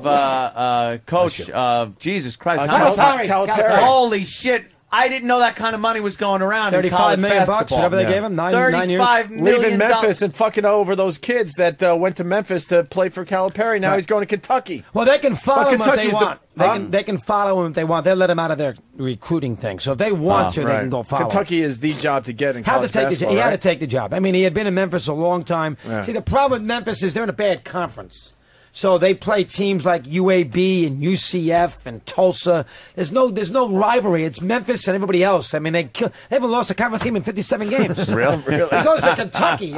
Coach. Jesus Christ! Calipari. Holy shit! I didn't know that kind of money was going around. in $35 college million bucks, basketball. whatever they gave him. 9 years. $35 million. Leaving Memphis and fucking over those kids that went to Memphis to play for Calipari. Now he's going to Kentucky. Well, they can follow him if they Kentucky's want. the- They can follow him if they want. They let him out of their recruiting thing. So if they want to, they Right. can go follow him. Kentucky is the job to get in Had to college take the basketball, job. He had to right? take the job. I mean, he had been in Memphis a long time. Yeah. See, the problem with Memphis is they're in a bad conference. So they play teams like UAB and UCF and Tulsa. There's no rivalry. It's Memphis and everybody else. I mean, they haven't lost a conference team in 57 games. Really? It goes to Kentucky.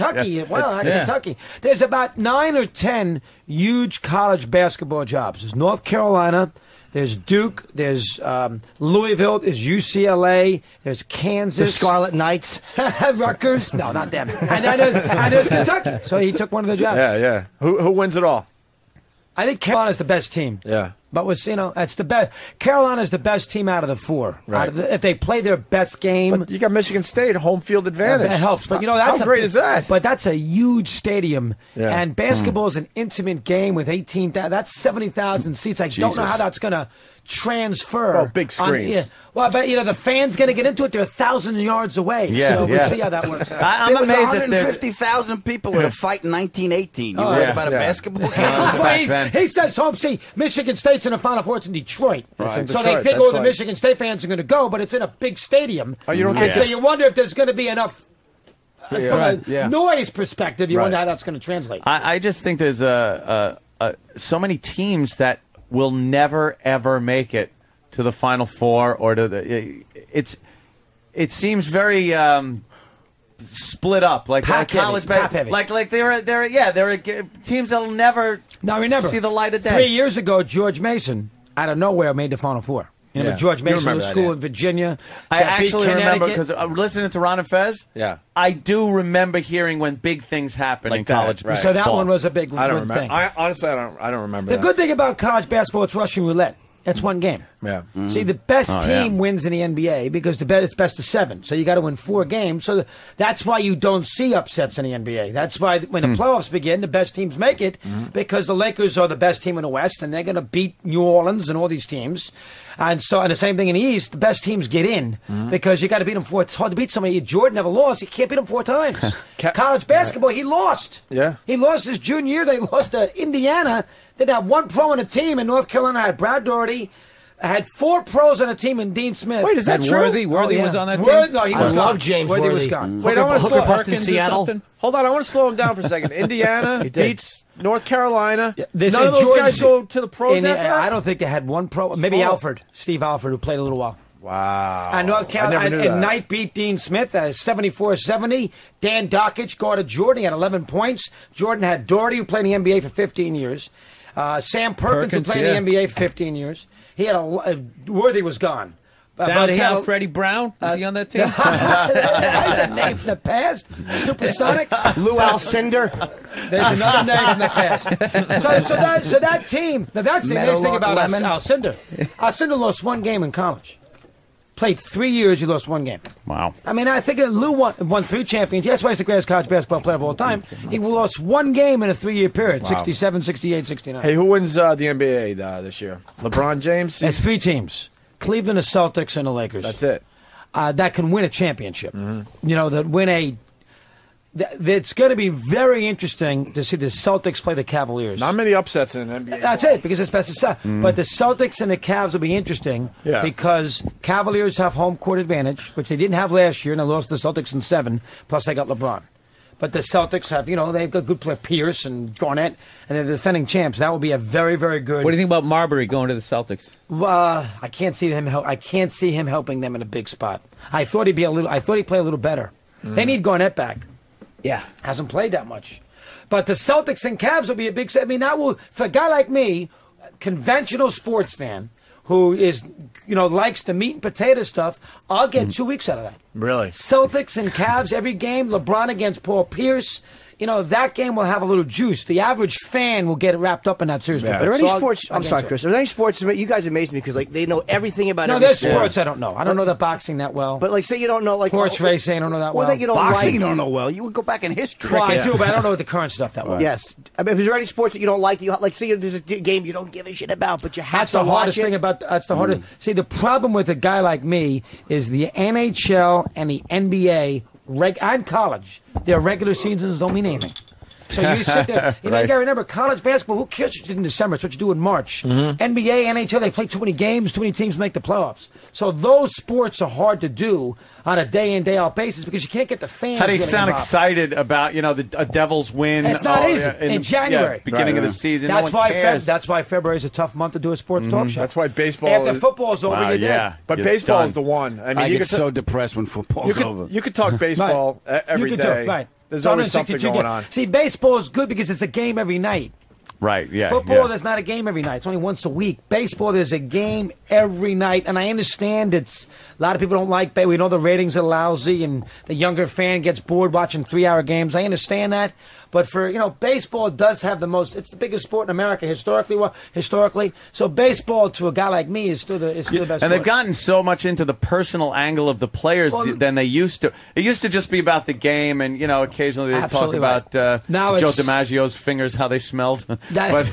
Kentucky. There's about 9 or 10 huge college basketball jobs. There's North Carolina. There's Duke. There's Louisville. There's UCLA. There's Kansas. The Scarlet Knights. Rutgers. No, not them. And there's Kentucky. So he took one of the jobs. Yeah. Who wins it all? I think Carolina's the best team. Yeah. But that's the best. Carolina's the best team out of the four. Right. If they play their best game, But you got Michigan State, home field advantage. that helps. But that's how great is that? But that's a huge stadium, Yeah. and basketball is an intimate game with 18,000. That's 70,000 seats. I don't know how that's going to transfer. Well, big screens. Well, but the fans going to get into it. They're 1,000 yards away. Yeah, so yeah. we'll see how that works out. I'm There was amazed that there's 150,000 people in a fight in 1918. You Oh, worried yeah. about a Yeah. basketball game? Well, he says home. See, Michigan State's in the Final Four. It's in Detroit, Right. In so Detroit, they figure that's all the like- Michigan State fans are going to go, but it's in a big stadium. Oh, you don't and think so that- you wonder if there's going to be enough. From a Yeah. noise perspective, you Right. wonder how that's going to translate. I just think there's so many teams that will never ever make it to the Final Four or to the. It seems very split up, like Top college heavy, top heavy. like there are teams that'll never Now remember, see the light of day. 3 years ago, George Mason out of nowhere made the Final Four. You know, Yeah. George You Mason remember was that, school yeah. in Virginia. I that beat actually remember Connecticut. because listening to Ron and Fez. Yeah. I do remember hearing when big things happen Like in that, college. right. So that ball. one was a big I don't good remember. thing. Honestly, I don't remember. The that. good thing about college basketball, it's Russian roulette. It's one game. Yeah. See, the best Oh, team yeah. wins in the NBA because it's best of 7. So you got to win 4 games. So that's why you don't see upsets in the NBA. That's why when the playoffs begin, the best teams make it because the Lakers are the best team in the West and they're going to beat New Orleans and all these teams. And the same thing in the East, the best teams get in because you got to beat them 4. It's hard to beat somebody. Jordan never lost. You can't beat them 4 times. College basketball, he lost. Yeah. He lost his junior year. They lost to Indiana. They'd have 1 pro on a team. In North Carolina, had Brad Daugherty. Had 4 pros on a team in Dean Smith. Wait, is that And true? Worthy Oh, was on that Worthy, team? no, he I was love gone. James Worthy was Worthy. gone. Wait, I want to Hooker slow. Perkins in Perkins or Seattle. something? Hold on, I want to slow him down for a second. Indiana did. beats North Carolina. They None say of those Jordan- guys go to the pros in- after that? I don't think they had 1 pro. Maybe Alford, Steve Alford, who played a little while. Wow. And North I Carolina, never knew that. Knight beat Dean Smith 74-70. Dan Dockich guarded Jordan. He had 11 points. Jordan had Daugherty, who played in the NBA for 15 years. Sam Perkins, who played in the NBA for 15 years. He had Worthy was gone. But he Downtown had Freddie Brown? Is he on that team? That's a name from the past. Supersonic. Lou Alcindor. There's another name from the past. So that team. Now that's the nice thing about Lemon. Alcindor. Alcindor lost 1 game in college. played 3 years, he lost 1 game. Wow. I mean, I think Lou won 3 championships. That's why he's the greatest college basketball player of all time. He lost 1 game in a 3-year period, Wow. 67, 68, 69. Hey, who wins the NBA this year? LeBron James? It's 3 teams. Cleveland, the Celtics, and the Lakers. That's it. That can win a championship. You know, that win a... It's going to be very interesting to see the Celtics play the Cavaliers. Not many upsets in NBA. That's it, because it's best of 7. But the Celtics and the Cavs will be interesting because Cavaliers have home court advantage, which they didn't have last year, and they lost the Celtics in 7, plus they got LeBron. But the Celtics have, they've got good player Pierce and Garnett, and they're the defending champs. That will be a very, very good. What do you think about Marbury going to the Celtics? I can't see him. I can't see him helping them in a big spot. I thought he'd play a little better. They need Garnett back. Yeah, hasn't played that much. But the Celtics and Cavs will be a big. I mean, that will for a guy like me, conventional sports fan, who is likes the meat and potato stuff. I'll get 2 weeks out of that. Really? Celtics and Cavs every game. LeBron against Paul Pierce. That game will have a little juice. The average fan will get wrapped up in that series. Are there any sports? I'm sorry, Chris. Are there any sports? You guys amaze me because they know everything about. No, there's sports I don't know. I don't know the boxing that well. But say you don't know horse racing. I don't know that well. That you don't boxing, like. you don't know well. You would go back in history. Well, I do, but I don't know the current stuff that well. Yes. I mean, is there any sports that you don't like? Say there's a game you don't give a shit about, but you have that's to the watch hardest it. thing about. That's the hardest. See, the problem with a guy like me is the NHL and the NBA. I'm college. Their regular seasons don't mean anything. So you sit there, you got to remember, college basketball, who cares what you did in December? It's what you do in March. NBA, NHL, they play too many games, too many teams make the playoffs. So those sports are hard to do on a day in, day out basis because you can't get the fans. How do you getting sound involved. excited about, a Devils win? It's not easy. In January. Beginning of the season. That's no one why cares. that's why February is a tough month to do a sports talk show. That's why baseball After is... football's over, you're dead. But baseball is the one. I mean, I you get could so depressed when football's over. You could talk baseball every you could day. Talk, right. There's So always something 162 going games. on. See, baseball is good because it's a game every night. Right, yeah. Football, there's not a game every night. It's only once a week. Baseball, there's a game every night. And I understand a lot of people don't like baseball. We know the ratings are lousy and the younger fan gets bored watching 3-hour games. I understand that. But for, baseball does have it's the biggest sport in America historically. So baseball to a guy like me is still the best sport. And they've gotten so much into the personal angle of the players than they used to. It used to just be about the game and, occasionally they talk Absolutely about now Joe it's- DiMaggio's fingers, how they smelled. Nobody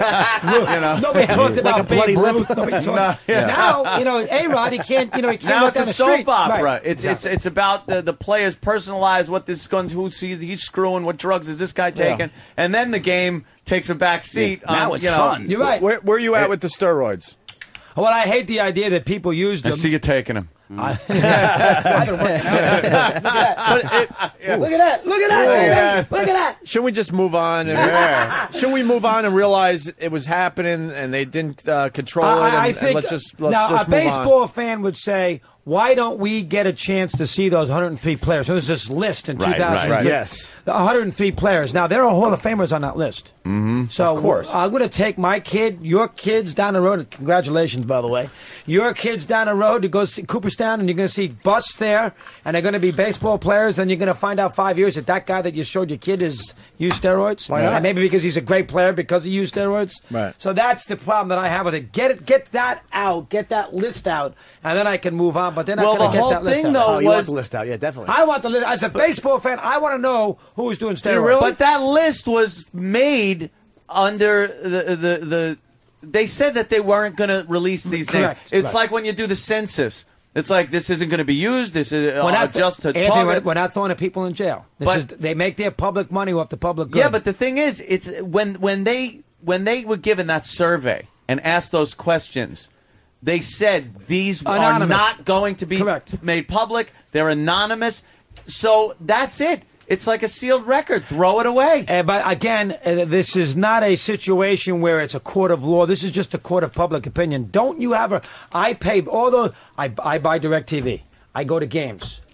talked about Babe Ruth. Nobody talked. Now, A-Rod, he can't Now walk it's down a the soap street. opera. Right. It's about the players personalize what this gun, he's screwing, what drugs is this guy taking, and then the game takes a back seat. Now it's fun. You're right. Where are you at with the steroids? Well, I hate the idea that people use them. I see you taking them. I've been working out. Look at that! Look at that! Look at that! Should we just move on? Should we move on and realize it was happening and they didn't control it? I think let's just now move a on. baseball fan would say, "Why don't we get a chance to see those 103 players?" So there's this list in 2000. Right. Yes. The 103 players. Now there are Hall of Famers on that list. Mm-hmm. So Of course. I'm going to take my kid, your kids down the road. Congratulations, by the way. Your kids down the road to go see Cooperstown, and you're going to see busts there, and they're going to be baseball players. And you're going to find out 5 years that guy that you showed your kid is used steroids. Why not? And maybe because he's a great player because he used steroids. Right. So that's the problem that I have with it. Get that out. Get that list out, and then I can move on. But they're not going to get that list out. Oh, you want the list out? Yeah, definitely. I want the list. As a baseball fan, I want to know who's doing steroids. But that list was made under the they said that they weren't going to release these Correct. names. It's Right. like when you do the census. It's like this isn't going to be used. This is just to Anthony, target. we're not throwing people in jail. They make their public money off the public good. Yeah, but the thing is, it's when they were given that survey and asked those questions, they said these Anonymous. are not going to be made public. They're anonymous. So that's it. It's like a sealed record. Throw it away. But again, this is not a situation where it's a court of law. This is just a court of public opinion. Don't you have I pay all those. I buy DirecTV. I go to games.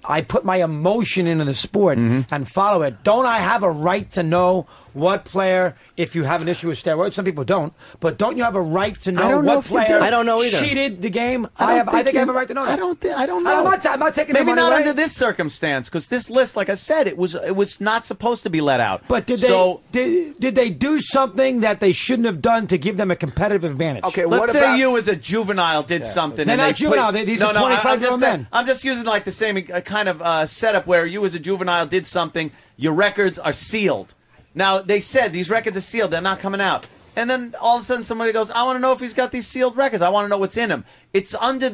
I put my emotion into the sport and follow it. Don't I have a right to know what player, if you have an issue with steroids, some people don't, but don't you have a right to know what player I don't know either. cheated the game? I think I have a right to know that. I don't know. I'm not taking Maybe their money not away. under this circumstance, because this list, like I said, it was not supposed to be let out. But did they do something that they shouldn't have done to give them a competitive advantage? Okay, Let's say you as a juvenile did something. They're and not they juvenile. These are 25-year-old men. I'm just using like the same kind of setup where you as a juvenile did something. Your records are sealed. Now, they said these records are sealed. They're not coming out. And then all of a sudden somebody goes, I want to know if he's got these sealed records. I want to know what's in them. It's under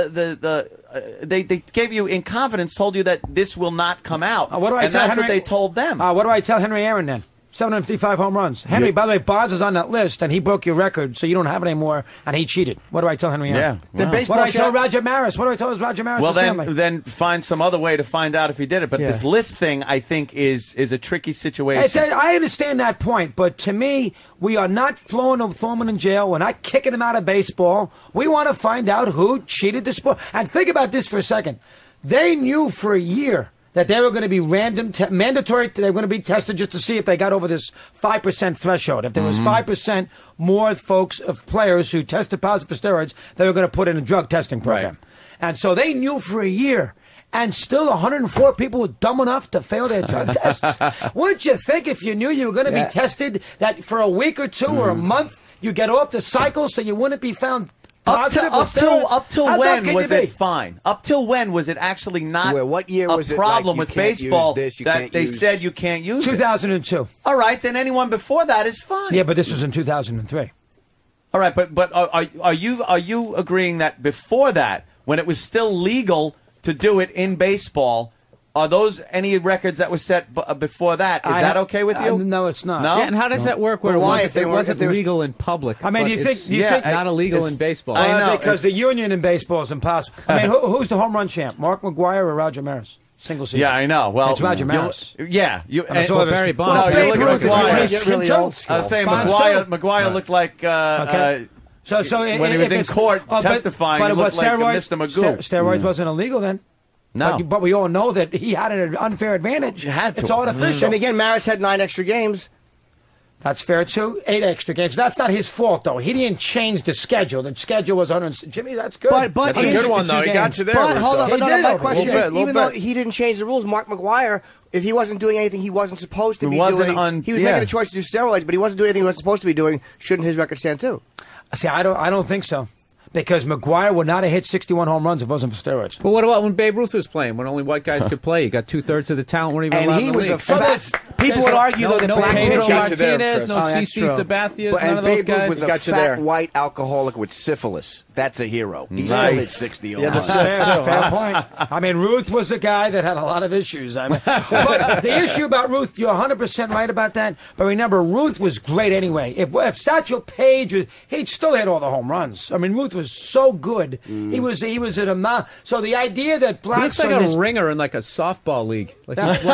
they gave you, in confidence, told you that this will not come out. What do I and tell that's Henry? what they told them. What do I tell Henry Aaron then? 755 home runs. Henry, by the way, Bonds is on that list, and he broke your record, so you don't have it anymore, and he cheated. What do I tell Henry Aaron? Yeah. What do I tell Roger Maris? What do I tell Roger Maris? Well, then find some other way to find out if he did it. But this list thing, I think, is a tricky situation. I understand that point, but to me, we are not throwing him in jail. We're not kicking him out of baseball. We want to find out who cheated the sport. And think about this for a second. They knew for a year that they were going to be mandatory. They were going to be tested just to see if they got over this 5% threshold. If there was 5% more folks of players who tested positive for steroids, they were going to put in a drug testing program. Right. And so they knew for a year. And still 104 people were dumb enough to fail their drug tests. Wouldn't you think if you knew you were going to be tested that for a week or two or a month, you get off the cycle so you wouldn't be found positive? Up till when was it fine? Up till when was it actually not what year was a it problem like with you can't baseball use this, you that can't they use- said you can't use 2002. All right, then anyone before that is fine. Yeah, but this was in 2003. All right, but are you agreeing that before that, when it was still legal to do it in baseball, are those any records that were set before that? Is that okay with you? No, it's not. No. Yeah, and how does that work where Well, why, it wasn't legal in public? I mean, but do you think- it's do you think- not illegal it's- in baseball? I know, because the union in baseball is impossible. I mean, who's the home run champ? Mark McGwire or Roger Maris? Single season. Yeah, I know. Well, it's Roger Maris. Yeah, Barry Bonds. No, you look at Babe Ruth, McGwire. get really old school. I was saying Bonds McGwire too. looked like Okay. So when he was in court testifying, he looked like Mr. Magoo. Steroids wasn't illegal then. No. But we all know that he had an unfair advantage. It's artificial. And again, Maris had 9 extra games. That's fair too. 8 extra games. That's not his fault though. He didn't change the schedule. The schedule was 100. Jimmy, that's good. But That's a good one, though. He got you there. But hold on. He But did my a question little is, bit, even though bit. he didn't change the rules, Mark McGwire, if he wasn't doing anything he wasn't supposed to He be wasn't doing, he was making a choice to do steroids, but he wasn't doing anything he was supposed to be doing. Shouldn't his record stand too? See, I don't think so. Because McGwire would not have hit 61 home runs if it wasn't for steroids. But what about when Babe Ruth was playing, when only white guys could play? You got 2/3 of the talent weren't even And allowed he in the was a league. fat. People would argue though that no black Pedro pitching. Martinez, no Oh, that's CC true. Sabathias, But, none and of those Babe Ruth guys. was a Got you there. fat white alcoholic with syphilis. That's a hero. He still Nice. hit 60 home Yeah, runs. That's a fair point. I mean, Ruth was a guy that had a lot of issues. I mean, but the issue about Ruth, you're 100% right about that. But remember, Ruth was great anyway. If Satchel Paige, he'd still hit all the home runs. I mean, Ruth was so good. He was at a so the idea that He blacks looks like on a this, ringer in like a softball league. Like That's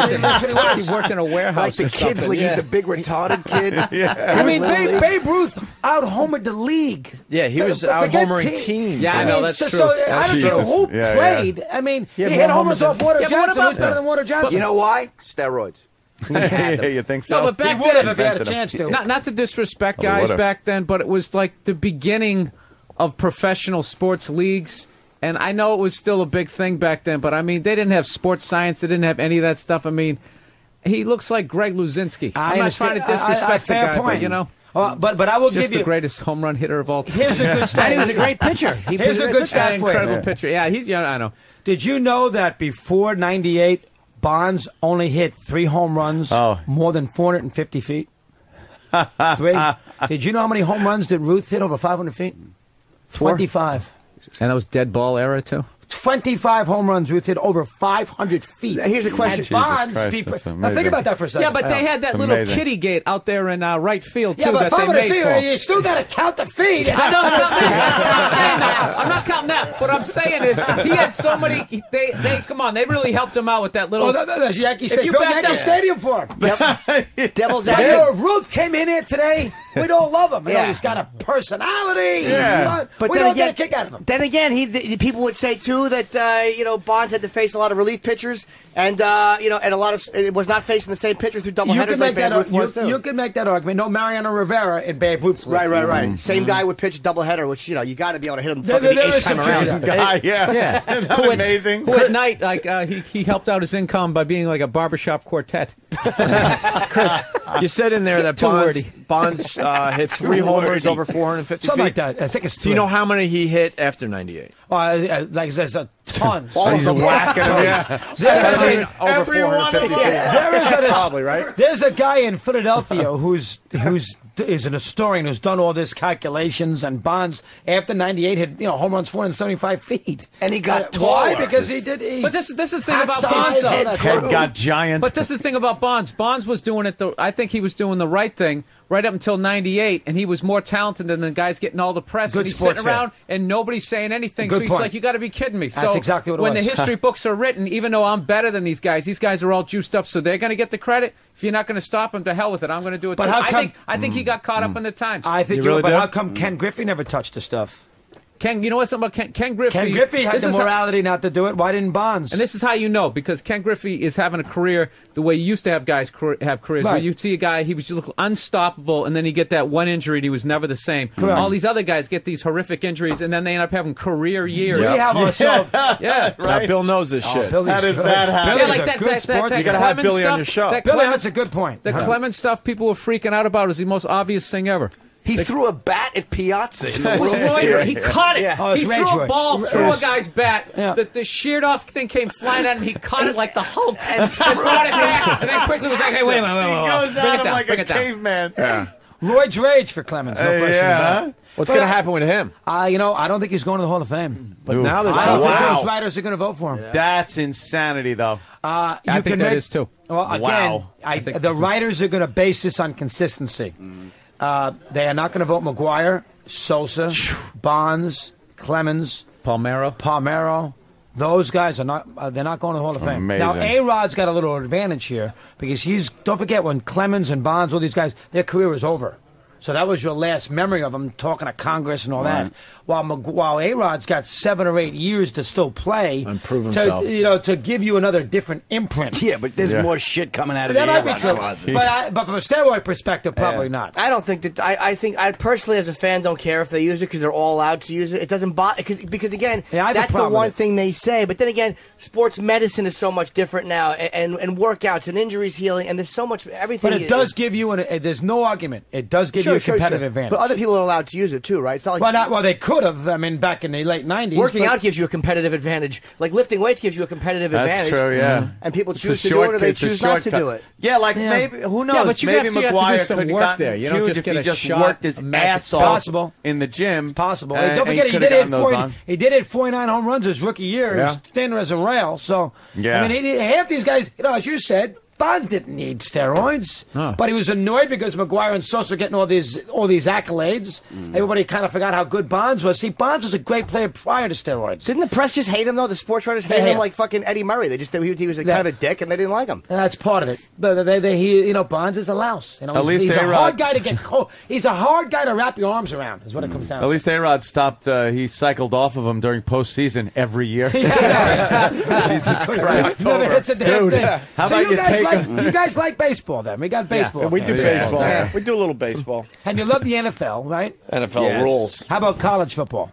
he worked in a warehouse Like the or kids something. league, Yeah. he's the big retarded kid. I mean, Babe Ruth out-homered the league. Yeah, he was Forget out-homering team. teams. Yeah, I know, that's true. So I don't know who Yeah, played. I mean, he Yeah, hit more homers homers off Water Yeah, but what Johnson. about- Who's better than Water Johnson? You know why? Steroids. Yeah, you think so? No, but back He would have then, if he had a chance to. not to disrespect Oh, guys would've. back then, but it was like the beginning of professional sports leagues. And I know it was still a big thing back then, but I mean, they didn't have sports science. They didn't have any of that stuff. I mean, he looks like Greg Luzinski. I'm not trying to disrespect the fair guy, point. but you know. But I will He's just give you the greatest home run hitter of all time. Here's a good stat. And he was a great pitcher. Here's a good stat for Incredible you. pitcher. Yeah, he's. Yeah, I know. Did you know that before '98, Bonds only hit 3 home runs more than 450 feet? 3. Did you know how many home runs did Ruth hit over 500 feet? 25. And that was dead ball era too. 25 home runs, Ruth hit over 500 feet. Here's a question. And Jesus Bonds, Christ, people, that's now amazing. think about that for a second. Yeah, but they had that It's little amazing. kitty gate out there in right field too Yeah, but that they 500 made feet, for him. you still got to count the feet. I'm not saying that. I'm not counting that. What I'm saying is he had so many. They come on. They really helped him out with that little. Oh, that's Yankee If Stadium. you Built backed Yankee up- Stadium for him. Devil's But advocate. you know, if Ruth came in here today We'd all love him. You know, Yeah. he's got a personality. Yeah. But we then don't again, get a kick out of him. Then again, the people would say too that Bonds had to face a lot of relief pitchers, and and a lot of it was not facing the same pitcher through You doubleheaders can like make that. Babe Ruth was too. You can make that argument. No, Mariano Rivera in Babe Ruth's league. Right. Same guy would pitch a doubleheader, which you got to be able to hit him There- fucking there eighth is time some around. truth to that. Yeah. Isn't that Who amazing? Who at night, like he helped out his income by being like a barbershop quartet. Chris, you said in there that Too wordy. Bonds hit 3 homers over 450 Something feet. like that. I think it's Do you know how many he hit after 98? Like there's a ton. He's whacking them. Yeah. Over 450 feet. Probably, right? There's a guy in Philadelphia who's is an historian who's done all this calculations, and Bonds after 98 hit home runs 475 feet, and he got why? taller. Because he did. But this is the thing half about size Bonds. head, that's Head all. got giant. But this is the thing about Bonds. Bonds was doing it. I think he was doing the right thing right up until 98, and he was more talented than the guys getting all the press. Good and he's sports sitting around, and nobody's saying anything. Good So he's point. like, you got to be kidding me. That's so exactly what it when was. the history books are written, even though I'm better than these guys are all juiced up, so they're going to get the credit. If you're not going to stop him, to hell with it. I'm going to do it But too. how come- I think he got caught up in the times. I think You really but do? how come Ken Griffey never touched the stuff? Ken, you know what's about Ken Griffey? Ken Griffey had this the is how- morality not to do it. Why didn't Bonds? And this is how you know, because Ken Griffey is having a career the way you used to have guys have careers, where Right. you'd see a guy, he was just look unstoppable, and then he'd get that one injury, and he was never the same. Correct. All these other guys get these horrific injuries, and then they end up having career years. We have ourselves. Yeah. Now, Bill knows this shit. Billy's How does good. that happen? Billy's Yeah, like a that, good that, sports You gotta guy. have Clemens Billy on stuff, your show. That Billy, Clemens, that's a good point. the Clemens stuff people were freaking out about is the most obvious thing ever. He threw a bat at Piazza in the It was World Roy- Series. he caught it. Oh, it's he Rage threw Roy. a ball through a guy's bat. Yeah. The sheared off thing came flying at him. He caught it like the Hulk and brought it back. And then quickly was like, hey, wait a minute. He goes Bring at it him down. like Bring a it down. caveman. Lloyd's rage for Clemens. No question about it. What's going to happen with him? I don't think he's going to the Hall of Fame. But now they're I don't talking. think those writers are going to vote for him. That's insanity, though. I think that is too. Well, again, Wow. the writers are going to base this on consistency. They are not going to vote McGuire, Sosa, Bonds, Clemens, Palmeiro. Those guys are not. They're not going to the Hall of Fame. Amazing. Now, A-Rod's got a little advantage here because he's. Don't forget when Clemens and Bonds, all these guys, their career is over. So that was your last memory of him talking to Congress and all that. While A-Rod's got 7 or 8 years to still play And prove himself. to give you another different imprint. Yeah, but there's more shit coming out of That the might be A-Rod true, closet. but from a steroid perspective, probably not. I don't think that. I think I personally, as a fan, don't care if they use it because they're all allowed to use it. It doesn't bother because again, Yeah, I have a that's the problem with one it. thing they say. But then again, sports medicine is so much different now, and workouts and injuries healing, and there's so much everything. But it does give you there's no argument. It does give you a competitive advantage. But other people are allowed to use it too, right? It's not like Well, they could have. I mean, back in the late '90s, working but- out gives you a competitive advantage. Like lifting weights gives you a competitive That's advantage. true, yeah. And people It's a choose to do it or they it's a choose not to shortcut. do it. Yeah, like Yeah. maybe who knows? Yeah, but you maybe have to do McGuire some could have work gotten there. You don't huge just if get he a just shot, worked his a magic ass ball. off Possible. in the gym. It's possible. And- Don't and forget, he could have did gotten those on. He did hit 49 home runs his rookie year. He was thin as a rail. So Yeah. I mean, half these guys, as you said. Bonds didn't need steroids, but he was annoyed because McGuire and Sosa were getting all these accolades. Everybody kind of forgot how good Bonds was. See, Bonds was a great player prior to steroids. Didn't the press just hate him though? The sports writers They hate hate him him. like fucking Eddie Murray. They just he was kind of a dick and they didn't like him. And that's part of it. But Bonds is a louse. At least he's a A-Rod- hard guy to get. He's a hard guy to wrap your arms around. Is what it comes down. At to. least A-Rod stopped. He cycled off of him during postseason every year. Jesus Christ! Never hits a damn Dude, thing. how So about you take him? you guys like baseball then? We got baseball. We do fans. baseball. Yeah. We do a little baseball. And you love the NFL, right? NFL Yes. rules. How about college football?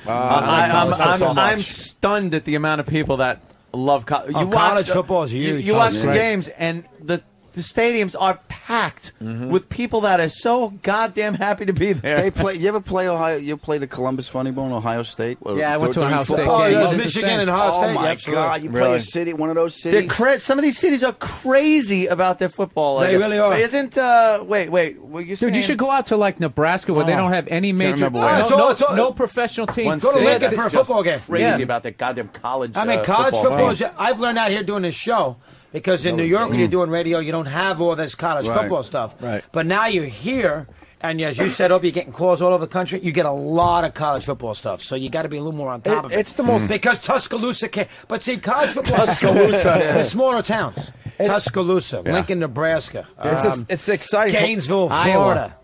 I'm stunned at the amount of people that love college. College football is huge. You watch the Right. games, and the stadiums are packed with people that are so goddamn happy to be there. They play. You ever play Ohio? You play the Columbus Funny Bone, Ohio State? Yeah, I went to During Ohio State. football Oh, Yeah, season? it's Michigan and Ohio Oh State. my Absolutely. God! You play Really? a city, one of those They're cities. some of these cities are crazy about their football. They really are. Isn't wait? Were you saying? Dude, you should go out to like Nebraska where they don't have any major, remember where. no professional team. One Go to city Lincoln that's for a just football game. Crazy Yeah. about their goddamn college. I mean, college football. team. I've learned out here doing this show because in New York, when you're doing radio, you don't have all this college Right. football stuff. Right. But now you're here. And as you said, you're getting calls all over the country. You get a lot of college football stuff, so you got to be a little more on top of it. It's the most because Tuscaloosa can. But see, college football. the smaller towns. Tuscaloosa, Lincoln, Nebraska. It's exciting. Gainesville, Iowa. Florida.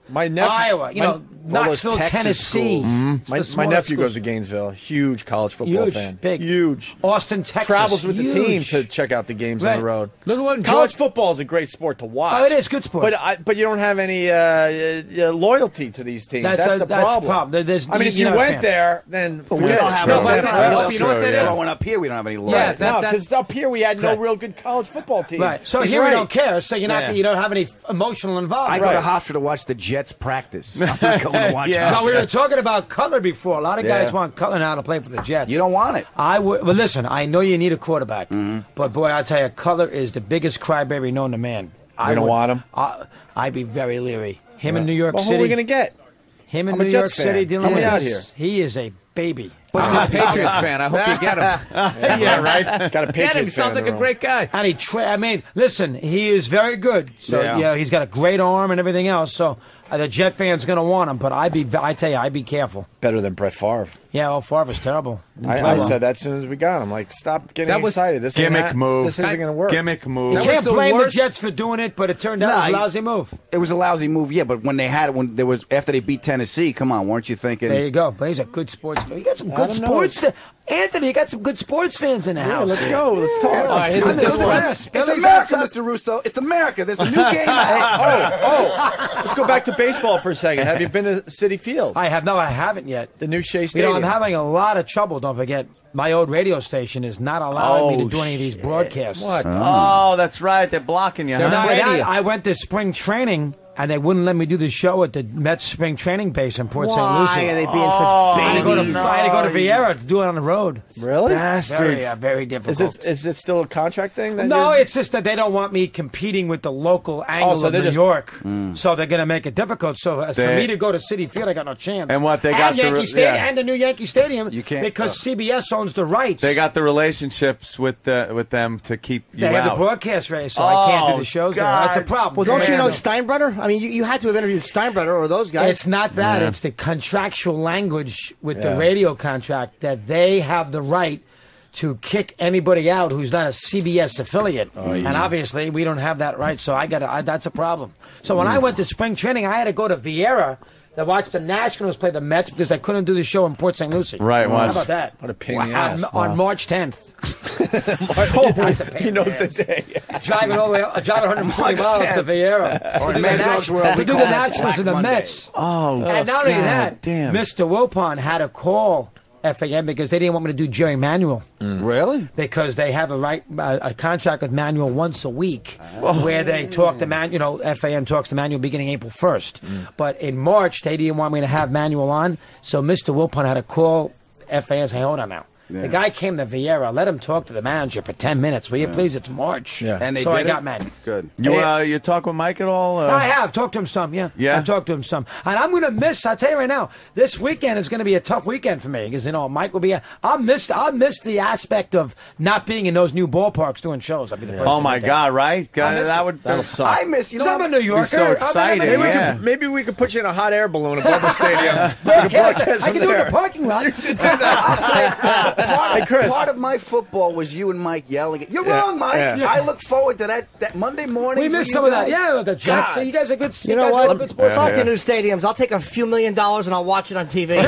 My nephew, Iowa, you know, all those Knoxville, Texas Tennessee. schools. It's the My smaller nephew schools. goes to Gainesville. Huge college football Huge, fan. big. Huge. Austin, Texas. Travels with the team huge. to check out the games on Right. the road. Look at what College George- football is a great sport to watch. Oh, it is good sport. But you don't have any loyalty to these teams. That's the problem. There's, I mean, if you you're not a went fan. there, then We forget don't it. have No, any but loyalty. you know what that is? Growing up here, we don't have any Yeah, loyalty. No, that- because up here we had no Correct. real good college football team. Right. So He's here right. we don't care. So you're not. Yeah. You don't have any emotional involvement. I go to Hofstra to watch the Jets practice. I'm not going to watch No, we Hofstra. were talking about Cutler before. A lot of guys Yeah. want Cutler now to play for the Jets. You don't want it. I would. Well, listen. I know you need a quarterback, but boy, I tell you, Cutler is the biggest crybaby known to man. You don't want him? I'd be very leery. Him in New York Well, who City. are we going to get? Him in I'm a New Jets York fan. City dealing Get with me out this. here. He is a baby. I'm a Patriots fan. I hope you get him. Yeah, right. Got a Patriots Get him. He fan sounds in like the a room. great guy. And I mean, listen, he is very good. So Yeah. you know, he's got a great arm and everything else. So the Jet fan's going to want him. But I tell you, I'd be careful. Better than Brett Favre. Yeah, Favre's terrible. I said that as soon as we got him. Like, stop getting That was excited. This Gimmick move. This isn't going to work. Gimmick move. You That can't was the blame worst- the Jets for doing it, but it turned out it was a Nah, lousy move. It was a lousy move, yeah. But when they had it, when there was after they beat Tennessee, come on, weren't you thinking? There you go. But he's a good sports fan. You got some good don't know. sports. Anthony, you got some good sports fans in the house. Let's go. Let's talk. All right, here's a Let's disclaimer. ask. It's America, Mr. Russo. It's America. There's a new game. Let's go back to baseball for a second. Have you been to Citi Field? I have no, I haven't yet. The new Shea You Stadium. know, I'm having a lot of trouble. Don't forget, my old radio station is not allowing me to do any of these broadcasts. What? Oh, that's right. They're blocking you. Not Huh? only Radio. that, I went to spring training, and they wouldn't let me do the show at the Mets spring training base in Port St. Lucie. Why are they being I such had to go to- babies? I had to go to Vieira to do it on the road. Really? Very, very Is difficult. it still a contract thing? That No, you're- it's just that they don't want me competing with the local angle so of they're New just- York. So they're going to make it difficult. So for They- me to go to Citi Field, I got no chance. And what, they got the Yankee re- Stadium yeah. and the new Yankee Stadium You can't- because CBS owns the rights. They got the relationships with them to keep you They have out. the broadcast race, so I can't do Oh, the shows. There. God. That's a problem. Well, don't you know Yeah. Steinbrenner? I mean, you had to have interviewed Steinbrenner or those guys. It's not that. Yeah. It's the contractual language with the Yeah. radio contract that they have the right to kick anybody out who's not a CBS affiliate. And obviously, we don't have that right, so that's a problem. So when I went to spring training, I had to go to Vieira to watch the Nationals play the Mets because I couldn't do the show in Port St. Lucie. Right, How watch. about that? What a pain in the ass. On March 10th. That's a pain He in the knows the ass. day. Driving all the way, driving 140 miles to Vieira Or to do Mad the Dog's World, to we do call the it Nationals Black and the Monday. Mets. Oh, And not only God that, damn. Mr. Wilpon had to call FAM because they didn't want me to do Jerry Manuel Really? because they have a contract with Manuel once a week where they talk to FAM talks to Manuel beginning April 1st. But in March, they didn't want me to have Manuel on, so Mr. Wilpon had to call FAM and say, hold on now. The guy came to Vieira. Let him talk to the manager for 10 minutes. Will you please? It's March. Yeah. And they so did I it? got mad. Good. You talk with Mike at all? I have talked to him some, yeah. Yeah? I've talked to him some. And I'm going to miss, I'll tell you right now, this weekend is going to be a tough weekend for me because, Mike will be, I'll miss the aspect of not being in those new ballparks doing shows. I'll be the first Oh to my admit God! Right? God, miss that it. that'll suck. I miss. You know, I'm a New Yorker. so exciting, I'm a New Yorker. yeah. Maybe we could put you in a hot air balloon above the stadium. Broadcast it. I from can do it in there. the parking lot. Hey, Chris. Part of my football was you and Mike yelling at you're wrong, Mike. yeah. I look forward to that Monday morning. We missed some of that. Yeah, the Jets. God. You guys are good. You know guys what? are good sports. Fuck the new stadiums. I'll take a few $1 million and I'll watch it on TV. In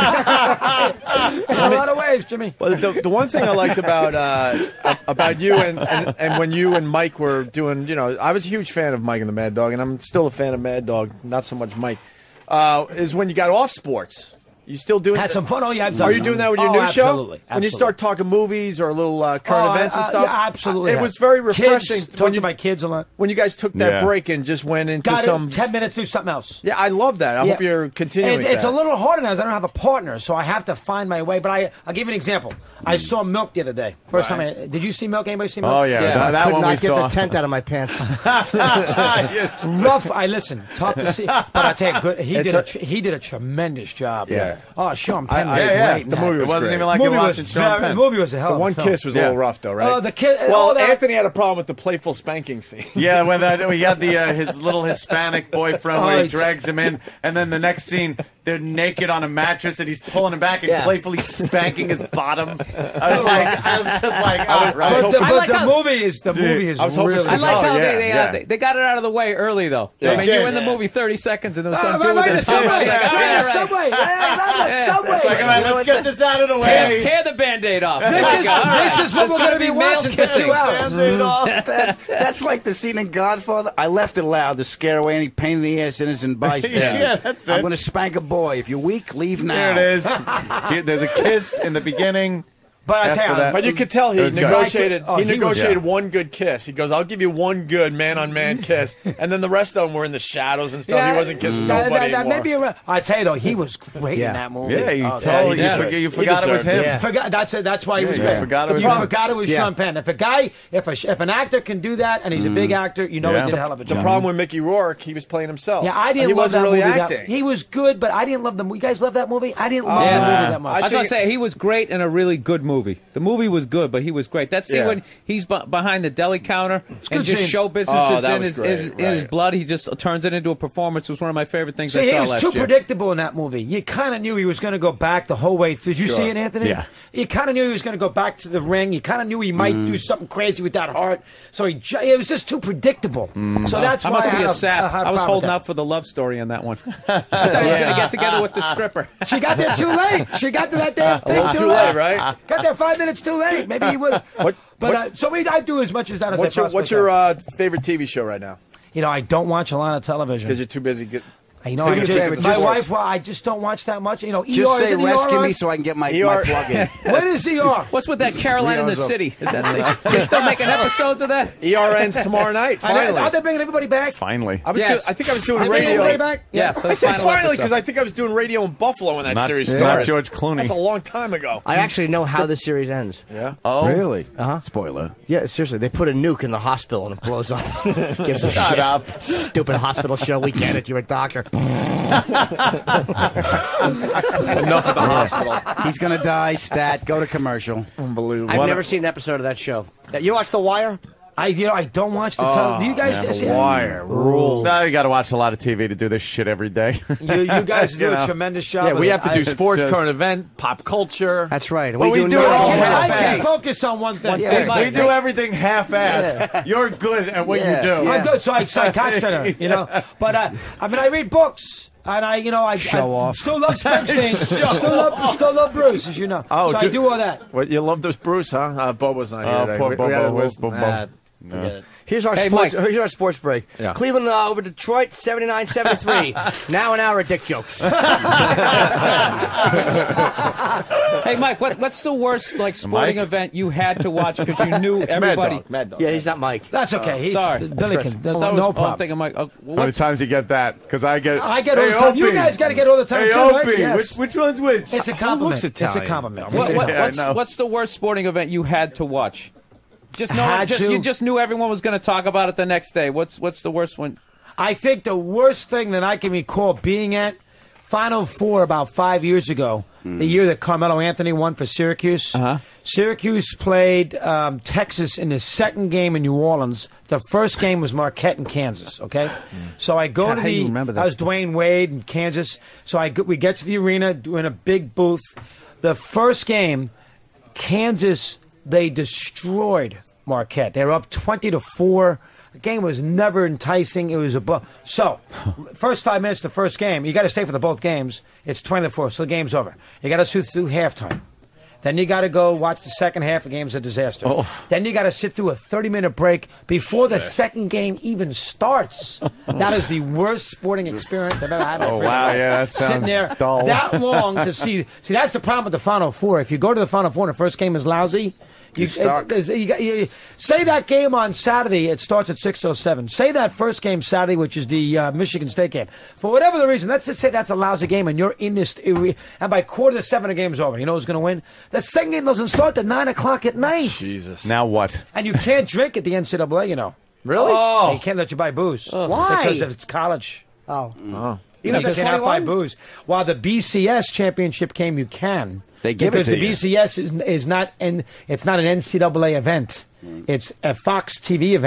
a lot of ways, Jimmy. Well, the one thing I liked about you and when you and Mike were doing, I was a huge fan of Mike and the Mad Dog, and I'm still a fan of Mad Dog, not so much Mike, is when you got off sports. You still doing Had some fun. Oh, yeah. I've Are done you some. doing that with your Oh, new absolutely, show? When you start talking movies or little current events and stuff? Yeah, absolutely. It was very refreshing. Kids, talking to my kids a lot. When you guys took that Yeah. break and just went into Got some... 10 minutes, do something else. Yeah, I love that. I Yeah. hope you're continuing It's that. a little harder now because I don't have a partner, so I have to find my way. But I'll give you an example. I saw Milk the other day. First time did you see Milk? Anybody see Milk? Oh yeah, that Could one we not get saw. the tent out of my pants. Rough. I listen. Tough to see, but I tell you, good. It's He did a tremendous job. Yeah. Oh, Sean Penn was yeah, great. the man. movie It was wasn't great. even like movie you're was watching Sean the Penn. movie was a hell The of a one film. kiss was a little rough, though, right? Oh, the kid. Well, all that- Anthony had a problem with the playful spanking scene. Yeah, when we had the his little Hispanic boyfriend where Oh, he drags him in, and then the next scene, they're naked on a mattress, and he's pulling him back and playfully spanking his bottom. I was just like, all right. But the movie is really. I like how they got it out of the way early, though. Yeah. I mean, you're in the movie 30 seconds, and there was some dude with a subway. subway. It's like, all right, let's get this out of the way. Tear the Band-Aid off. This is what we're going to be watching for 2 hours. That's like the scene in Godfather. I left it loud to scare away any pain in the ass innocent bystander. Yeah, that's it. I'm going to spank a boy. If you're weak, leave now. There it is. There's a kiss in the beginning. But But you could tell he negotiated. good. He negotiated Yeah. one good kiss. He goes, "I'll give you one good man-on-man kiss," and then the rest of them were in the shadows and stuff. He wasn't kissing nobody anymore. I tell you though, he was great in that movie. Yeah, you He forgot it was deserved him. Forgot, that's why he was you great. forgot it was you him. forgot it was Sean Penn. If an actor can do that and he's a big actor, you know he did a hell of a job. The problem with Mickey Rourke, he was playing himself. Yeah, I didn't He love wasn't that really movie. acting. He was good, but I didn't love the movie. You guys love that movie? I didn't love the movie that much. I was going to say, he was great in a really good movie. The movie was good, but he was great. That scene when he's behind the deli counter and just scene. show business is in his blood, he just turns it into a performance. It was one of my favorite things I See, saw he was last too year. predictable in that movie. You kind of knew he was going to go back the whole way through. Did you see it, Anthony? Yeah. You kind of knew he was going to go back to the ring. You kind of knew he might do something crazy with that heart. So it was just too predictable. So that's I why must I be had a sap. had I was problem holding with out for the love story on that one. I thought he was going to get together with the stripper. that. She got there too late. She got to that damn thing too late, right? Got there 5 minutes too late. Maybe he would have. But I do as much as that as I possibly What's your favorite TV show right now? You know, I don't watch a lot of television. Because you're too busy. You know, Just- wife, I just don't watch that much. You know, Just ER, say isn't ER rescue on? me so I can get my ER. plug in. What is ER? What's with that Caroline in the City? Is that they still making episodes of that? ER ends tomorrow night. Finally. Are they bringing everybody back? Finally. I think I was doing They bring radio. everybody back? Yeah, for the I said final finally episode. because I think I was doing radio in Buffalo when that Not- series not started. George Clooney. That's a long time ago. I actually know how the series ends. Yeah. Oh, Really? Uh-huh. Spoiler. Yeah, seriously. They put a nuke in the hospital and it blows up. Gives a Shut shit. up. Stupid hospital show. We get it. You're a doctor. Enough of the hospital. He's going to die. Stat. Go to commercial. Unbelievable. I've never seen an episode of that show. You watch The Wire? I don't watch the television. Do you guys see Wire rules. Now you got to watch a lot of TV to do this shit every day. You guys do You a know. tremendous job. Yeah, with we it. have to do I- sports, just- current event, pop culture. That's right. Well, we do it all I half-assed. can't focus on one thing. We do everything half-assed. You're good at what you do. I'm good, so I concentrate, you know. But I mean, I read books. And I Show off. Still love Springsteen. still love Bruce, as you know. Oh, so I do all that. What, you love this Bruce, huh? Bobo's not here today. poor We Bobo. had a little- Bobo. Nah, No. forget it. Here's our Hey, sports. Mike. Here's our sports break. Yeah. Cleveland over Detroit, 79-73. Now an hour of dick jokes. Hey, Mike, what's the worst sporting Mike? event you had to watch because you knew everybody? Mad Dog. Yeah, he's not Mike. That's okay. He's, Sorry. Billy Chris. can. I thought it was- No I'm problem. thinking, Mike, How many what's, times you get that? Because I get I get all the time. You guys got to get all the time Hey, too, Opie. right? Yes. Which one's which? It's a compliment. looks It's a Italian? compliment. Yeah, I know. what's the worst sporting event you had to watch? Just Had to? you just knew everyone was going to talk about it the next day. What's the worst one? I think the worst thing that I can recall being at Final Four about 5 years ago, the year that Carmelo Anthony won for Syracuse. Syracuse played Texas in the second game in New Orleans. The first game was Marquette in Kansas. Okay, so I go God, to how do you the. remember that? I was Dwayne Wade in Kansas. So we get to the arena in a big booth. The first game, Kansas, they destroyed Marquette. They were up 20-4. The game was never enticing. It was so. First 5 minutes, the first game. You got to stay for the both games. It's 20-4, so the game's over. You got to sit through halftime. Then you got to go watch the second half. The game's a disaster. Then you got to sit through a 30-minute break before the second game even starts. That is the worst sporting experience I've ever had. in my Oh, freaking wow, life. yeah, that Sitting sounds there dull. that long to see. See, that's the problem with the Final Four. If you go to the Final Four and the first game is lousy, you say that game on Saturday. It starts at 6:07. Say that first game Saturday, which is the Michigan State game. For whatever the reason, let's just say that's a lousy game, and you're in this. And by 6:45, the game's over. You know who's going to win? The second game doesn't start at 9 o'clock at night. Jesus. Now what? And you can't drink at the NCAA. You know. Really? They can't let you buy booze. Why? Because it's college. Oh. You Even if cannot they're buy 21? booze. While the BCS championship game, you can. They give it because to the you. BCS is not, and it's not an NCAA event. It's a Fox TV event.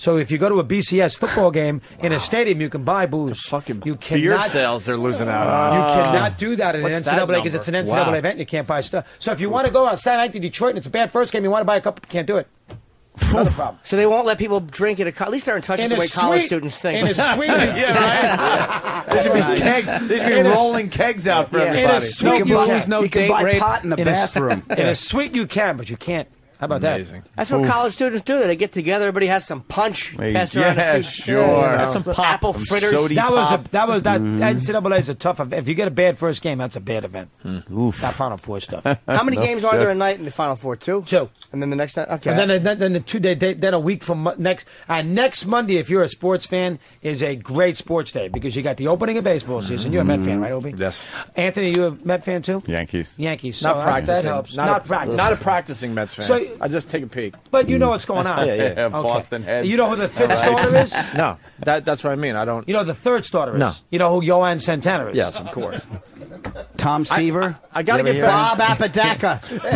So if you go to a BCS football game in a stadium, you can buy booze. You cannot, Beer sales they're losing out on. You cannot do that in an What's that NCAA because it's an NCAA number? event. You can't buy stuff. So if you want to go on Saturday night to Detroit and it's a bad first game, you want to buy a couple, you can't do it. Another problem. So they won't let people drink at at least they're in touch with the way college students think. In a suite. Yeah, right. There should be rolling kegs out for everybody. In a suite, You can buy pot in the bathroom. In a suite, you can, but you can't. How about Amazing. That's what college students do. They get together. Everybody has some punch. Pass around Yeah, a few, sure. Have Have some some apple Some fritters. sody that was that Mm-hmm. NCAA is a tough event. If you get a bad first game, that's a bad event. Oof. That Final Four stuff. How many games are there a night in the Final Four? Two. And then the next night. Okay. And then the 2 day then a week from next Monday, if you're a sports fan, is a great sports day because you got the opening of baseball season. You're a Met fan, right, Obi? Yes. Anthony, you a Met fan too? Yankees. Yankees. Not So practicing. that helps. Not Not a, practicing. Not a practicing Mets fan. So- I just take a peek. But you know what's going on. Yeah. Okay. Boston heads. You know who the fifth All right. starter is? No, that's what I mean. I don't. You know who the third starter is? No. You know who Yohan Santana is? Yes, of course. Tom Seaver. I got to You ever get hear back. Bob Apodaca.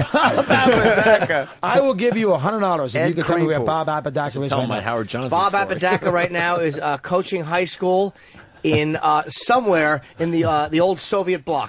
I will give you $100 if Ed you can tell me where Kraepel. Bob Apodaca is Tell right my now. Howard Johnson Bob story. Apodaca right now is coaching high school in somewhere in the old Soviet bloc.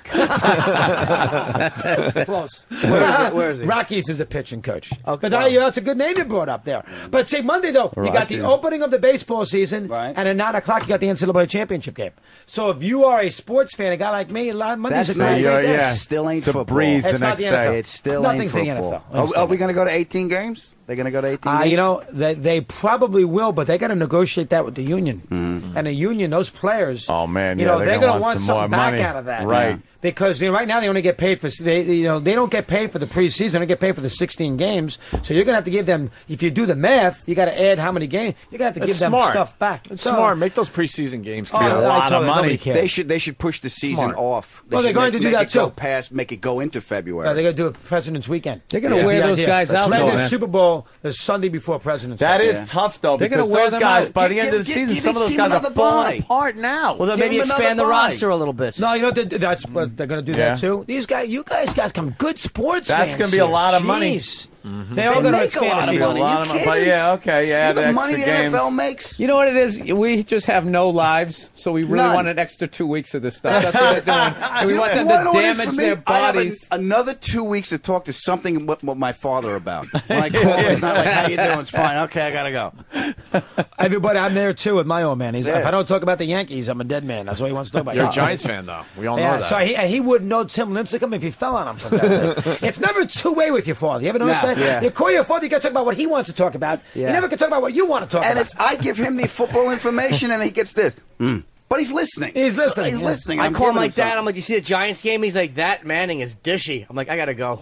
Close. Where is he? Rockies is a pitching coach. Okay, But wow. that's a good name you brought up there. But see, Monday, though, you got the Rockies. opening of the baseball season, Right. and at 9 o'clock, you got the NCAA championship game. So if you are a sports fan, a guy like me, Monday's That's a great nice. day. Yeah. Still ain't It's a football. breeze It's the not next the day. NFL. It's still Nothing's ain't the football. NFL. Are we going to go to 18 games? They're going to go to 18 games? You know, they probably will, but they got to negotiate that with the union. And the union, those players, Oh, man, you yeah, know, they're they're gonna going to want want some something more back money. out of that, Right. Because right now they only get paid for they don't get paid for the preseason. They don't get paid for the 16 games. So you're going to have to give them. If you do the math, you got to add how many games. You got to It's give them smart. stuff back. It's So- smart. Make those preseason games Oh, count. I a lot told of you, nobody money. cares. They should push the season Smart. off. Well, they're should going to do make that, it go too. make it go into February. They're going to do a President's Weekend. They're going to That's wear the those idea. guys out, Play though, the man. Super Bowl the Sunday before President's That Day. is tough, though, They're gonna because wear those them guys, out. by the end of the Give- season, give some of each those team guys are another falling bye. apart now. Well, then Give maybe him another expand the bye. roster a little bit. No, you know that's what they're going to do Yeah. that too. These guys, you guys got some good sports. That's fans going to be a here. lot of money. Jeez. They all They going to make a expand lot the of season. money. A lot You of money, kidding? but yeah, okay, yeah, See the the money extra the games. NFL makes? You know what it is? We just have no lives, so we really None. want an extra 2 weeks of this stuff. That's what they're doing. And we want them to You know what it is for damage me? their I have bodies. another 2 weeks to talk to something with my father about. When I call, it's not like, how you doing? It's fine. Okay, I got to go. Everybody, I'm there too with my old man. Yeah. If I don't talk about the Yankees, I'm a dead man. That's what he wants to talk about. You're a Giants fan, though. We all know Yeah, that. so he wouldn't know Tim Lincecum if he fell on him sometimes. It's never two-way with your father. You ever notice No, that? yeah. You call your father, you got to talk about what he wants to talk about. Yeah. You never can talk about what you want to talk And about. I give him the football information, and he gets this. But he's listening. He's listening, He's yeah. listening. I I'm call him giving like that. something. I'm like, you see the Giants game? He's like, that Manning is dishy. I'm like, I gotta go.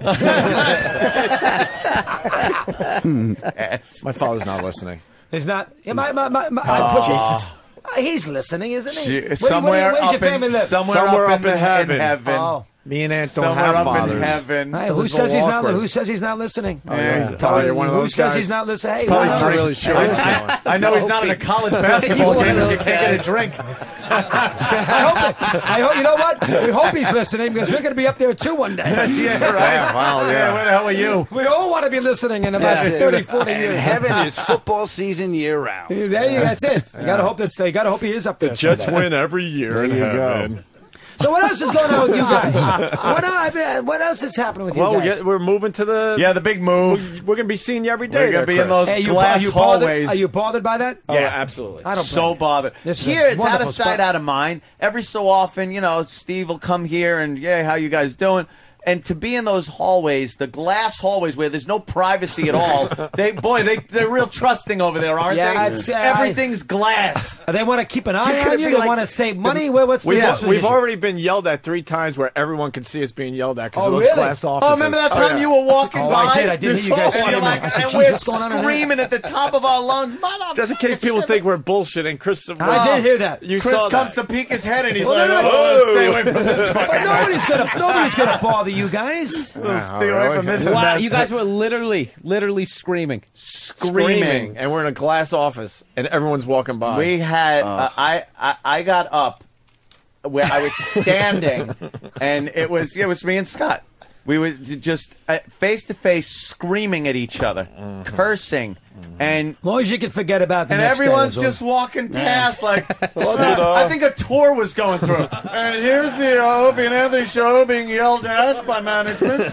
My father's not listening. He's not. Yeah, I put he's listening, isn't he? Where's Somewhere your up family in live? Somewhere up in heaven. Oh. Me and Aunt don't Somewhere have up fathers. in heaven. Hey, So who this is says a he's little not? awkward. Who says he's not listening? Yeah, probably you're one of Who those says guys. he's not listening? Hey, Probably why not not? really sure. I know he's not in a college basketball game if you can't get a drink. I hope. You know what? We hope he's listening because we're going to be up there too one day. Yeah, right. Well, Yeah, where the hell are you? We all want to be listening in about 30, 40 years. Heaven is football season year round. There you, that's it. You got to hope that's. You got to hope he is up there. Jets someday. win every year in you go. heaven. So what else is going on with you guys? What else is happening with you Well, guys? we're moving to the. Yeah, the big move. We're going to be seeing you every day. We're going to there, be in Chris. those Hey, glass hallways. Are you bothered by that? Oh, Yeah. absolutely. I don't. So blame you. bothered. This is Here, a it's out wonderful of sight, spot. out of mind. Every so often, you know, Steve will come here and, yeah, how you guys doing? And to be in those hallways, the glass hallways where there's no privacy at all, they're real trusting over there, aren't Yeah, they? it's, Everything's glass. They want to keep an eye could on you. be They like want to save money. What's We've, the we've already been yelled at 3 times where everyone can see us being yelled at because of those glass offices. Oh, remember that time you were walking Oh, by? I did. I did hear you guys and screaming. you're like, I said, and "Geez, we're what's going on in there?" screaming at the top of our lungs, mother. Just in case people think we're bullshitting, Chris. I did hear that. You Chris saw comes that. to peek his head and he's Well, like, no, no, "Oh, stay away from this fucking But mess. nobody's gonna bother you guys. Stay away from this Wow, mess." you guys were literally screaming. Screaming, and we're in a glass office, and everyone's walking by. We had I got up where I was standing, and it was me and Scott. We were just face to face screaming at each other, cursing, And as long as you can forget about the and next day, everyone's that's all. just walking past like I think a tour was going through. And here's the Opie and Anthony show being yelled at by management.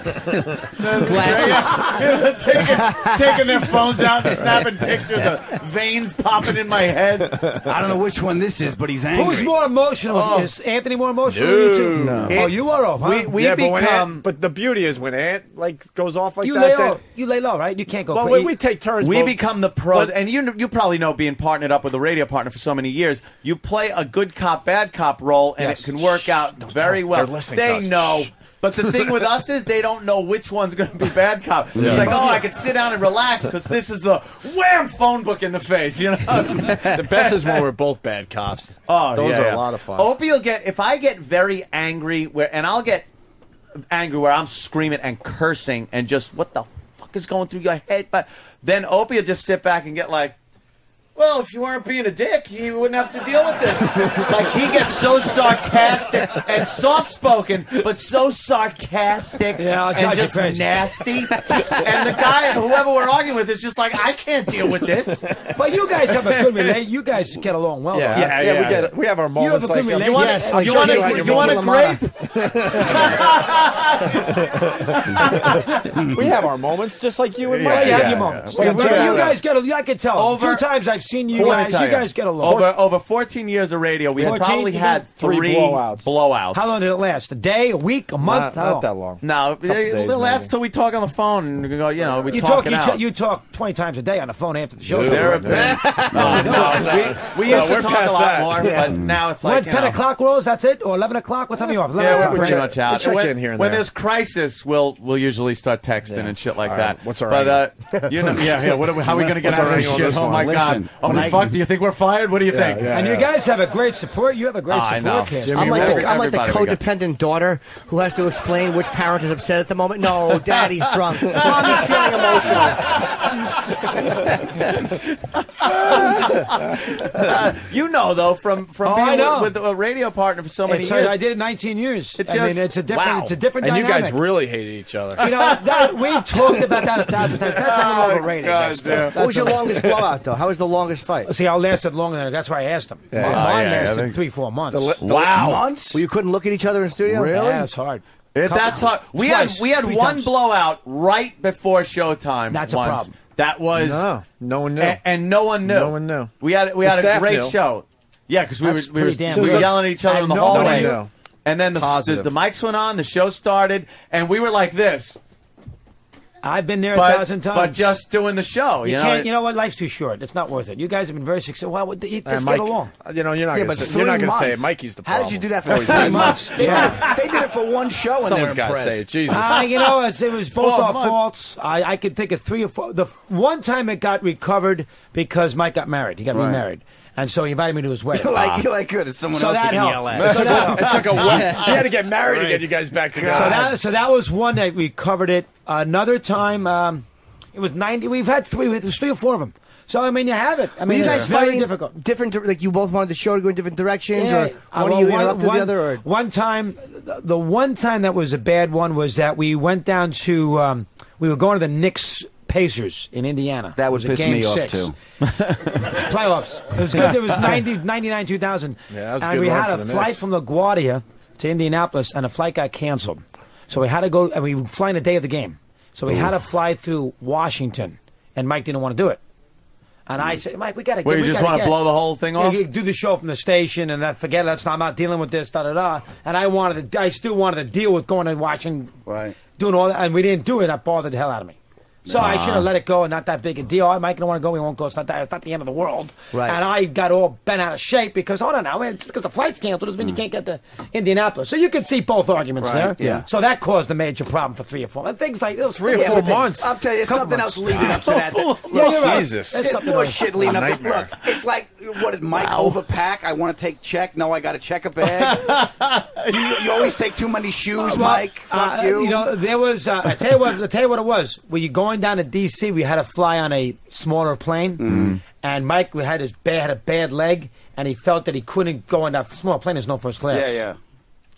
Taking their phones out and snapping pictures of veins popping in my head. I don't know which one this is, but he's angry. Who's more emotional? Is Anthony more emotional than you two? No. Oh, you are off, huh? We yeah, become. but the beauty is when Ant like goes off like you that. lay then- low. You lay low, right? You can't go. well, crazy. we take turns. We both. become the pros, and you probably know, being partnered up with a radio partner for so many years, you play a good cop, bad cop role, and Yes. it can work out very well. They're listening to They us. know. But the thing with us is they don't know which one's going to be bad cop. It's like, oh, I can sit down and relax because this is the wham phone book in the face. You know, The best is when we're both bad cops. Oh, those yeah, are yeah. a lot of fun. Opie will get, if I get very angry, and I'll get angry where I'm screaming and cursing and just, what the fuck is going through your head? But then Opie will just sit back and get like, well, if you weren't being a dick, you wouldn't have to deal with this. Like, he gets so sarcastic and soft-spoken, but so sarcastic Yeah, I'll and drive you just crazy. nasty. And the guy, whoever we're arguing with, is just like, I can't deal with this. But you guys have a good relation. You guys get along well. Yeah, though. yeah, we have our You have moments. a good like, relation. You want, Yes, you like want, Shirley and you your want a Lamana. grape? we have our moments, just like you and Well, Mike. you have your moments. Yeah. But you guys get. I can tell. Over- 2 times I've seen you Let me guys. tell You guys get along. Over 14 years of radio, we 14? probably had Three three blowouts. blowouts. How long did it last? A day? A week? A month? How long? Not that long. No, days, it'll last maybe. till we talk on the phone and we go, you know, we You talk talk. it out. You talk 20 times a day on the phone after the show. They're a No, bit. We used we're to talk past a lot that. more, but now it's like, When's you 10 know, o'clock, Rose? That's it? Or 11 o'clock? What time are you off? 11 Yeah, o'clock, we're pretty right? much out. check when in here and when there. there's crisis, we'll usually start texting and shit like All that. right, what's our But you know, yeah. What are we, how are we going to get What's out of our this angle on shit? this Oh one? my Listen, god! Oh when my I- fuck! Do you think we're fired? What do you think? yeah. And you guys have a great support. You have a great I know. support cast. Jimmy, I'm like the everybody we got. codependent daughter who has to explain which parent is upset at the moment. No, daddy's drunk. Mom is feeling emotional. You know, though, from Oh, being I know. with a radio partner for so many It's, years. I did it 19 years. It I mean, just- it's a different. wow. It's a different And you dynamic. guys really hated each other. You know, we talked about that 1,000 times. That's a little overrated. God That's damn. What was your longest blowout, though? How was the longest fight? See, I lasted longer than that's why I asked him. Yeah. Mine Oh, yeah, I lasted think- 3-4 months. Wow. Months? Well, you couldn't look at each other in studio? Yeah, it's hard. That's hard. We had Twice, 3 3 one times. blowout right before showtime. That's a once. problem. That was No one knew. and no one knew. No one knew. We had The a staff great knew. show. Yeah, because we That's were pretty damn we were good. yelling at each other in the And nobody hallway. knew. And then the Positive. mics went on, the show started, and we were like this. I've been there But, 1,000 times. but just doing the show. you You can't. know, You know what? Life's too short. It's not worth it. You guys have been very successful. Well, let's And get Mike, along. you know, you're not Yeah, going but to you're not 3 going to say it. months. Mikey's the How problem. did you do that for Always 3 is. months? They did it for one show and Someone's they're got to impressed. say it. Jesus. You know, it was both 4 our months. faults. I could think of 3 or 4. The one time it got recovered because Mike got married. He got remarried. And so he invited me to his wedding. You're like, good. It's someone So else you that can helped. yell at. It took a while. You had to get married to get you guys back together. So that was one that we covered it. Another time, it was 90. We've had 3. There's 3 or 4 of them. So I mean, you have it. I Were mean, you guys it's very fighting difficult. different? Like you both wanted the show to go in different directions, Yeah. or one of you interrupted the other? Or One time, the one time that was a bad one was that we went down to. We were going to the Knicks Pacers in Indiana. That It would was a piss game me off, 6. too. Playoffs. It was good. It was 99, 2000. Yeah, that was a and good we run had for a the flight Knicks. from LaGuardia to Indianapolis, and the flight got canceled. So we had to go, and we were flying the day of the game. So we had to fly through Washington, and Mike didn't want to do it. And I said, Mike, we got to get. Where you we just gotta want to get- blow the whole thing Yeah, off? you do the show from the station, and that forget it. I'm not dealing with this, da da da. And I still wanted to deal with going to Washington, Right. doing all that, and we didn't do it. That bothered the hell out of me. So I should have let it go, and not that big a deal. Mike don't want to go. We won't go. It's not the end of the world. Right. And I got all bent out of shape because hold on now, man, because the flight's canceled doesn't mean you can't get to Indianapolis. So you could see both arguments there. yeah. So that caused a major problem for 3 or 4 and things like those 3 or Yeah, 4 but there's- months. I'll tell you, there's Couple something months. else leading up to that. Yeah, you're right. Jesus. There's There's something more else. shit leading up to Nightmare. look. It's like, what did Mike overpack? I want to take check. No, I got to check a bag. you always take too many shoes, Mike. Fuck you. You know, there was. I tell you what it was. When you're going down to D.C., we had to fly on a smaller plane, and Mike had a bad leg, and he felt that he couldn't go on that small plane. Is no first class. yeah, yeah.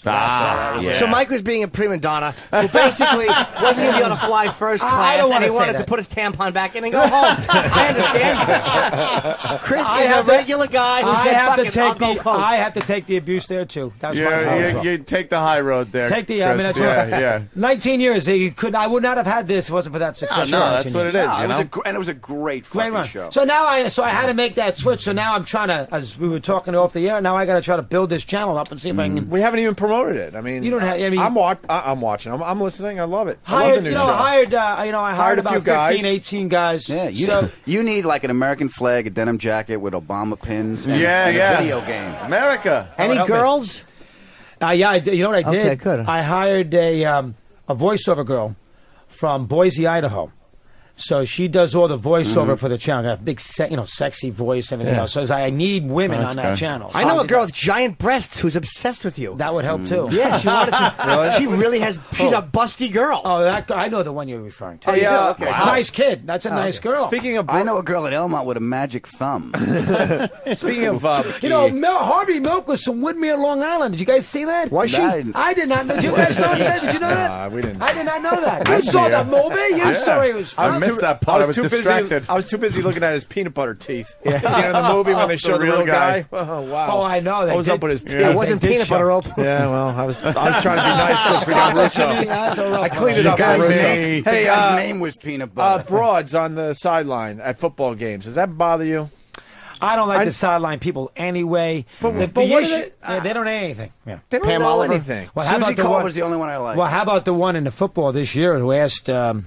So Mike was being a prima donna who basically wasn't going to be able to fly first class, and he wanted to put his tampon back in and go home. I understand. Chris is a regular guy who said, "Fuck it, I'll go coach." I have to take the abuse there too. That's my fault. You take the high road there. Take the. I mean, that's Chris. right. Yeah. 19 years. I would not have had this if it wasn't for that success. No, that's what it is. And it was a great fucking run. show. So now I had to make that switch. So now I'm trying to, as we were talking off the air, now I got to try to build this channel up and see if I can. We haven't even promoted it. I mean, You don't have. I mean, I'm watching. I'm listening. I love it. I love hired, the new you know, show. I hired a about few 15, guys. 18 guys. Yeah, So you need like an American flag, a denim jacket with Obama pins, and, Yeah, and yeah. a video game. America. Any help me. girls? yeah, you know what I did? Okay, good. I hired a voiceover girl from Boise, Idaho. So she does all the voiceover for the channel. Got a big, sexy voice and everything else. So I need women on that channel. I know a girl with giant breasts who's obsessed with you. That would help too. Yeah, she wanted to. She really has. She's a busty girl. Oh, I know the one you're referring to. Oh, yeah, okay. Wow. Nice kid. That's a nice girl. Speaking of, I know a girl at Elmont with a magic thumb. speaking of, Harvey Milk was from Woodmere, Long Island. Did you guys see that? Was she? I did not know. Did you guys know that? Did you know that? we didn't. I did not know that. You saw that movie? You saw it was I missed that part. I was too distracted. busy. I was too busy looking at his peanut butter teeth. Yeah. You know the movie when they show the real guy. Oh wow. Oh, I know. What was up with his teeth? It wasn't peanut butter rope. Yeah, well, I was trying to be nice because we got Russo. That's a rough I cleaned it one. up for guy's Russo. name- Hey, the guy's name was Peanut Butter. broads on the sideline at football games. Does that bother you? I don't like the sideline people anyway. But the what issue, is it? they don't know anything. Yeah. They don't Pam know Oliver. anything. Well, how Susie about the Cole one? was the only one I liked. Well, how about the one in the football this year who asked on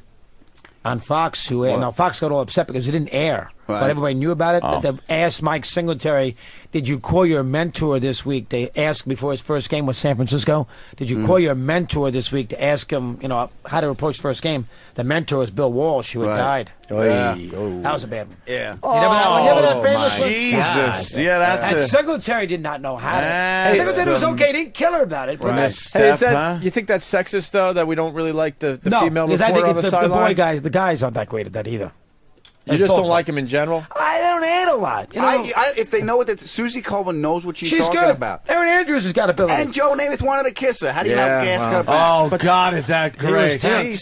Fox? Fox got all upset because it didn't air, Right. but everybody knew about it. They asked Mike Singletary, "Did you call your mentor this week?" They asked before his first game with San Francisco. Did you call your mentor this week to ask him, how to approach first game? The mentor was Bill Walsh, who had died. That was a bad one. Yeah. You never that famous one? Jesus. God. Yeah, that's And it. Singletary did not know how to. That's Singletary was some- okay. Didn't kill her about it. But Right. Hey, Steph, is that, huh? you think that's sexist though? That we don't really like the no, female because reporter I think on it's the the boy sideline? guys. The guys aren't that great at that either. You just don't like him in general. I don't add a lot. If they know what Susie Coleman knows what she's talking good. about. Aaron Andrews has got ability. And Joe Namath wanted to kiss her. How do you Yeah, not gas wow. her back? Oh, God, is that great?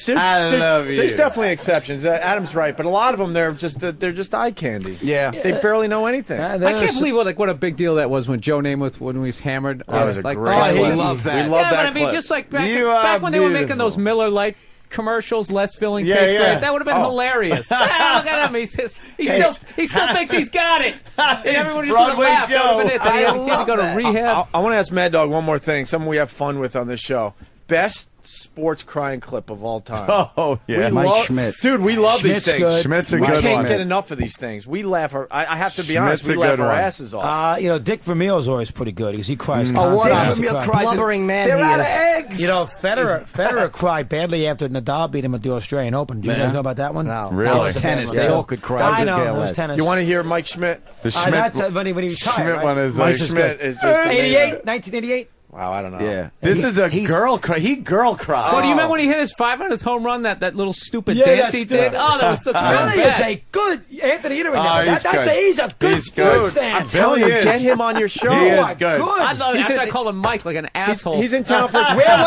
There's definitely exceptions. Adam's right, but a lot of them they're just eye candy. Yeah. They barely know anything. I can't believe what a big deal that was when Joe Namath when he was hammered. That was a like, great oh, clip. he- love that. We love yeah, that but I mean, clip. just like back, You back are when they were making beautiful. those Miller Lite commercials, less filling, Yeah, tastes yeah. great. That would have been hilarious. Ah, look at him. He still thinks he's got it. And everyone just would have Broadway laughed. That would have been it. Then he had to go to that. rehab. I want to ask Mad Dog one more thing. Something we have fun with on this show. Best sports crying clip of all time. Oh, yeah. Mike Schmidt. Dude, we love these Schmidt's things. good. Schmidt's a We good can't one. get enough of these things. We laugh. I have to be honest. Schmidt's We a laugh good our one. asses off. Dick Vermeil's always pretty good because he cries. Oh, what constantly. a He cries. blubbering man They're he out of is. eggs. Federer cried badly after Nadal beat him at the Australian Open. Do you guys know about that one? No. Really? That was a Tennis. bad one. They all could cry. I know. Could care It was less. tennis. You want to hear Mike Schmidt? The Schmidt, That's when he retired. Schmidt right? one is Mike like Schmidt is just amazing. 1988. Wow, I don't know. Yeah. This is a girl cry. He girl cries. Well, do you remember when he hit his 500th home run? That little stupid Yeah, dance that's he did. Oh, that was so Billy is bad. a good Anthony Edery. he's good. He's a good He's good. sports fan. I'm telling you, get him on your show. He is Oh, good. I thought He's after in- I called him Mike like an asshole. He's in town for.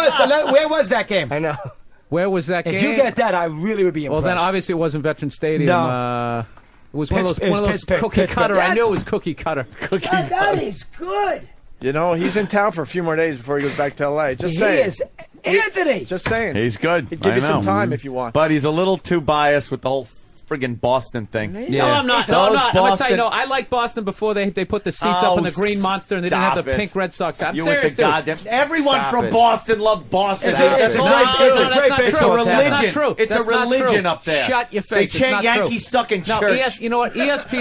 Where was that game? I know. Where was that game? If you get that, I really would be well, impressed. then obviously it wasn't Veteran Stadium. No. It was one of Pittsburgh- those Pittsburgh- cookie Pittsburgh. cutter. I That- knew it was cookie cutter. that is good. You know, he's in town for a few more days before he goes back to L.A. Just He saying. is Anthony. Just saying. He's good. He'd give I you some know. time if you want. But he's a little too biased with the whole friggin' Boston thing. No, I'm not. No, I'm Those not. I'm gonna tell you. Boston- No, I like Boston before they put the seats Oh, up in the Green Monster and they didn't have stop the it. pink Red Sox. I'm You serious, with the dude. goddamn. Everyone Stop from it. Boston loved Boston. It's a- That's it's a all great- they do. it's a great that's big not It's a true. sports religion. That's not true. It's That's a not religion true. up there. Shut your They face. It's chant not Yankees true. suck in No, church. you know what?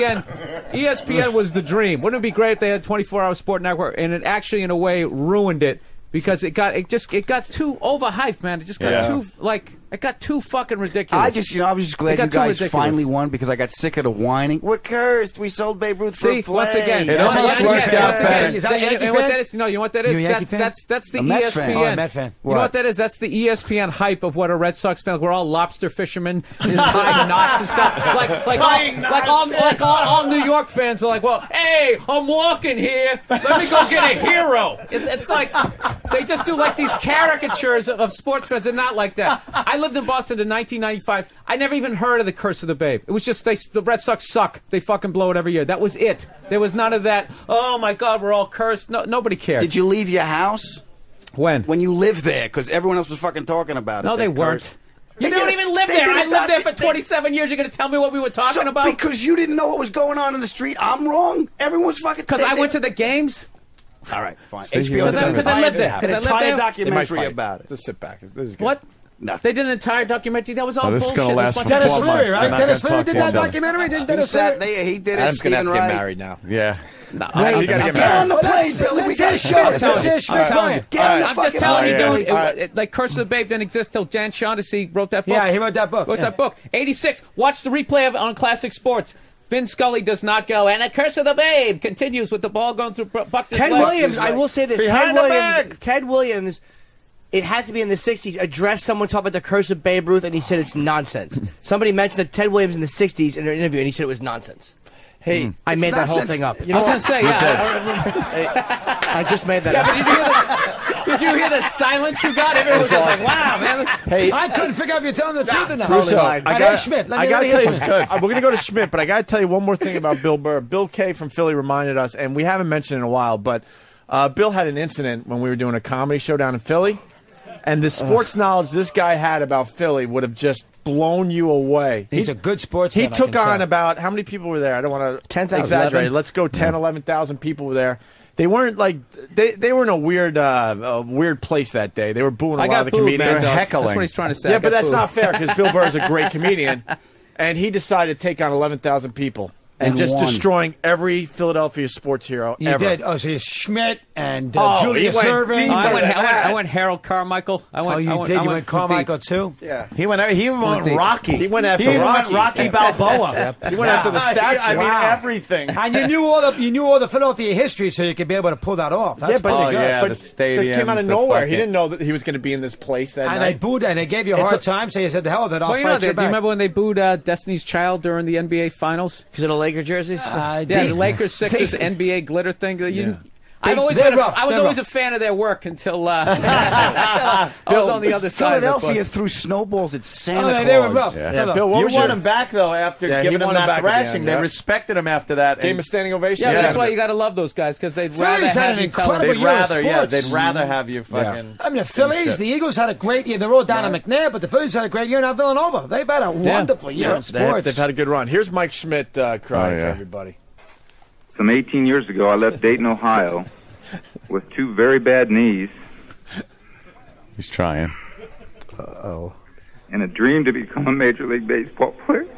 ESPN was the dream. Wouldn't it be great if they had 24-hour sport network? And it actually, in a way, ruined it because it got too overhyped, man. It just got too like. It got too fucking ridiculous. I was just glad It got you too guys ridiculous. finally won because I got sick of the whining. We're cursed. We sold Babe Ruth for a See, play. once again, It almost worked out better. Is that a Yankee you know what fan? that is? No, you know what that is? You a Yankee fan? That's the A Met ESPN. fan. Oh, a Met fan. You know what that is? That's the ESPN hype of what a Red Sox fan. We're all lobster fishermen, tying knots and stuff. Like all New York fans are like, well, hey, I'm walking here. Let me go get a hero. It's like they just do like these caricatures of sports fans. They're not like that. I lived in Boston in 1995. I never even heard of the Curse of the Babe. It was just the Red Sox suck. They fucking blow it every year. That was it. There was none of that. Oh my God, we're all cursed. No, nobody cared. Did you leave your house? When? When you lived there, because everyone else was fucking talking about it. No, they weren't. cursed. You They don't did- even live they there. did I a lived there for docu- 27 years. You're going to tell me what we were talking So, about? Because you didn't know what was going on in the street. I'm wrong. Everyone's fucking. Because I went to the games. All right, fine. See, HBO did because I lived there. an Because I lived entire there. They might documentary fight. about it. Just sit back. This is good. What? Nothing. They did an entire documentary. That was all this is bullshit. gonna It was last a for bunch of Dennis four bullshit. months. Leary, They're right? not Dennis gonna Leary talk did to that each other. documentary. Didn't He Dennis sat Leary? there. He did it. Adam's going to have Stephen to get Wright. married now. Yeah. No, You got to get Get on married. the plane, Billy. We got a show. Let's hear Schmidt Bryant. Get on the I'm just fucking telling you, plane. dude. All right. Like Curse of the Babe didn't exist till Dan Shaughnessy wrote that book. Yeah, he wrote that book. Wrote Yeah. that book. 86. Watch the replay of it on Classic Sports. Vin Scully does not go, and a Curse of the Babe continues with the ball going through Buckner's Ted leg. Williams, I will say this. Behind the bag. Ted Williams, it has to be in the 60s, addressed someone talking about the Curse of Babe Ruth, and he said it's nonsense. Somebody mentioned that Ted Williams in the 60s in an interview, and he said it was nonsense. Hey, I made that whole nonsense. thing up. I was going to say, I just made that Yeah, up. but did you hear the silence you got? Everyone was just like, wow, man. Hey, I couldn't figure out if you're telling the truth or not. Russo, All right, here's Schmidt. Let me I gotta hear tell you, Schmidt. we're gonna go to Schmidt, but I gotta tell you one more thing about Bill Burr. Bill Kay from Philly reminded us, and we haven't mentioned it in a while, but Bill had an incident when we were doing a comedy show down in Philly, and the sports knowledge this guy had about Philly would have just blown you away. He's a good sportsman. He I took can on tell. about how many people were there? I don't want to 10,000. exaggerate. 11. Let's go 10, 11,000 people were there. They weren't like they were in a weird place that day. They were booing a I lot got of the booed, comedians. man. Heckling. That's what he's trying to say. Yeah, I but got that's booed. not fair because Bill Burr is a great comedian, and he decided to take on 11,000 people and And just won. destroying every Philadelphia sports hero You ever. did. Oh, so you're Schmidt and Oh, Julia he went Servin. deeper I than that. went Harold Carmichael. I went, Oh, you I went, did. I You went went Carmichael too. Yeah, He went deep. Rocky. he went after He even Rocky. went Rocky Balboa. He went after the statue. I mean, Wow. everything. And you knew all the Philadelphia history, so you could be able to pull that off. That's yeah, but, pretty good. yeah, but the this came out of stadiums, the nowhere. He fucking- didn't know that he was going to be in this place that And they night. booed and they gave you a It's hard a- time, so you said, the hell with it, I'll Well, you know, fight do you you back. remember when they booed Destiny's Child during the NBA Finals? Because of the Laker jerseys? Yeah, the Lakers Sixers NBA glitter thing. I've always they're been. rough. I was They're always rough. a fan of their work until I was on the other side. Philadelphia Of it, threw snowballs at Santa Oh, Claus. they were rough. Yeah. Shut up. Bill, what You was won your him back though after Yeah, he giving him won him that back at the thrashing. end, They yeah. respected him after that. game and of standing ovation? yeah, Yeah. that's why you got to love those guys because they'd rather Phillies had have an you tell them. incredible they'd year of rather, yeah, sports. they'd rather have you fucking. I mean, the Phillies, shit. the Eagles had a great year. They're all down in McNair, but the Phillies had a great year. Now Villanova, they've had a wonderful year in sports. They've had a good run. Here's Mike Schmidt crying Oh, yeah. for everybody. Some 18 years ago, I left Dayton, Ohio, with two very bad knees He's trying. and a dream to become a Major League Baseball player.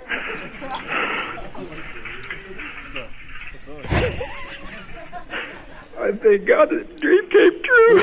I thank God this dream came true.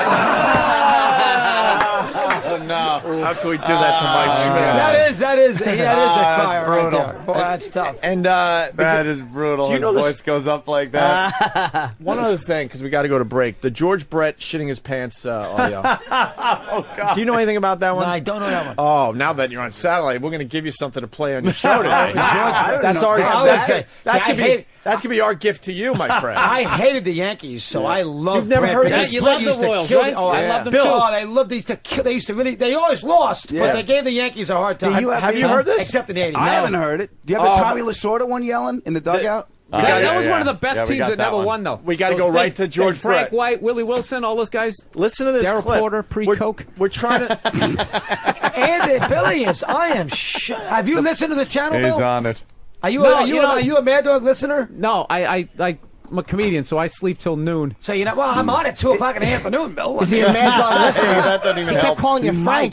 Oh no! How can we do that to Mike Schmidt? That is a crier right brutal. there. Boy, that's tough. And That is brutal. Do you know His this- voice goes up like that. one other thing, because we got to go to break. The George Brett shitting his pants audio. Oh God! Do you know anything about that No, one? I don't know that one. Oh, now that you're on satellite, we're going to give you something to play on your show today. That's our. I would That's, say- that's see, I gonna be. hate- That's gonna be our gift to you, my friend. I hated the Yankees, so I love. You've never Brett heard because that? You Brett love the used to Royals, kill right? Oh, I Yeah. love them Bill. too. Oh, they loved. They used to kill. They used to really. They always lost, Yeah. but they gave the Yankees a hard time. Have you heard this? Except in the '80s. I No. haven't heard it. Do you have the Tommy Lasorda one yelling in the dugout? That was one of the best Yeah, we teams got that never one. won, though. We gotta go Those- right to George Frank Brett. White, Willie Wilson, all those guys. Listen to this Darryl clip. Porter, pre-Coke. We're trying to. And Billy is. I am. Have you listened to the channel, He's Bill? on it. Are you? No, are you? you know- Are you a Mad Dog listener? No, I'm a comedian, so I sleep till noon. So you know. Well, I'm on at 2:00 in the afternoon, Bill. Is he a Mad Dog listener? That doesn't even He help. kept calling you Frank.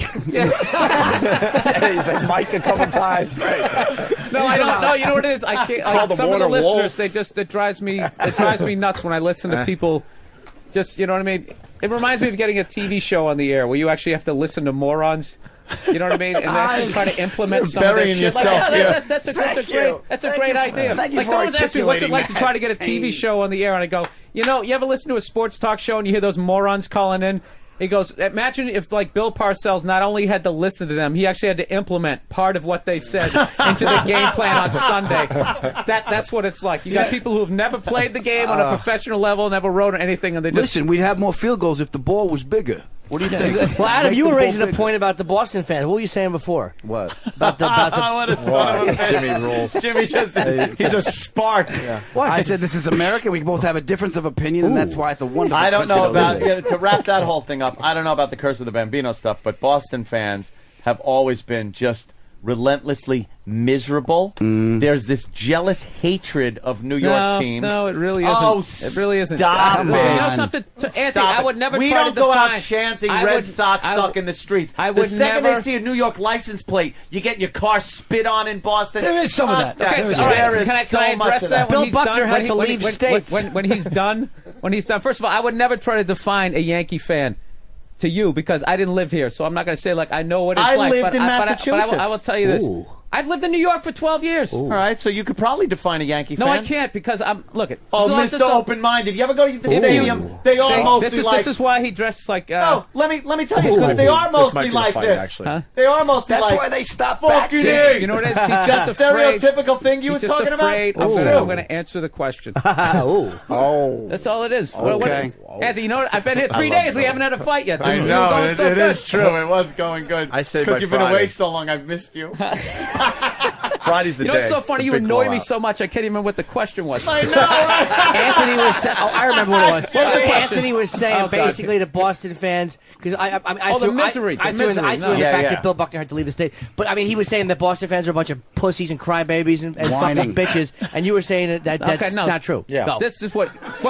He's like Mike a couple times. No, I don't know. You know what it is? I can't. Call the Some of the Warner listeners, Wolf. it drives me nuts when I listen to people. Just, you know what I mean? It reminds me of getting a TV show on the air where you actually have to listen to morons You know what I mean? And actually try to implement some of burying their shit. yourself here. That's a great idea. Thank you Like for someone's asked me, what's it articulating like to try to get a TV show on the air? And I go, you ever listen to a sports talk show and you hear those morons calling in? He goes, imagine if like Bill Parcells not only had to listen to them, he actually had to implement part of what they said into the game plan on Sunday. That's what it's like. You got people who have never played the game on a professional level, never wrote or anything, and they just Listen, we'd have more field goals if the ball was bigger. What do you think? Well, Adam, Make you the were raising ball a bigger. point about the Boston fans. What were you saying before? What? About the What a son of a bitch. Jimmy rules. Jimmy just sparked. I said this is America. We both have a difference of opinion, and that's why it's a wonderful. I don't know show. about to wrap that whole thing up. I don't know about the Curse of the Bambino stuff, but Boston fans have always been just relentlessly miserable. There's this jealous hatred of New York teams. No, it really isn't. Oh, it really isn't. stop You know it. something, Anthony? Stop I would it. never. We try don't to go out define- chanting I Red would- Sox I suck would- in the streets. I The would second never- they see a New York license plate, you get your car spit on in Boston. There is some of that. Okay, There is all right. There is Can I so address much of that? Bill When he's Buckner done, had to leave states. When he's done, first of all, I would never try to define a Yankee fan to you because I didn't live here, so I'm not going to say like I know what it's I like. lived but in but Massachusetts. I will tell you this. Ooh. I've lived in New York for 12 years. All right, so you could probably define a Yankee No, fan. I can't because I'm look at. Oh, this is Mr. also- Open-minded. You ever go to the If you- stadium? They are See, mostly this is why he dressed like. No, let me tell you, because they are This might mostly be the like fight, this. actually. Huh? They are mostly That's like. why they stopped fucking vaccine. A. You know what it is? He's That just afraid. stereotypical thing you He's were just talking afraid. about. I'm going to answer the question. Oh. That's all it is. Okay. Anthony, you know what? I've been here 3 days. We haven't had a fight yet. I We were know going so it good. is true. It was going good. I say because by you've been Friday. away so long, I've missed you. Friday's the You know day. what's so funny? The You big annoy me blowout. so much. I can't even remember what the question was. I know. Right? Anthony was. I remember what it was. What was the question? Anthony was saying Oh, God. basically to Boston fans because I Oh, the threw, misery, I the threw in misery, I threw in no. the Yeah, fact yeah. that Bill Buckner had to leave the state. But I mean, he was saying that Boston fans are a bunch of pussies and crybabies and fucking Whining. bitches, and you were saying that that's Okay, no. not true. Yeah. Go. This is what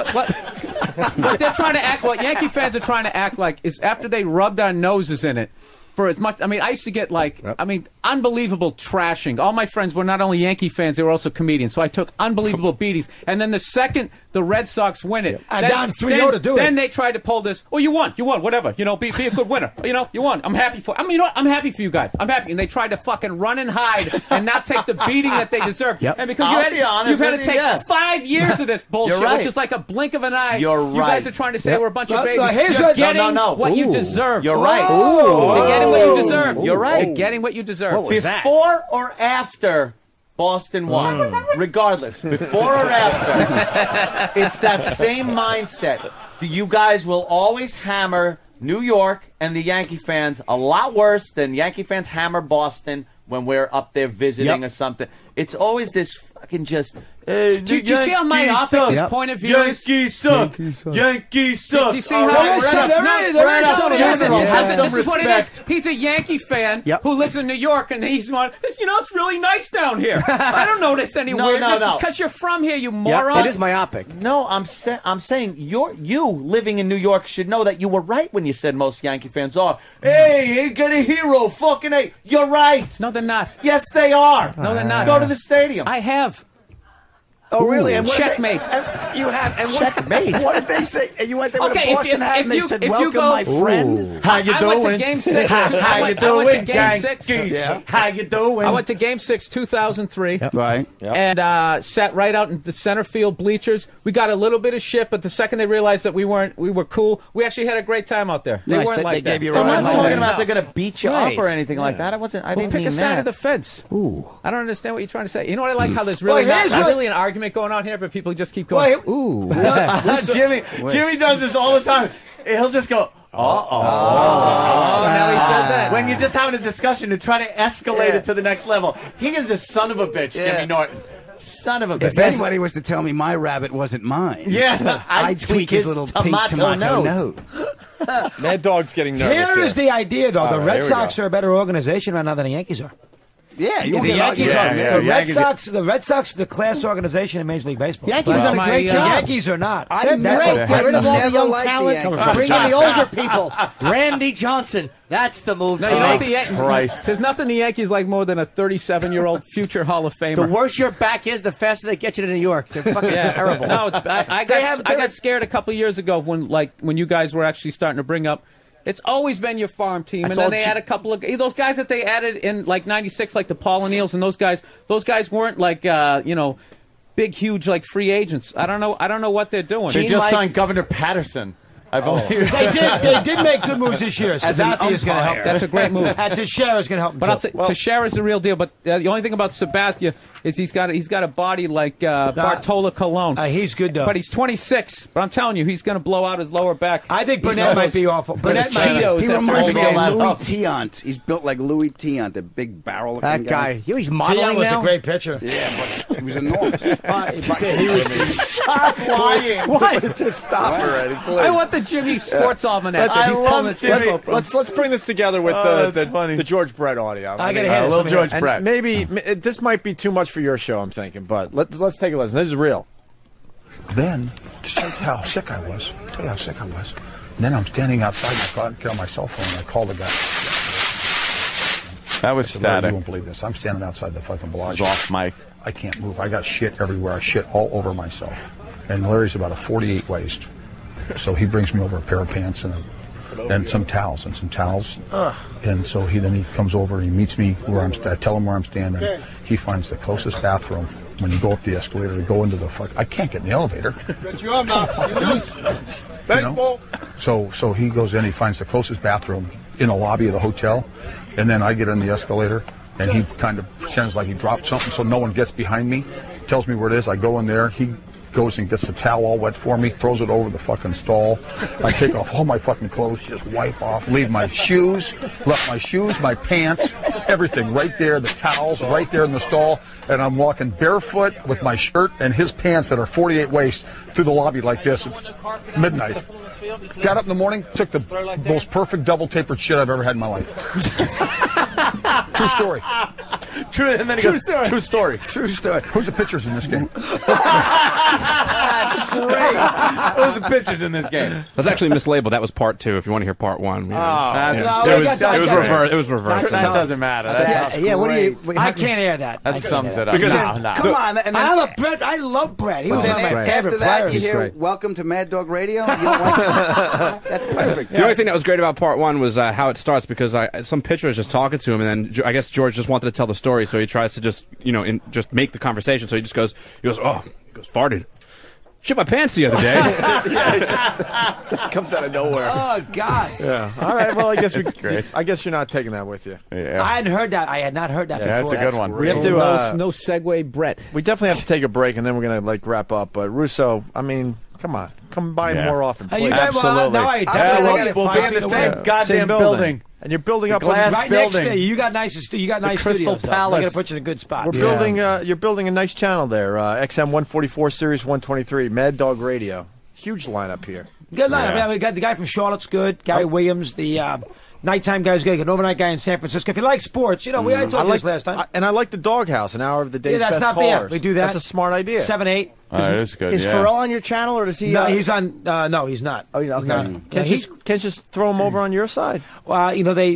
they're trying to act. What Yankee fans are trying to act like is after they rubbed our noses in it. For as much, I mean, I used to get unbelievable trashing. All my friends were not only Yankee fans; they were also comedians. So I took unbelievable beatings. And then the second the Red Sox win it, And down 3-0 to do it. Then they tried to pull this. Oh, you won, whatever. You know, be a good winner. You know, you won. I'm happy for. I mean, you know what? I'm happy for you guys. I'm happy. And they tried to fucking run and hide and not take the beating that they deserve. Yep. And because I'll be honest you've had to with you, take yeah. 5 years of this bullshit, You're right. which is like a blink of an eye. You're You right. guys are trying to say we're a bunch of No, babies. no, here's You're what- getting no. what you Ooh. deserve. You're right. You're getting what you deserve. You're right. You're getting what you deserve. What was that? Before or after Boston won, regardless, before or after, it's that same mindset. You guys will always hammer New York and the Yankee fans a lot worse than Yankee fans hammer Boston when we're up there visiting Yep. or something. It's always this fucking just. Do you see how myopic this point of view is? Yankees suck. Yankees suck. Do you see how? There is some- there is some- This is what it is. He's a Yankee fan Yep. who lives in New York, and he's one. It's really nice down here. I don't notice any No, weirdness. no. It's because you're from here, you Yeah, moron. it is myopic. No, I'm saying you living in New York should know that you were right when you said most Yankee fans are. Hey, get a hero, fucking A. You're right. No, they're not. Yes, they are. No, they're not. Go to the stadium. I have. Oh, really? And what did Checkmate. you have. And Checkmate. What did they say? And you went there with Okay, a if Boston you- hat, if and they you- said, if you "Welcome, go- my friend." How you I doing? went to Game 6. How I you went doing, to Game 6. Yeah. How you doing? I went to Game 6, 2003. Right. And sat right out in the center field bleachers. We got a little bit of shit, but the second they realized that we were cool, we actually had a great time out there. They Nice. weren't They like that. gave you a I'm ride not home. talking about they're going to beat you Right. up or anything like that. I didn't Pick mean a side that. of the fence. Ooh. I don't understand what you're trying to say. You know what I like? How there's really Well, here's not what- really an argument going on here, but people just keep going. Ooh. Jimmy does this all the time. He'll just go, Oh, now he said that. when you're just having a discussion to try to escalate it to the next level. He is a son of a bitch, Yeah. Jimmy Norton. Son of a bitch. If anybody was to tell me my rabbit wasn't mine, Yeah, I'd tweak his little pink tomato nose. Mad Dog's getting nervous. Here is the idea, though. The right, Red here we Sox go. are a better organization right now than the Yankees are. Yeah, you The won't get Yankees argued. are. yeah, The Yankees- Red Sox, the class organization in Major League Baseball. Yankees But done a great the job. Yankees are not. They're That's great. what- Get rid of all the never young liked the talent. Yankees. Bring in the older people. Randy Johnson. That's the move No, to you know what make. the Yankees? There's nothing the Yankees like more than a 37-year-old future Hall of Famer. The worse your back is, the faster they get you to New York. They're fucking terrible. No, I got scared a couple of years ago when you guys were actually starting to bring up It's always been your farm team, That's and then all they G- add a couple of those guys that they added in like '96, like the Paul O'Neills, and those guys weren't like big, huge like free agents. I don't know what they're doing. They just signed Governor Patterson. I've only They did make good moves this year. As an Sabathia is going to umpire. help. That's a great move. Teixeira is going to help him. But too. Teixeira's the real deal. But the only thing about Sabathia is he's got a body like Bartola Colon. He's good though. But he's 26. But I'm telling you, he's going to blow out his lower back. I think Burnett might be awful. Burnett Cheetos. He reminds me of Louis Tiant. He's built like Louis Tiant, the big barrel. That guy. He's modeling Tiant was now. a great pitcher. Yeah, but he was enormous. Stop lying. What? Just stop already, please. I want the Jimmy Sports Almanac. I He's love pulling Jimmy. his Let's bring this together with the George Brett audio. I gotta hear this. little George And Brett. maybe this might be too much for your show, I'm thinking, but let's take a listen. This is real. Then, to show you how sick I was, then I'm standing outside my car and get on my cell phone and I call the guy. That was I said, "Larry, static. You won't believe this. I'm standing outside the fucking Bellagio. It was off mic. I can't move. I got shit everywhere. I shit all over myself. And Larry's about a 48 waist. So he brings me over a pair of pants and some towels. And so he comes over and he meets me where I tell him where I'm standing. He finds the closest bathroom. When you go up the escalator to go into the I can't get in the elevator. So he goes in, he finds the closest bathroom in the lobby of the hotel, and then I get in the escalator, and he kind of pretends like he dropped something so no one gets behind me, tells me where it is. I go in there, he goes and gets the towel all wet for me, throws it over the fucking stall. I take off all my fucking clothes, just wipe off, leave my shoes, left my shoes, my pants, everything right there, the towels right there in the stall, and I'm walking barefoot with my shirt and his pants that are 48 waist through the lobby like this at midnight. Got up in the morning, took the most perfect double tapered shit I've ever had in my life. True story. True, and then he goes, true story. True story. Who's the pitchers in this game? That's great. Those are pitchers in this game. That's actually mislabeled. That was part 2. If you want to hear part 1, it was reversed. That doesn't matter. What do you? I can't air that. That sums it up. Because Come on. And then I love Brett. He was one of my favorite after that, players. you hear "Welcome to Mad Dog Radio." You don't like it? That's perfect. The only thing that was great about part 1 was how it starts, because some pitcher is just talking to him, and then I guess George just wanted to tell the story, so he tries to just just make the conversation. So he goes, farted. Shit my pants the other day. It just comes out of nowhere. Oh God. Yeah. All right. Well, I guess great. I guess you're not taking that with you. Yeah. I hadn't heard that. I had not heard that Yeah, before. that's a good one. We have to. no segue, Brett. We definitely have to take a break, and then we're gonna wrap up. But Russo, I mean, come on, come by Yeah. more often, Hey, please. you guys, Absolutely. now I definitely we'll be in the same goddamn building. and you're building up glass right building. next to you. You got nice Crystal studios. though. Palace. They're gonna put you in a good spot. We're building. You're building a nice channel there. XM 144, Series 123, Mad Dog Radio. Huge lineup here. Good lineup. Yeah. Yeah, we got the guy from Charlotte's good. Gary Williams, the nighttime guy's good. An overnight guy in San Francisco. If you like sports, I told you this last time. And I like the Doghouse, an hour of the day's that's best not callers. bad. We do that. That's a smart idea. 7, 8. That is good. Is yeah. Pharrell on your channel, or does he? No, he's on. No, he's not. Oh, yeah, okay. Can't you just throw him over on your side? Well,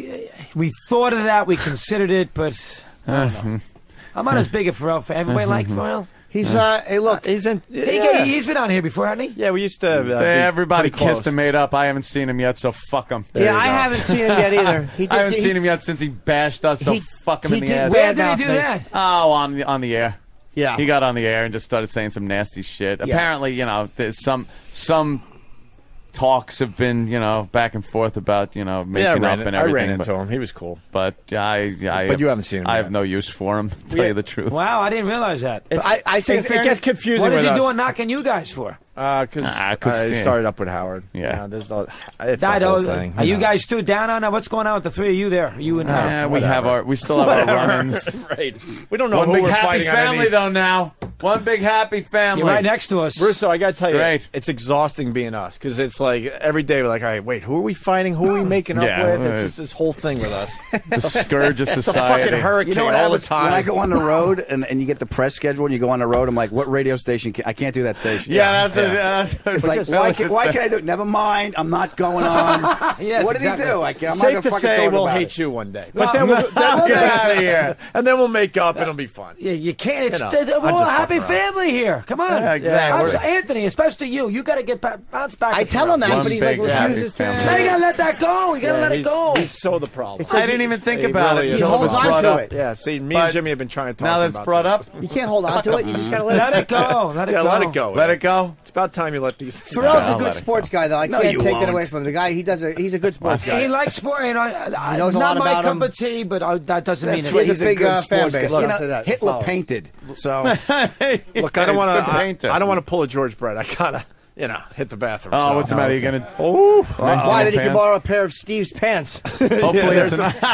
we thought of that. We considered it, but I don't know. I'm not as big a Pharrell fan. Everybody like Pharrell? He's hey, look, he's in. He's been on here before, hasn't he? Yeah, we used to. Everybody pretty close. kissed and made up. I haven't seen him yet, so fuck him. I haven't seen him yet either. I haven't seen him yet since he bashed us, so fuck him in the ass. Where did he do that? Oh, on the air. Yeah, he got on the air and just started saying some nasty shit. Yeah. Apparently, there's some talks have been, back and forth about, making up and everything. I ran into him. He was cool. But but you haven't seen him I yet. have no use for him, to tell you the truth. Wow, I didn't realize that. I think it gets confusing. What is with he us. doing knocking you guys for? Because I started up with Howard. Yeah. There's it's a whole thing. Are you guys still down on that? What's going on with the three of you there? You and Yeah, we still have our run-ins. Right. We don't know One who big we're happy fighting family, on any... though, now. One big happy family. You're right next to us. Russo, I got to tell you, Great. it's exhausting being us, because it's like every day we're like, all right, wait, who are we fighting? Who are we making up Yeah, with? It's just this whole thing with us. The scourge of It's a society. fucking hurricane You know what all the happens time. when I go on the road and you get the press schedule and you go on the road? I'm like, what radio station? I can't do that station. Yeah, It's like, why can I do it? Never mind. I'm not going on. Yes, what did exactly. he do? I'm Safe not to gonna say fucking we'll about hate it. you one day. Well, But then we'll get out of here. And then we'll make up and it'll be fun. Yeah, you can't. It's I'm just happy family here. Come on. Yeah, exactly. Anthony, especially you. You got to get bounced back. I tell him that, but he's like refuses to. Now you got to let that go. You got to let it go. He's so the problem. I didn't even think about it. He holds on to it. Yeah, see, me and Jimmy have been trying to talk now that about it's brought this. up. You can't hold on to it. You just got to Let it go. Let it go. Let it go. Let it go. It's about time you let these things Pharrell's go. a good sports guy, though. I can't take that away from him. The guy, he's a good sports guy. He likes sport. You know, He knows a not lot my about cup him. of tea, but that doesn't mean That's it. right. He's a big fan sports base. guy. I'll You know, say that. Hitler Follow. painted. So Look, I don't want Good to. painter. I don't want to pull a George Brett. I gotta, hit the bathroom. Oh, so. what's the matter? You gonna? Oh, Why did he borrow a pair of Steve's pants? Hopefully it's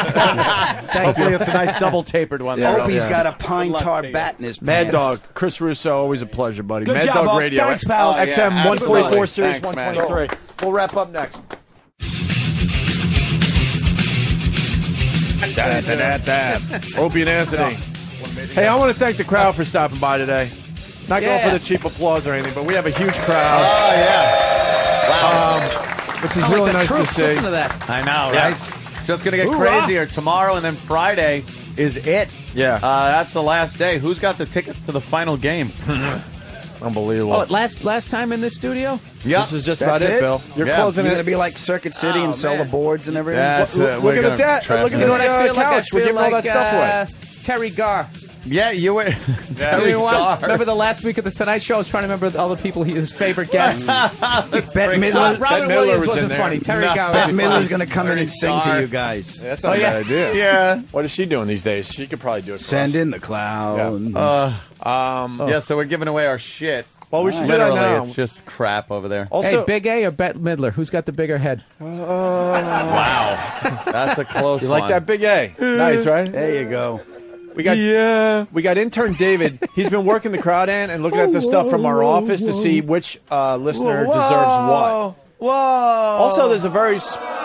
a nice double tapered one. Yeah. Opie's got a pine tar bat in his Mad pants. Dog, Chris Russo, always a pleasure, buddy. Good Mad job, Dog Op. Radio, Thanks, pal. XM Yeah, 144 absolutely. Series Thanks, man. 123. We'll wrap up next. Opie and Anthony. Hey, I want to thank the crowd for stopping by today. Not going for the cheap applause or anything, but we have a huge crowd. Oh yeah. Which is really nice to see. Listen to that. I know, right? It's just gonna get crazier tomorrow, and then Friday is it. Yeah. That's the last day. Who's got the tickets to the final game? Unbelievable. Oh, last time in this studio? Yeah. This is just That's about it, it? Bill. You're Yeah. closing You're it. going to be like Circuit City and sell the boards and everything? That's Look we're at gonna that. trap Look at it. You know what I feel like? I couch. We're feel giving all like that stuff away. Terry Garr. Yeah, you were. You know what? Remember the last week of the Tonight Show? I was trying to remember all the people, his favorite guests. Bette Midler. Robin Midler Williams was in wasn't there. funny. Terry Garr. Bette was Midler's funny. going to come in and sing to you guys. That's not a bad idea. Yeah. What is she doing these days? She could probably do it for Send us. in the clown. Yeah, so we're giving away our shit. Well, we should do that Literally, now. it's just crap over there. Also, Hey, Big A or Bette Midler? Who's got the bigger head? Wow. That's a close you like one. that, Big A? Nice, right? There you go. We got intern David. He's been working the crowd in and looking at the stuff from our office to see which listener deserves what. Whoa. Also, there's a very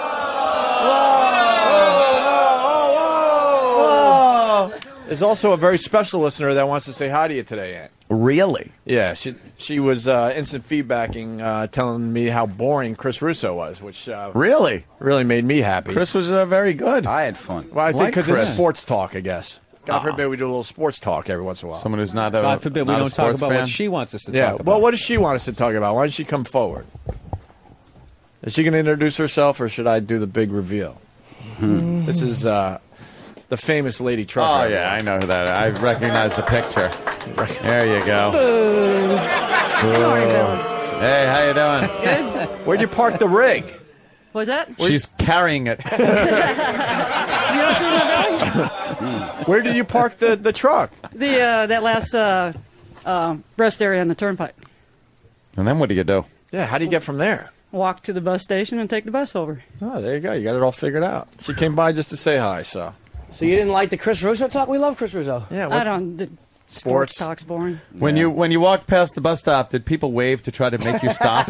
there's also a very special listener that wants to say hi to you today, Ant. Really? Yeah, she was instant feedbacking, telling me how boring Chris Russo was, which Really made me happy. Chris was very good. I had fun. Well, I think because it's Chris. sports talk, I guess. God forbid we do a little sports talk every once in a while. Someone who's not a God forbid we not a don't talk sports about fan. what she wants us to Yeah. talk about. Well, what does she want us to talk about? Why don't she come forward? Is she going to introduce herself, or should I do the big reveal? This is the famous lady truck. Oh driver. yeah, I know that. I recognize the picture. There you go. Hey, how you doing? Where'd you park the rig? What's that? She's carrying it. You don't see my belly? Where did you park the truck? That last rest area on the turnpike. And then what do you do? Yeah, how do you get from there? Walk to the bus station and take the bus over. Oh, there you go. You got it all figured out. She came by just to say hi, so. So you didn't like the Chris Russo talk? We love Chris Russo. Yeah, I don't. The sports talk's boring. When you walked past the bus stop, did people wave to try to make you stop?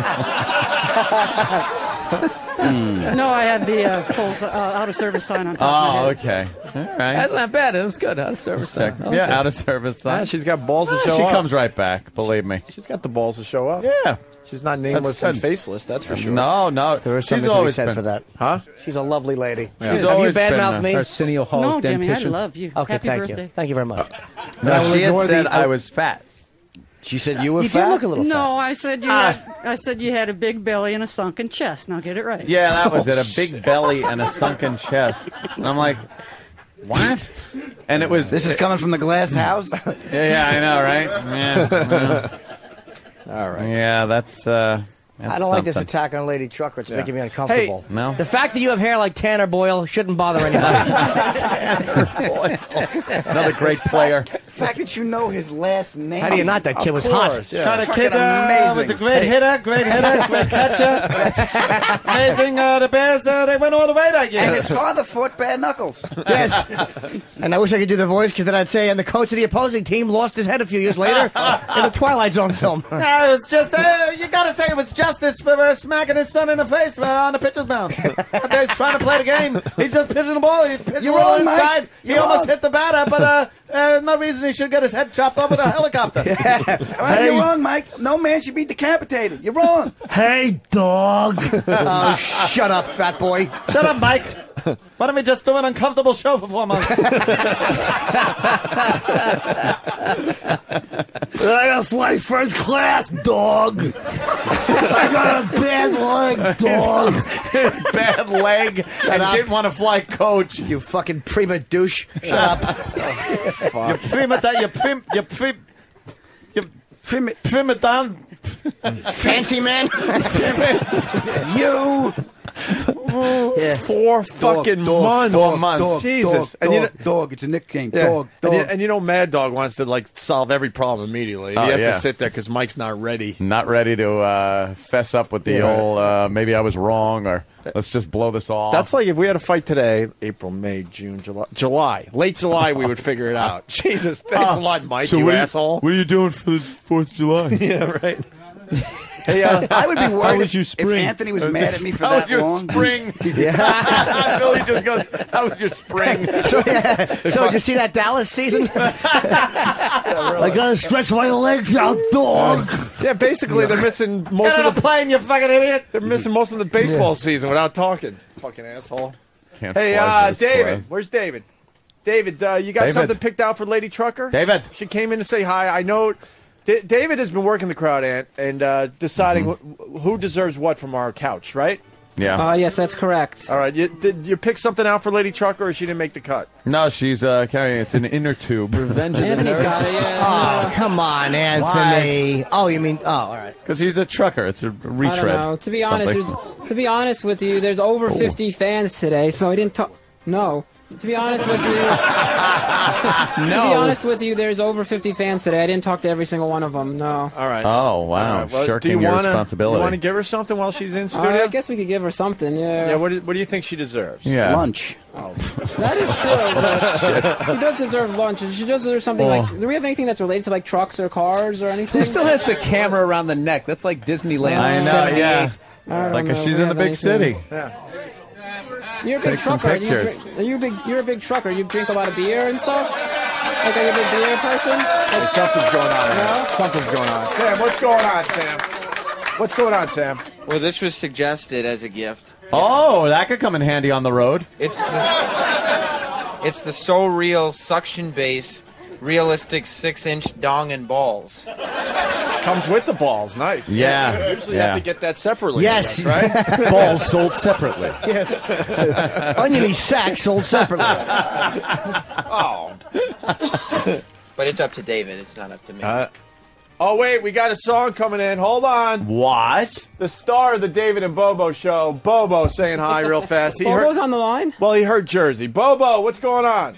No, I had the full out of service sign on top of my Oh, head. okay. All right. That's not bad. It was good. Out of service. Check. Okay. Yeah, out of service sign. Yeah, she's got balls to show She up. comes right back. Believe me. She's got the balls to show up. Yeah. She's not nameless That's and good. faceless, that's for sure. No. There was She's something to be always said been for that. Huh? She's a lovely lady. Yeah. She's Have you always been badmouthed me? Arsenio Hall's No, Jimmy, I dentition. love you. Okay, Happy thank birthday. you. Thank you very much. No, I will she had ignore said the- I was fat. She said you were You fat? did look a little fat. No, I said you had a big belly and a sunken chest. Now get it right. Yeah, that was it. A big belly and a sunken chest. And I'm like, what? And it was. This is coming from the glass house? Yeah, I know, right? Yeah. All right. Yeah, that's I don't like this something. attack on Lady Trucker. It's making me uncomfortable. Hey, no. The fact that you have hair like Tanner Boyle shouldn't bother anybody. Another great player. The fact that you know his last name. How do you not? That kid was hot. Trying to Fucking amazing. great hitter, great catcher. Amazing, the Bears, they went all the way that year. And his father fought bare knuckles. Yes. And I wish I could do the voice because then I'd say, and the coach of the opposing team lost his head a few years later in the Twilight Zone film. No, it was just, you gotta say it was just lost this for smacking his son in the face on the pitcher's mound. He's trying to play the game. He's just pitching the ball. He's pitching You're a little wrong, Mike. inside. He You're almost wrong. hit the batter, but no reason he should get his head chopped off with a helicopter. Well, you're wrong, Mike. No man should be decapitated. You're wrong. Hey, dog. Oh, shut up, fat boy. Shut up, Mike. Why don't we just do an uncomfortable show for 4 months? I gotta fly first class, dog. I got a bad leg, dog. His bad leg and up. didn't want to fly coach. You fucking prima douche. Shut up. You prima don. Fancy man. You. Yeah. 4 fucking months. 4 months. Jesus. Dog, And you know- dog. It's a nickname. Yeah. Dog. And you know, Mad Dog wants to like solve every problem immediately. And he Oh, has yeah. to sit there because Mike's not ready. Not ready to fess up with the Yeah. old maybe I was wrong or let's just blow this off. That's like if we had a fight today, April, May, June, July. Late July, we would figure it out. Jesus, thanks a lot, Mike, you asshole. What are you doing for the 4th of July? Yeah, right. Hey, I would be worried was your if spring? Anthony was mad at me for How was that your long. spring? Yeah. Billy just goes, how was your spring? So did you see that Dallas season? I gotta stretch my legs out, dog. Yeah, basically, they're missing most Get on of a the plane, you fucking idiot. They're missing most of the baseball season without talking. Fucking asshole. Can't Hey, fly those David. flies. Where's David? David, you got David. something picked out for Lady Trucker? David. She came in to say hi. I know David has been working the crowd, Ant, and deciding who deserves what from our couch, right? Yeah. Yes, that's correct. All right. Did you pick something out for Lady Trucker, or she didn't make the cut? No, she's carrying it's an inner tube. Revenge of the Anthony's Nerds. got it, yeah. Oh, come on, Anthony. Oh, you mean? Oh, all right. Because he's a trucker. It's a retread. I don't know. To be honest, to be honest with you, there's over 50 fans today, so I didn't talk. No. To be honest with you, to be honest with you, there's over 50 fans today. I didn't talk to every single one of them. No. All right. Oh, wow. All right, well, Shirking do you your wanna, responsibility. You want to give her something while she's in studio? I guess we could give her something. Yeah. Yeah. What do you think she deserves? Yeah. Lunch. That is true. But she does deserve lunch. She does deserve something like. Do we have anything that's related to like trucks or cars or anything? Who still has the camera around the neck? That's like Disneyland. I know, 78. yeah. I don't Like know. she's We in the have big anything. city. Yeah. You're a big Take some trucker. pictures. You're a big trucker. You drink a lot of beer and stuff. Like, are you a big beer person? Hey, something's going on. No? Man. Something's going on. Sam, what's going on, Sam? What's going on, Sam? Well, this was suggested as a gift. Oh, that could come in handy on the road. It's the So Real suction base, realistic 6-inch dong and balls. Comes with the balls. Nice. Yeah. Usually you Yeah. have to get that separately. Yes. I guess, right? Balls sold separately. Yes. Oniony sack sold separately. Oh. But it's up to David. It's not up to me. Oh, wait. We got a song coming in. Hold on. What? The star of the David and Bobo show, Bobo, saying hi real fast. He Bobo's heard, on the line. well, he heard Jersey. Bobo, what's going on?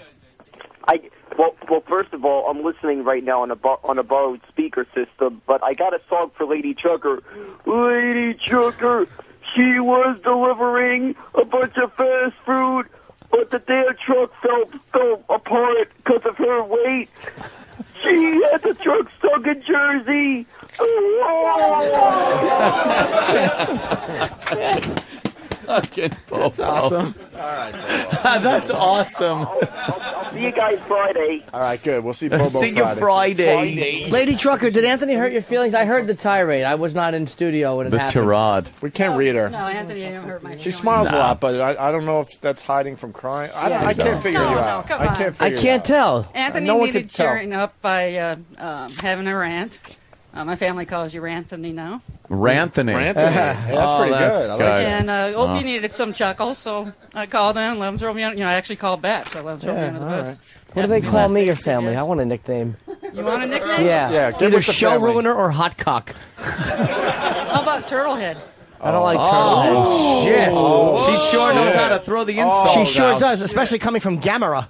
Well, first of all, I'm listening right now on a borrowed speaker system, but I got a song for Lady Trucker. Lady Trucker, she was delivering a bunch of fast food, but the damn truck fell apart because of her weight. She had the truck stuck in Jersey. Fucking Bobo. That's awesome. All right, Bobo. That's awesome. I'll see you guys Friday. All right, good. We'll see Bobo See you Friday. Lady Trucker, did Anthony hurt your feelings? I heard the tirade. I was not in studio when it The happened. tirade. We can't read her. No, Anthony didn't hurt my She smiles a lot, but I don't know if that's hiding from crying. I can't figure you out. come I on. can't I figure can't it out. tell. Anthony No one needed can tell. cheering up by having a rant. My family calls you Ranthony now. Ranthony. Ranthony. Yeah, that's pretty good. I like that. And Opie needed some chuckles, so I called in, let him throw me on. I actually called back, so I let him throw me under the bus. What do they call me, your family? I want a nickname. You want a nickname? Yeah. Yeah, get Either with the show family. ruiner or hot cock. How about Turtlehead? I don't like turtlehead. Oh, shit. Oh, She sure knows shit. how to throw the insults She sure out. does, especially coming from Gamera.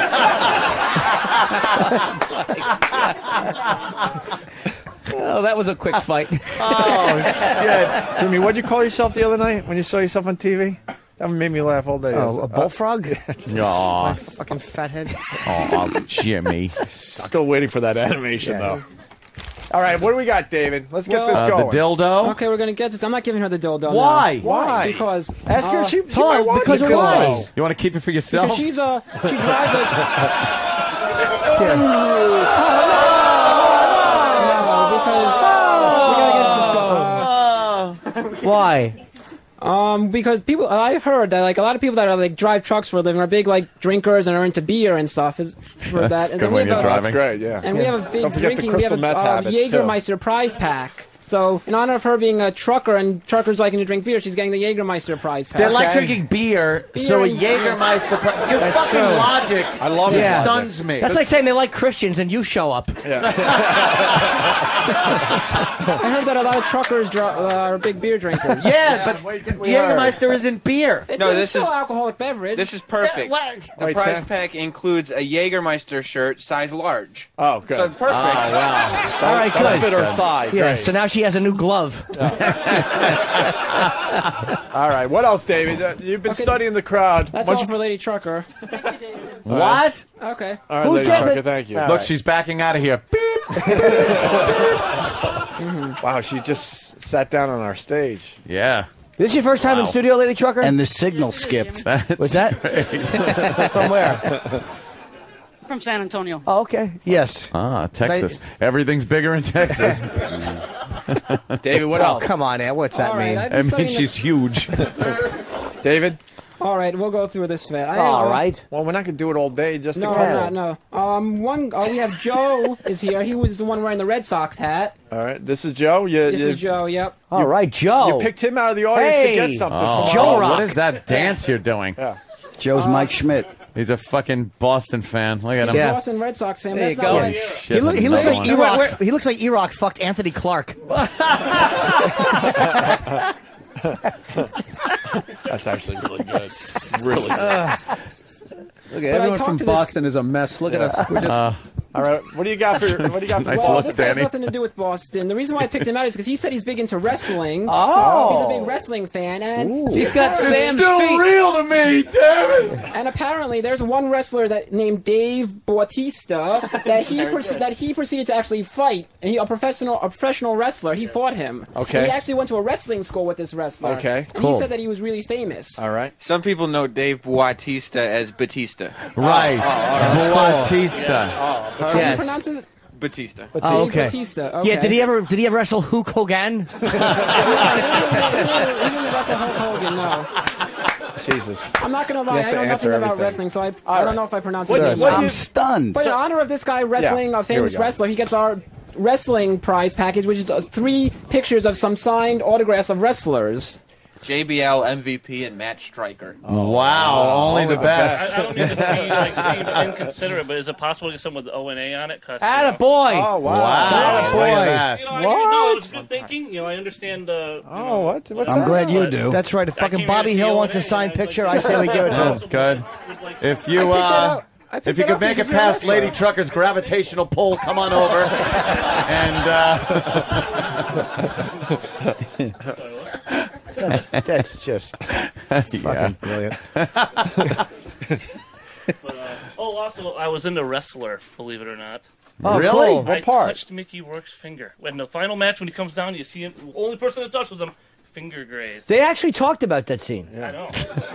Oh, that was a quick fight. Yeah, Jimmy, what'd you call yourself the other night when you saw yourself on TV? That made me laugh all day. Oh, a bullfrog? Aw. Fucking fathead. Oh, Jimmy. Still waiting for that animation, though. All right, what do we got, David? Let's get this going. The dildo. Okay, we're gonna get this. I'm not giving her the dildo. Why? now. Why? Because Ask her if she hold on, might want because the of dildo. why? You want to keep it for yourself? Because she drives a. Why? Because people, I've heard that like a lot of people that are like drive trucks for a living are big like drinkers and are into beer and stuff. Is for that. And good when you're driving. That's great, yeah. And we have a big Don't forget the drinking. We have crystal a meth habits, too. Jägermeister prize pack. So in honor of her being a trucker and truckers liking to drink beer, she's getting the Jägermeister prize pack. They like drinking beer, so a Jägermeister. Your fucking logic I love stuns me. That's like saying they like Christians and you show up. I heard that a lot of truckers are big beer drinkers. Yeah, but Jägermeister isn't beer. It's, No, it's this still is- alcoholic beverage. This is perfect. The Wait, prize Sam. pack includes a Jägermeister shirt, size large. Oh, good. So perfect. All right, That'll good. fit her thigh. Yeah, Great. so now she has a new glove. All right, what else, David? You've been studying the crowd. That's Why all don't for Lady Trucker. What? Okay. All right, Who's Lady getting Trucker, it? thank you. Look, she's backing out of here. Wow, she just sat down on our stage. Yeah. This is your first time in studio, Lady Trucker? And the signal skipped. What's that? From where? From San Antonio. Oh, okay. Yes. Ah, Texas. Everything's bigger in Texas. David, what Oh, else? come on, Ed. What's that All right, mean? I've been I mean, studying she's huge. David? All right, we'll go through this fast. All right. Well, we're not going to do it all day, just No, a couple. no. We have Joe is here. He was the one wearing the Red Sox hat. All right, this is Joe. This is Joe. Yep. All right, Joe. You picked him out of the audience Hey. to get something Oh, from Joe our- Rock. what is that dance you're doing? Yeah. Joe's Mike Schmidt. He's a fucking Boston fan. Look at him. Yeah. Boston Red Sox fan. There That's you not go. right. Shit, He looks no like one. E-Rock. He looks like E-Rock fucked Anthony Clark. That's actually really good. Really good. Look, everyone talked from to this- Boston is a mess. Look at us. We're just, All right, what do you got for Nice Well, look, this guy has Danny. nothing to do with Boston. The reason why I picked him out is because he said he's big into wrestling. Oh. He's a big wrestling fan, and he's got Sam's feet. real to me, damn it! And apparently, there's one wrestler that named Dave Bautista that he proceeded to actually fight, and a professional wrestler. He fought him. Okay. And he actually went to a wrestling school with this wrestler. Okay, And cool. he said that he was really famous. All right. Some people know Dave Bautista as Batista. Right. Bautista. How do you pronounce it? Batista. Oh, okay. Batista. Okay. Yeah, did he ever wrestle Hulk Hogan? He didn't wrestle Hulk Hogan, no. Jesus. I'm not gonna He lie, has I to know answer nothing about everything. wrestling, so I right. don't know if I pronounce What- his name what right. do I'm stunned. But in honor of this guy wrestling, Yeah, a here we famous go. wrestler, he gets our wrestling prize package, which is 3 pictures of some signed autographs of wrestlers. JBL, MVP, and Matt Stryker. Wow, only the best. I don't mean to be like seem inconsiderate, but is it possible to get someone with O&A on it? Atta boy. Oh, wow. Wow, look at that. You know, no, it was good thinking. You know, I understand the. Oh, what's I'm that? glad you do. That's right. If fucking Bobby Hill wants a signed picture, I say we give it to him. That's good. If you I picked if you it could up make because it you're a past wrestler. Lady Trucker's gravitational pull, come on over. And That's just fucking brilliant. Also, I was into wrestler, believe it or not. Oh, Really? cool. What I part? touched Mickey Rourke's finger. When the final match, when he comes down, you see him. The only person that touches him, finger grazed. They actually talked about that scene. I know.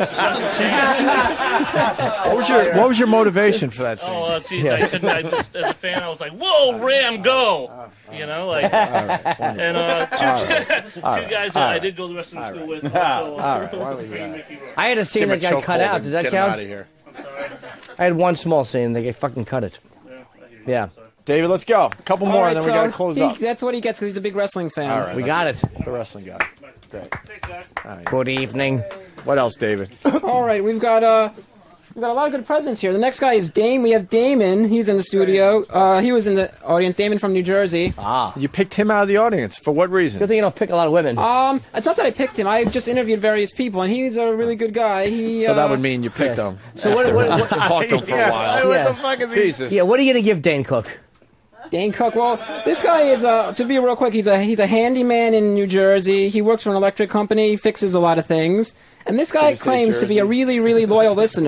What was your motivation for that scene? Oh, geez, I couldn't. I just, as a fan, I was like, "Whoa, Ram, go!" You know, like. And two guys that I did go to wrestling school with. Also, All right, why don't we trained Mickey Rourke. I had a scene that got cut out. Does that Get him count? out of here. I had one small scene. They fucking cut it. Yeah. David, let's go. A couple more, All right, and then we so got to close up. that's what he gets because he's a big wrestling fan. All right, We got it. The wrestling guy. Great. Thanks, guys. Good evening. What else, David? All right, we've got a lot of good presidents here. The next guy is Dame. We have Damon. He's in the studio. He was in the audience. Damon from New Jersey. You picked him out of the audience. For what reason? Good thing you don't pick a lot of women. It's not that I picked him. I just interviewed various people, and he's a really good guy. He. So that would mean you picked him. So what Talked to him for a while. What the fuck is he? Jesus. Yeah, what are you going to give Dane Cook? Dane Cook. Well, this guy is to be real quick. He's a handyman in New Jersey. He works for an electric company. He fixes a lot of things. And this guy Did you say claims to be a Jersey? really, really loyal listener.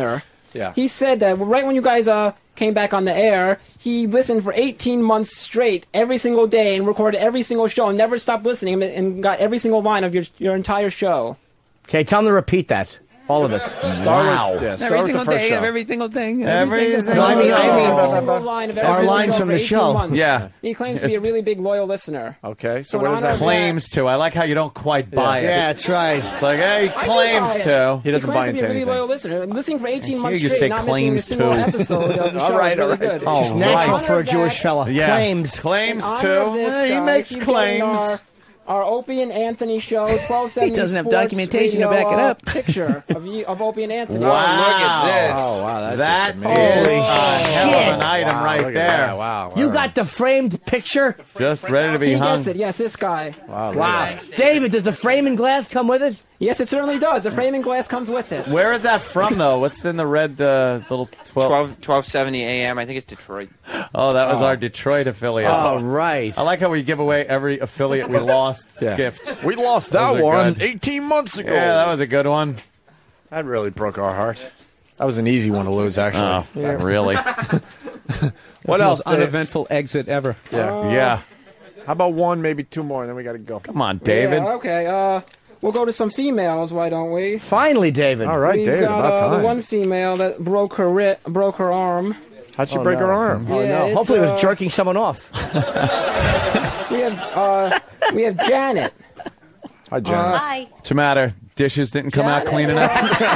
Yeah. He said that right when you guys came back on the air, he listened for 18 months straight, every single day, and recorded every single show, and never stopped listening, and got every single line of your entire show. Okay, tell him to repeat that. All of it. Start with the Every first day show. of every single thing. Every single No, I mean, Every single line of every our single lines show from for the 18 show. months. Yeah. He claims to be a really big loyal listener. Okay, so So what in does honor that of mean? Claims to. I like how you don't quite buy it. Yeah, that's right. It's like, hey, he I do claims buy it. to. He doesn't claims buy to be into a really anything. loyal listener. Listening for 18 months you straight, say not missing a claims single to. episode of the show. All right, is really all right. good. Oh, It's natural right. for a Jewish fella. Yeah. Claims. Claims In honor to. of this He guy, makes he's getting claims. Our Opie and Anthony show, 1270 He doesn't have Sports documentation to Radio, back it up. Picture of Opie and Anthony. Wow. Look at this. Oh, wow, that's That just amazing. is a hell of an item Wow, right look at there. that. Wow. You got the framed picture? Just ready to be He hung. gets it. Yes, this guy. Wow. Wow. David, does the frame and glass come with it? Yes, it certainly does. The framing glass comes with it. Where is that from, though? What's in the red little 1270 AM. I think it's Detroit. Oh, that was our Detroit affiliate. Oh, right. I like how we give away every affiliate we lost Yeah. gift. We lost That that was a one good- 18 months ago. Yeah, that was a good one. That really broke our heart. That was an easy one to lose, actually. Oh, really? What else, Most Dave? uneventful exit ever. Yeah. Yeah. How about one, maybe two more, and then we got to go. Come on, David. Yeah, okay. We'll go to some females. Why don't we? Finally, David. All right, We've David, got about the time. one female that broke her arm. How'd she break her arm? Oh, Yeah, no. it's, Hopefully it was jerking someone off. We have Janet. Hi, Janet. Hi. What's the matter? Dishes didn't come out clean enough?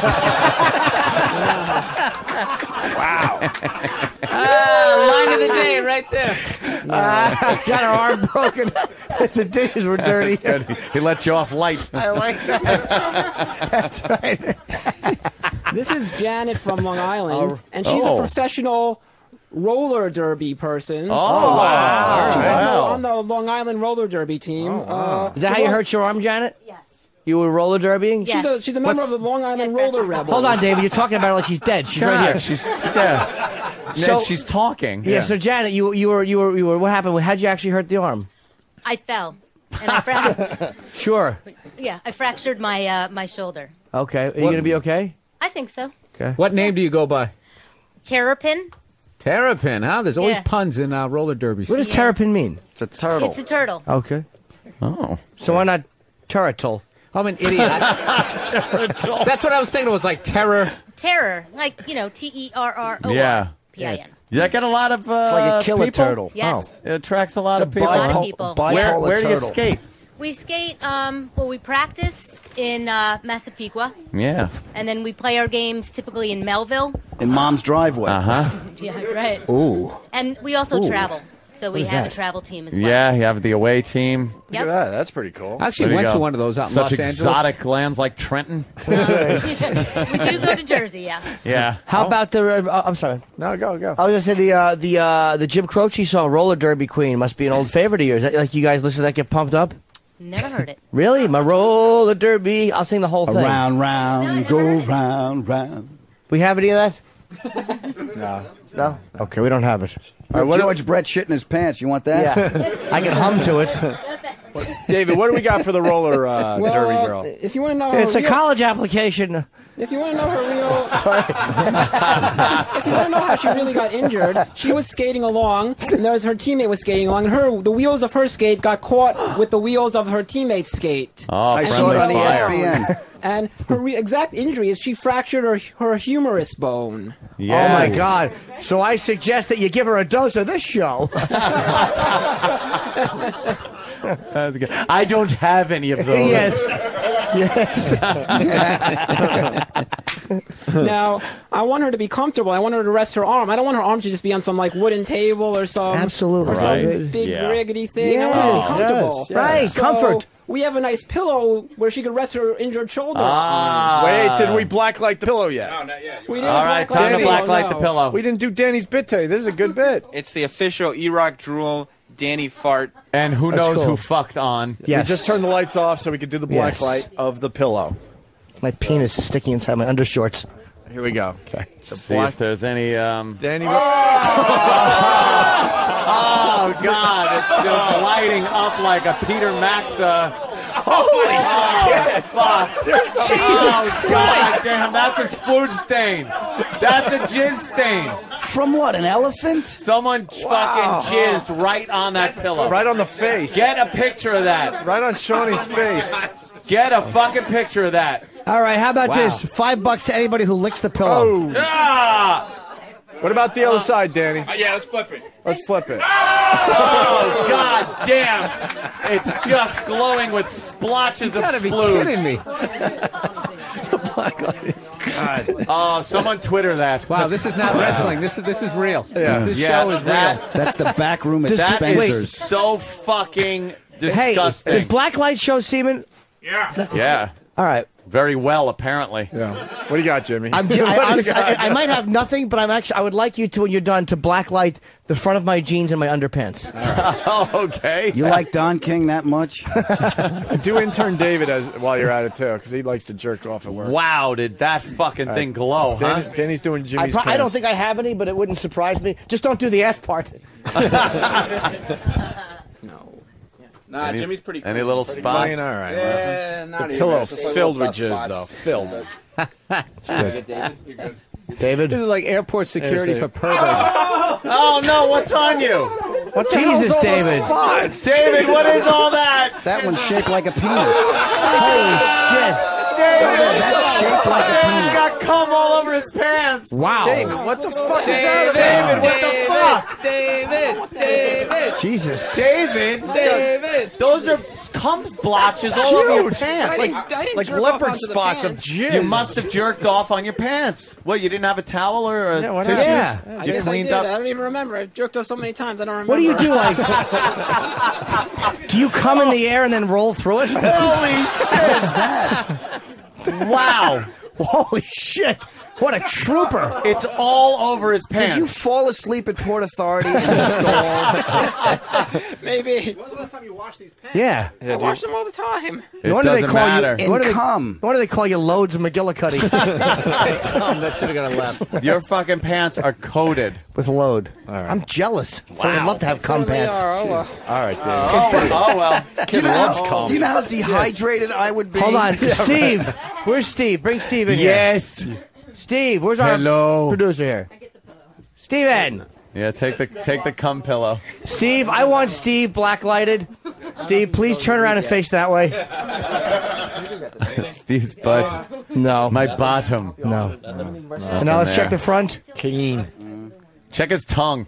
Line of the day right there. Got her arm broken. The dishes were dirty. He let you off light. I like that. That's right. This is Janet from Long Island, and she's Oh. a professional roller derby person. Oh, wow. She's Wow. on the Long Island roller derby team. Is that how you hurt your arm, Janet? Yes. You were roller derbying? Yes. She's a member of the Long Island Roller Rebels. Hold on, David. You're talking about her like she's dead. She's right here. She's, yeah. So- Ned, she's talking. Yeah. So Janet, you were. What happened? How'd you actually hurt the arm? I fell, and I Sure. I fractured my my shoulder. Okay. Are you gonna be okay? I think so. Okay. What name do you go by? Terrapin. Terrapin, huh? There's always Yeah. puns in roller derbies. What does terrapin mean? It's a turtle. It's a turtle. Okay. Oh. So why not turtle? I'm an idiot. That's what I was thinking. It was like terror. Terror, like Terror. Yeah. P-I-N. Yeah, got a lot of It's like a killer people? turtle. Yes. It attracts a lot of a people. lot of people. Where, where do you skate? We skate. Well, we practice in Massapequa, Yeah. and then we play our games typically in Melville. In Mom's driveway. Uh-huh. Yeah, right. Ooh. And we also Ooh. travel, so we is have that? a travel team as well. Yeah, you have the away team. Yep. Look at that. That's pretty cool. I actually There you went go. to one of those out in Such Los Angeles. exotic lands like Trenton. We do go to Jersey, yeah. Yeah. How about the? I'm sorry. No, go. I was gonna say the Jim Croce song "Roller Derby Queen" must be an old favorite of yours. Like you guys listen to that, get pumped up. Never heard it. Really, my roller derby. I'll sing the whole thing. Around, round, go round, round. We have any of that? No. Okay, we don't have it. George Brett shit in his pants. You want that? Yeah, I can hum to it. David, what do we got for the roller Well, derby girl? if you want to know, her It's a real- college application. If you want to know her real, if you want to know how she really got injured, she was skating along, and her teammate was skating along, and the wheels of her skate got caught with the wheels of her teammate's skate. Oh, and saw it on fell down. ESPN. And her exact injury is she fractured her humerus bone. Oh my God! So I suggest that you give her a dose of this show. That's good. I don't have any of those. Yes. Now, I want her to be comfortable. I want her to rest her arm. I don't want her arm to just be on some like wooden table or some Absolutely. or some Right. big Yeah. riggedy thing. I want her to Yes. be comfortable. Yes. Right, So comfort. We have a nice pillow where she could rest her injured shoulder. Wait, did we blacklight the pillow yet? We didn't All right, time to blacklight the pillow. We didn't do Danny's bit today. This is a good bit. It's the official E-Rock Drool Danny Fart. And who That's knows cool. who fucked on? Yes. We just turned the lights off so we could do the black Yes. light of the pillow. My penis is sticking inside my undershorts. Here we go. Okay. So See black. if there's any. Danny. Oh God! It's just lighting up like a Peter Maxa Holy shit! Fuck! Jesus God damn, that's a splooge stain. That's a jizz stain. From what? An elephant? Someone fucking jizzed right on that pillow. Right on the face. Get a picture of that. Right on Shawnee's face. Get a fucking picture of that. All right, how about Wow. this? $5 to anybody who licks the pillow. Ah! What about the other side, Danny? Yeah, let's flip it. Let's flip it. Oh, god damn! It's just glowing with splotches You of gotta be splooge. kidding me. God. Oh, someone Twitter that. Wow, this is not wrestling. This is real. Yeah. This Yeah, show is that- real. That's the back room at That is Spencer's. so fucking Hey, disgusting. does Blacklight show semen? Yeah. All right. Very well, apparently. Yeah. What do you got, Jimmy? I might have nothing, but I would like you to, when you're done, to blacklight the front of my jeans and my underpants. Oh, okay. You like Don King that much? Do intern David while you're at it, too, because he likes to jerk off at work. Wow, did that fucking thing glow, huh? Danny's doing Jimmy's I don't pants. think I have any, but it wouldn't surprise me. Just don't do the ass part. Nah, Jimmy's pretty clean. Any little Pretty spots? clean, all right. Yeah, not The even. pillow It's just like filled little with jizz, dust though. spots. Filled. You're good. David? This is like airport security There's for a- perverts. Oh no, what's on you? What the Jesus, hell's all those David. spots? David, what is all that? That one's shaped like a penis. Holy shit. That's shaped like a David's penis. got cum all over his pants. Wow. David, what the fuck is David, that? what the fuck? David. Jesus. David, those are cum blotches all over your pants. I didn't Like jerk off leopard onto the spots of pants. jizz. You must have jerked off on your pants. What, you didn't have a towel or a Yeah, why not? tissues? Yeah. I You guess I cleaned did. up. I don't even remember. I've jerked off so many times. I don't remember. What do you do? Like, do you come in the air and then roll through it? Holy shit! Wow. Holy shit. What a trooper. It's all over his pants. Did you fall asleep at Port Authority in the stall? Maybe. When was the last time you washed these pants? Yeah. I watch them all the time. It Why do they doesn't call matter. you? Why do they, cum. why do they call you Loads McGillicuddy That should have got a lap. Your fucking pants are coated. with Load? right. I'm jealous. So I'd love to have cum Certainly pants. are. Oh, well. All right, David. Oh well. Do you know how dehydrated I would be? Hold on, Steve. Where's Steve? Bring Steve in here. Yes. Steve, where's our Hello. producer here? Steven. Yeah, take the cum pillow. Steve, I want Steve blacklighted. Steve, please turn around and face that way. Steve's butt. No. My bottom. No. And now let's check the front. Clean. Check his tongue.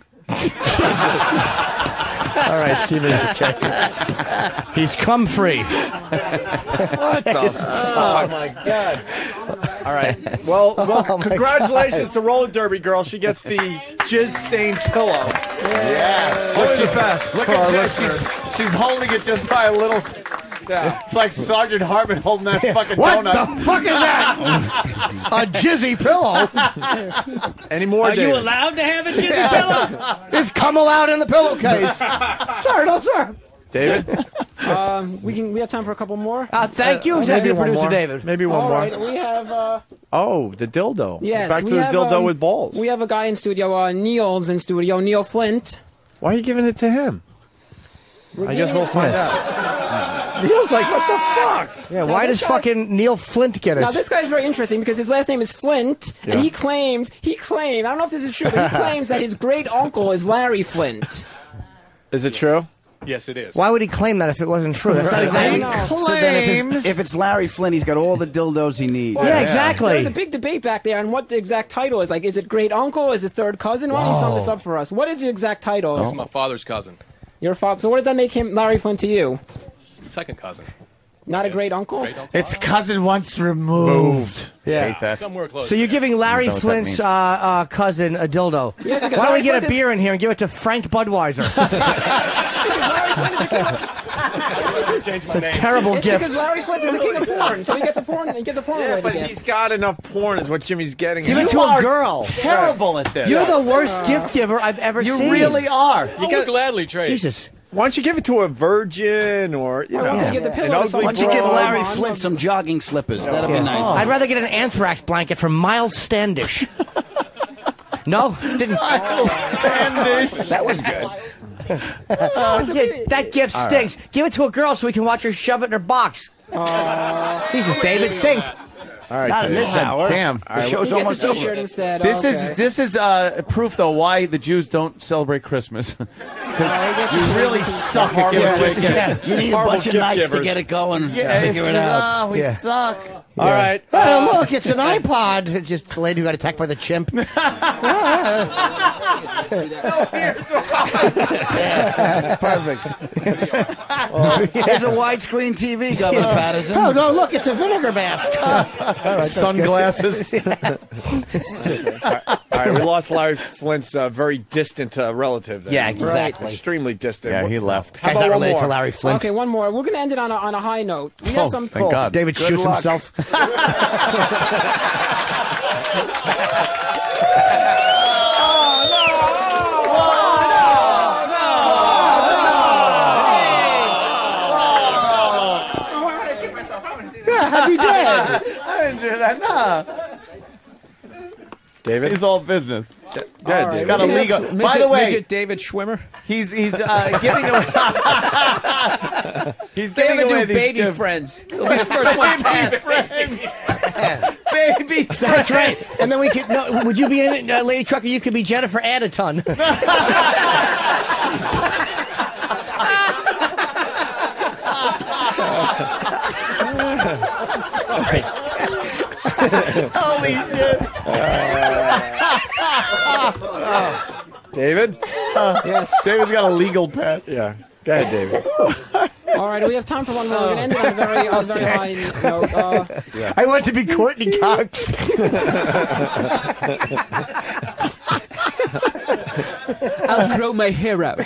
All right, Steven. Check. He's cum free. What the fuck? Oh, my God. All right. Well, Oh, my congratulations to Roller Derby Girl. She gets the jizz-stained pillow. Yeah. Look, she's fast. Look for our at listeners. this. She's holding it just by a little. Yeah. It's like Sergeant Hartman holding that fucking What donut. the fuck is that? A jizzy pillow? Any more, Are David? you allowed to have a jizzy pillow? Is cum allowed in the pillowcase? Sir, no, sir. David? We have time for a couple more. Thank you, executive one producer more. David. Maybe one All more. right, we have. Oh, the dildo. Yes, Back to we the have, dildo with balls. We have a guy in studio. Neil's in studio. Neil Flint. Why are you giving it to him? I guess we'll find out. Neil's like, what the fuck? Yeah, Now why this does guy- fucking Neil Flint get it? Now this guy's very interesting because his last name is Flint, and Yeah. he claimed. I don't know if this is true, but he claims that his great uncle is Larry Flint. Is it true? Yes, it is. Why would he claim that if it wasn't true? That's not exactly. So then if it's Larry Flint, he's got all the dildos he needs. Yeah, exactly. There's a big debate back there on what the exact title is. Like, is it great uncle? Is it third cousin? Why don't you sum this up for us? What is the exact title? He's my father's cousin. Your father. So what does that make him, Larry Flint, to you? Second cousin. Not a great uncle? Great uncle. It's cousin once removed. Yeah. Hate that. Somewhere close. So you're giving Larry Is that what that Flint's means? cousin a dildo. Yes, Why because don't we Larry get a Flint is- beer in here and give it to Frank Budweiser? Change my It's a name. terrible It's gift. because Larry Flint is the king of porn, so he gets a porn Yeah, related but gift. he's got enough porn is what Jimmy's getting. Give it at. to a girl. Terrible at this. You're the worst gift giver I've ever You seen. really are. I would gladly trade. Jesus. Why don't you give it to a virgin or, you know, don't you give the pillow an to ugly someone? Why don't you give broad? Larry Flint some jogging slippers? That'd be nice. I'd rather get an anthrax blanket from Miles Standish. No? Didn't. Michael Standish. That was good. That gift All stinks. Give it to a girl so we can watch her shove it in her box. Jesus, David, think. All right, Not in this hour. Damn, The show's He gets almost a T-shirt over. instead. This Okay. is proof though why the Jews don't celebrate Christmas. Because you really suck at giving away gifts. Yeah, you need a bunch of nights to get it going and figure it out. We suck. All right. Oh, look, it's an iPod. It's just the lady who got attacked by the chimp. There's a widescreen TV, Governor Patterson. Oh, no, look, it's a vinegar mask. Sunglasses. All right, we lost Larry Flint's very distant relative. There. Yeah, exactly. Extremely distant. Yeah, he left. How Guy's about not one related more? to Larry Flint. Okay, one more. We're going to end it on a high note. We have some. Thank God. David Good shoots luck. himself. Yeah, you did. I didn't do that. Nah. David? He's all business. Yeah, He's David. got a legal. By the way, midget David Schwimmer. he's giving away. He's They giving ever away do these baby gifts. friends. It'll be the first one passed. Baby. That's right. And then we could. No, would you be in it, Lady Trucker? You could be Jennifer Addison. Holy shit. David? Yes. David's got a legal pet. Yeah. Go ahead, David. All right, we have time for one more. We're going to end it on a very high note. I want to be Courtney Cox. I'll grow my hair out.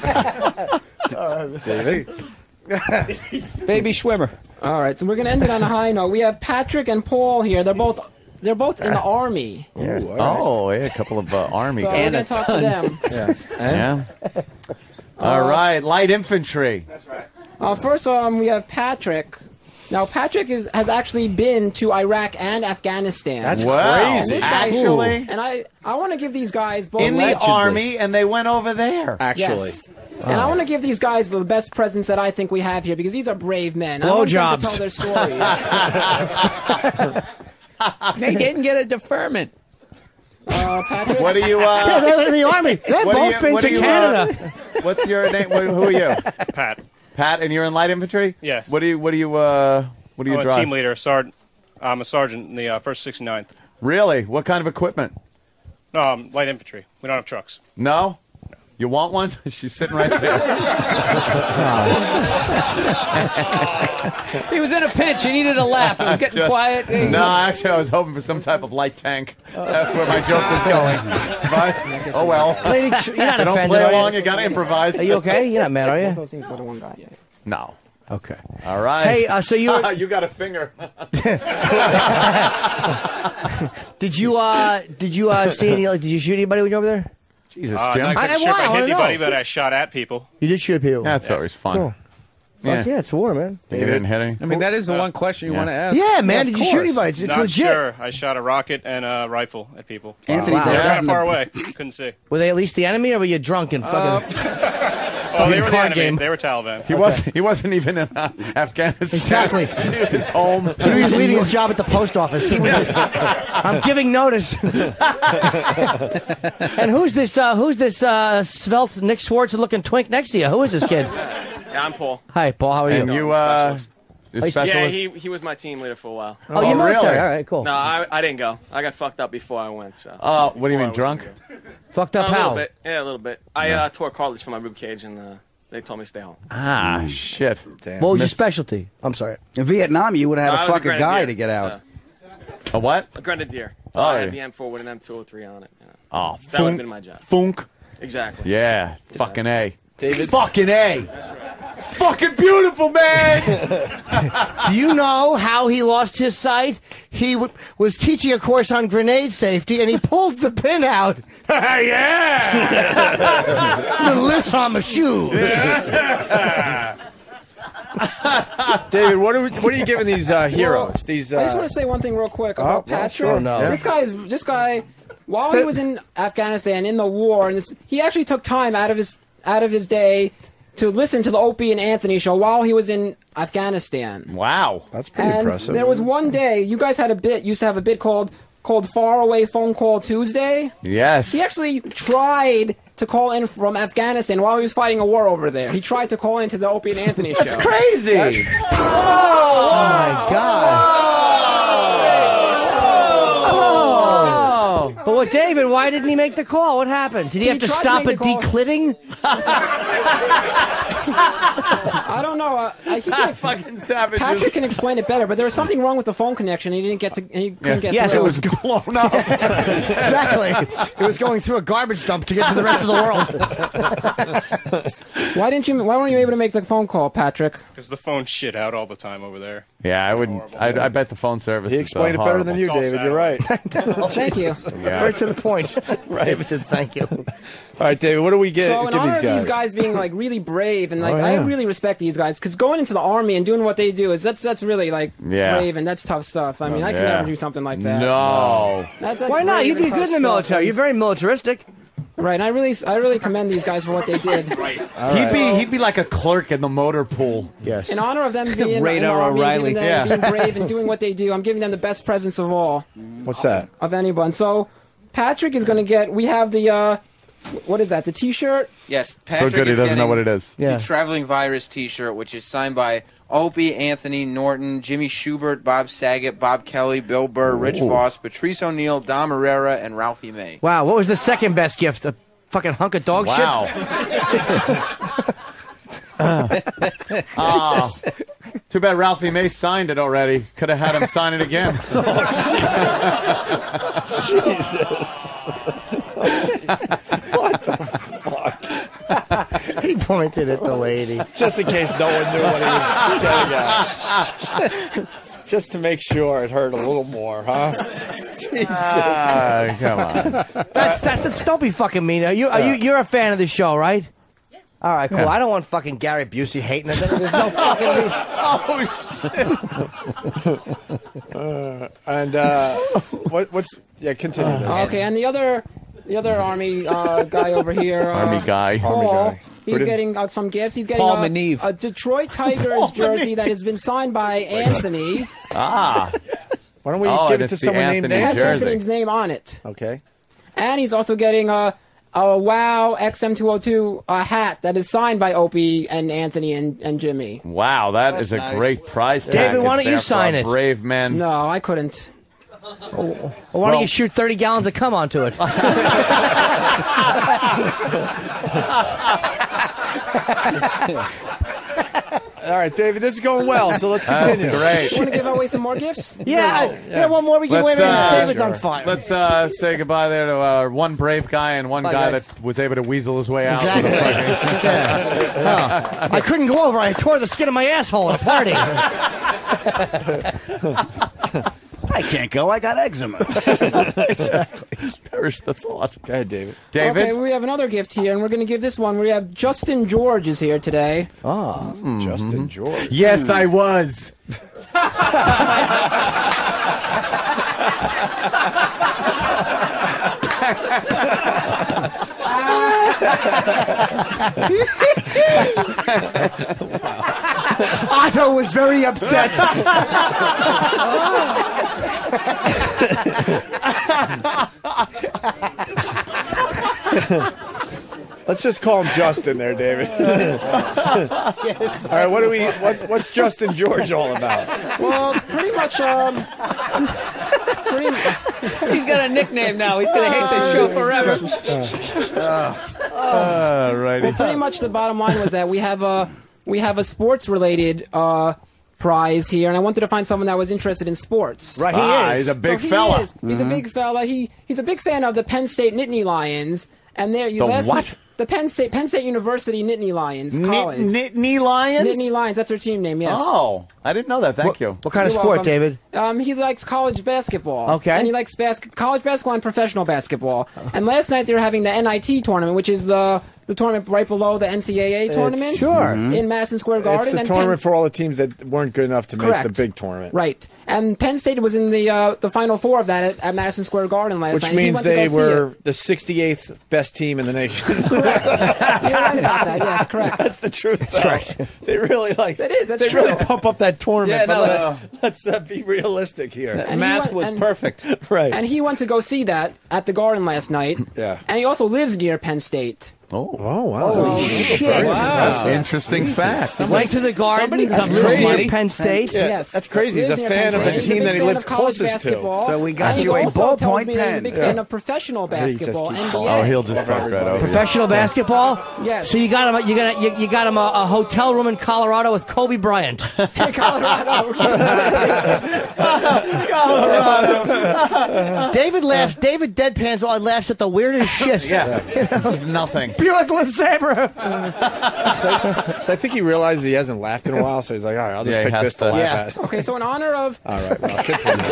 David? Baby Schwimmer. All right, so we're going to end it on a high note. We have Patrick and Paul here. They're both in the Army. Oh, yeah, a couple of Army So we're guys. going to talk to them. Yeah. All right, light infantry. That's right. First, we have Patrick. Now, Patrick has actually been to Iraq and Afghanistan. That's crazy. This guy, Actually? and I want to give these guys both In the Army, and they went over there. Actually. Yes. And I want to give these guys the best presents that I think we have here because these are brave men. I want them to tell their stories. They didn't get a deferment. Patrick? What do you? Yeah, they were in the Army. They've What do both you- been what to do you, Canada. What's your name? Who are you? Pat. Pat, and you're in light infantry. Yes. What do you? I'm a drive? team leader. I'm a sergeant in the 1st 69th. Really? What kind of equipment? Light infantry. We don't have trucks. No. You want one? She's sitting right there. He was in a pinch. He needed a laugh. It was getting quiet. No, actually, I was hoping for some type of light tank. That's where my joke was going. But, oh well. Lady, you're not Don't offended, play are you? along. You got to improvise. Are you okay? You're not mad, are you? Those things go to one guy. Yeah. No. Okay. All right. Hey, so you were, you got a finger. did you see any? Did you shoot anybody when you were over there? Jesus, Not Jim. exactly sure if I I hit don't know. anybody, but I shot at people. You did shoot people. That's always fun. Cool. Fuck yeah, it's war, man. You didn't hit any? I mean, that is the one question you want to ask. Yeah, man. Of Did you shoot course. anybody? It's Not legit. sure. I shot a rocket and a rifle at people. Anthony They does were that kind in of the- far away. Couldn't see. Were they at least the enemy, or were you drunk and fucking? Oh, they were the card enemy. game. They were Taliban. He wasn't even in Afghanistan. Exactly. He was home. So he was leaving his job at the post office. He was, I'm giving notice. And who's this svelte Nick Swartz looking twink next to you? Who is this kid? Yeah, I'm Paul. Hi, Paul. How are you? And you, Specialist. you're Yeah, specialist? he was my team leader for a while. Oh, you're military. really? All right, cool. No, I didn't go. I got fucked up before I went. So. Oh, what do you Before I mean, was drunk? gonna go. Fucked up A little how? bit. Yeah, a little bit. I tore cartilage from my rib cage, and they told me to stay home. Ah, shit. What was your specialty? I'm sorry. In Vietnam, you would have I had to was fuck a grenadier, guy to get out. A what? A grenadier. So Oh, I had yeah. the M4 with an M203 on it. You know. Oh, That would have been my job. Funk. Exactly. Yeah, fucking A. David? Fucking A. It's fucking beautiful, man. Do you know how he lost his sight? He was teaching a course on grenade safety, and he pulled the pin out. Yeah. The lips on my shoes. David, what are you giving these heroes? These. I just want to say one thing real quick about well, Patrick. sure, no. This guy, while he was in Afghanistan in the war, and he actually took time out of his out of his day to listen to the Opie and Anthony show while he was in Afghanistan. Wow. That's pretty And impressive. there was one day, you guys used to have a bit called Far Away Phone Call Tuesday. Yes. He actually tried to call in from Afghanistan while he was fighting a war over there. He tried to call into the Opie and Anthony show. That's crazy. Oh my God. But what, David? Why didn't he make the call? What happened? Did he have to tried to stop make at the call. declitting? I don't know. He can fucking savages. Patrick can explain it better, but there was something wrong with the phone connection. He didn't get to. He couldn't get Yes, through. it was blown up. Exactly. It was going through a garbage dump to get to the rest of the world. Why weren't you able to make the phone call, Patrick? Because the phone shit out all the time over there. Yeah, I wouldn't. I bet the phone service. He explained it better than you, David. You're right. Thank you. Yeah. Right to the point. David said thank you. All right, David, what do we get? So in give honor these of guys? these guys being like really brave and like Oh, I yeah. really respect these guys because going into the army and doing what they do that's really like Yeah. brave and that's tough stuff. I mean, I could yeah. never do something like that. No. That's Why not? brave You'd be and good tough in the stuff. military. You're very militaristic. Right, and I really commend these guys for what they did. Right. He'd be like a clerk in the motor pool. Yes. In honor of them being in the Radar army, O'Reilly. giving them, being brave and doing what they do, I'm giving them the best presents of all. What's that? Of anyone. So Patrick is going to get. We have the. What is that? The T-shirt. Yes, Patrick good he is doesn't know getting what it is. Yeah. The Traveling Virus T-shirt, which is signed by Opie, Anthony, Norton, Jimmy Schubert, Bob Saget, Bob Kelly, Bill Burr, Rich Voss, Patrice O'Neill, Dom Herrera, and Ralphie May. Wow, what was the second best gift? A fucking hunk of dog Wow. Oh. Too bad Ralphie May signed it already. Could have had him sign it again. What the fuck? He pointed at the lady. Just in case no one knew what he was getting at. Just to make sure it hurt a little more, huh? Come on. That's don't be fucking mean. You're a fan of the show, right? All right, cool. Yeah. I don't want fucking Gary Busey hating it. There's no fucking reason. What's continue this. Okay, and the other army guy over here. Army guy. Paul. He's getting some gifts. He's getting Paul Maneve. a Detroit Tigers jersey that has been signed by Anthony. Ah. Why don't we Oh, give and it to it's the someone named Anthony It has jersey. Anthony's name on it. Okay. And he's also getting a WOW XM202 hat that is signed by Opie and Anthony and Jimmy. Wow, that is a great prize. David, why don't you package there for sign a it? Brave man. No, I couldn't. Well, why don't you shoot 30 gallons of cum onto it? All right, David, this is going well, so let's That's continue. great. You want to give away some more gifts? Yeah, one more we can win. David's on fire. Let's say goodbye there to one brave guy and one Bye, guy guys. that was able to weasel his way out. Exactly. Yeah. I couldn't go over. I tore the skin of my asshole at a party. I can't go. I got eczema. Exactly. Perish the thought. Go ahead, David. Okay, we have another gift here, and we're going to give this one. We have Justin George is here today. Oh, Justin George. Yes, I was. Otto was very upset. Let's just call him Justin there, David. Yes. All right, what's Justin George all about? Well, pretty much, He's got a nickname now. He's going to hate this show forever. Righty. Well, pretty much the bottom line was that we have a sports related prize here, and I wanted to find someone that was interested in sports. Right, he is. He's a big So he fella. is. He's a big fella. He's a big fan of the Penn State Nittany Lions, and there you The last what? The Penn State University Nittany Lions college. Nittany Lions? Nittany Lions. That's their team name. Yes. Oh, I didn't know that. Thank you. What kind of You're sport, welcome. David? He likes college basketball. Okay. And he likes college basketball and professional basketball. And last night they were having the NIT tournament, which is the the tournament right below the NCAA tournament. Sure. In Madison Square Garden. It's the and tournament for all the teams that weren't good enough to make Correct. the big tournament. Right. And Penn State was in the Final Four of that at Madison Square Garden last Which night. and he means went to they go see were the 68th best team in the nation. You're right about that. Yes, correct. That's the truth. That's right. They really like. That is. That's they true. really pump up that tournament. Yeah, but no, let's be realistic here. And he Math went- was perfect. Right. And he went to go see that at the Garden last night. Yeah. And he also lives near Penn State. Oh wow! So- shit. That's Yes. interesting fact. Went to the Garden. Somebody That's comes crazy. money. Penn State. Yeah, Yes. that's crazy. He's a Lives near fan Penn of the State. He's a team big that he fan lives of college closest to. basketball. So we got And he you a also ballpoint tells me that he's a pen. big Yeah. fan of professional basketball, keep NBA. Oh, he'll just talk right over. Professional basketball. Yes. So you got him. You got him a hotel room in Colorado with Kobe Bryant. Colorado. David laughs. David deadpans all laughs at the weirdest shit. Yeah, it's nothing. Buick LeSabre. So I think he realizes he hasn't laughed in a while, so he's like, all right, I'll just Yeah, he pick has this to to- laugh at. Okay, so in honor of All right, well, continue.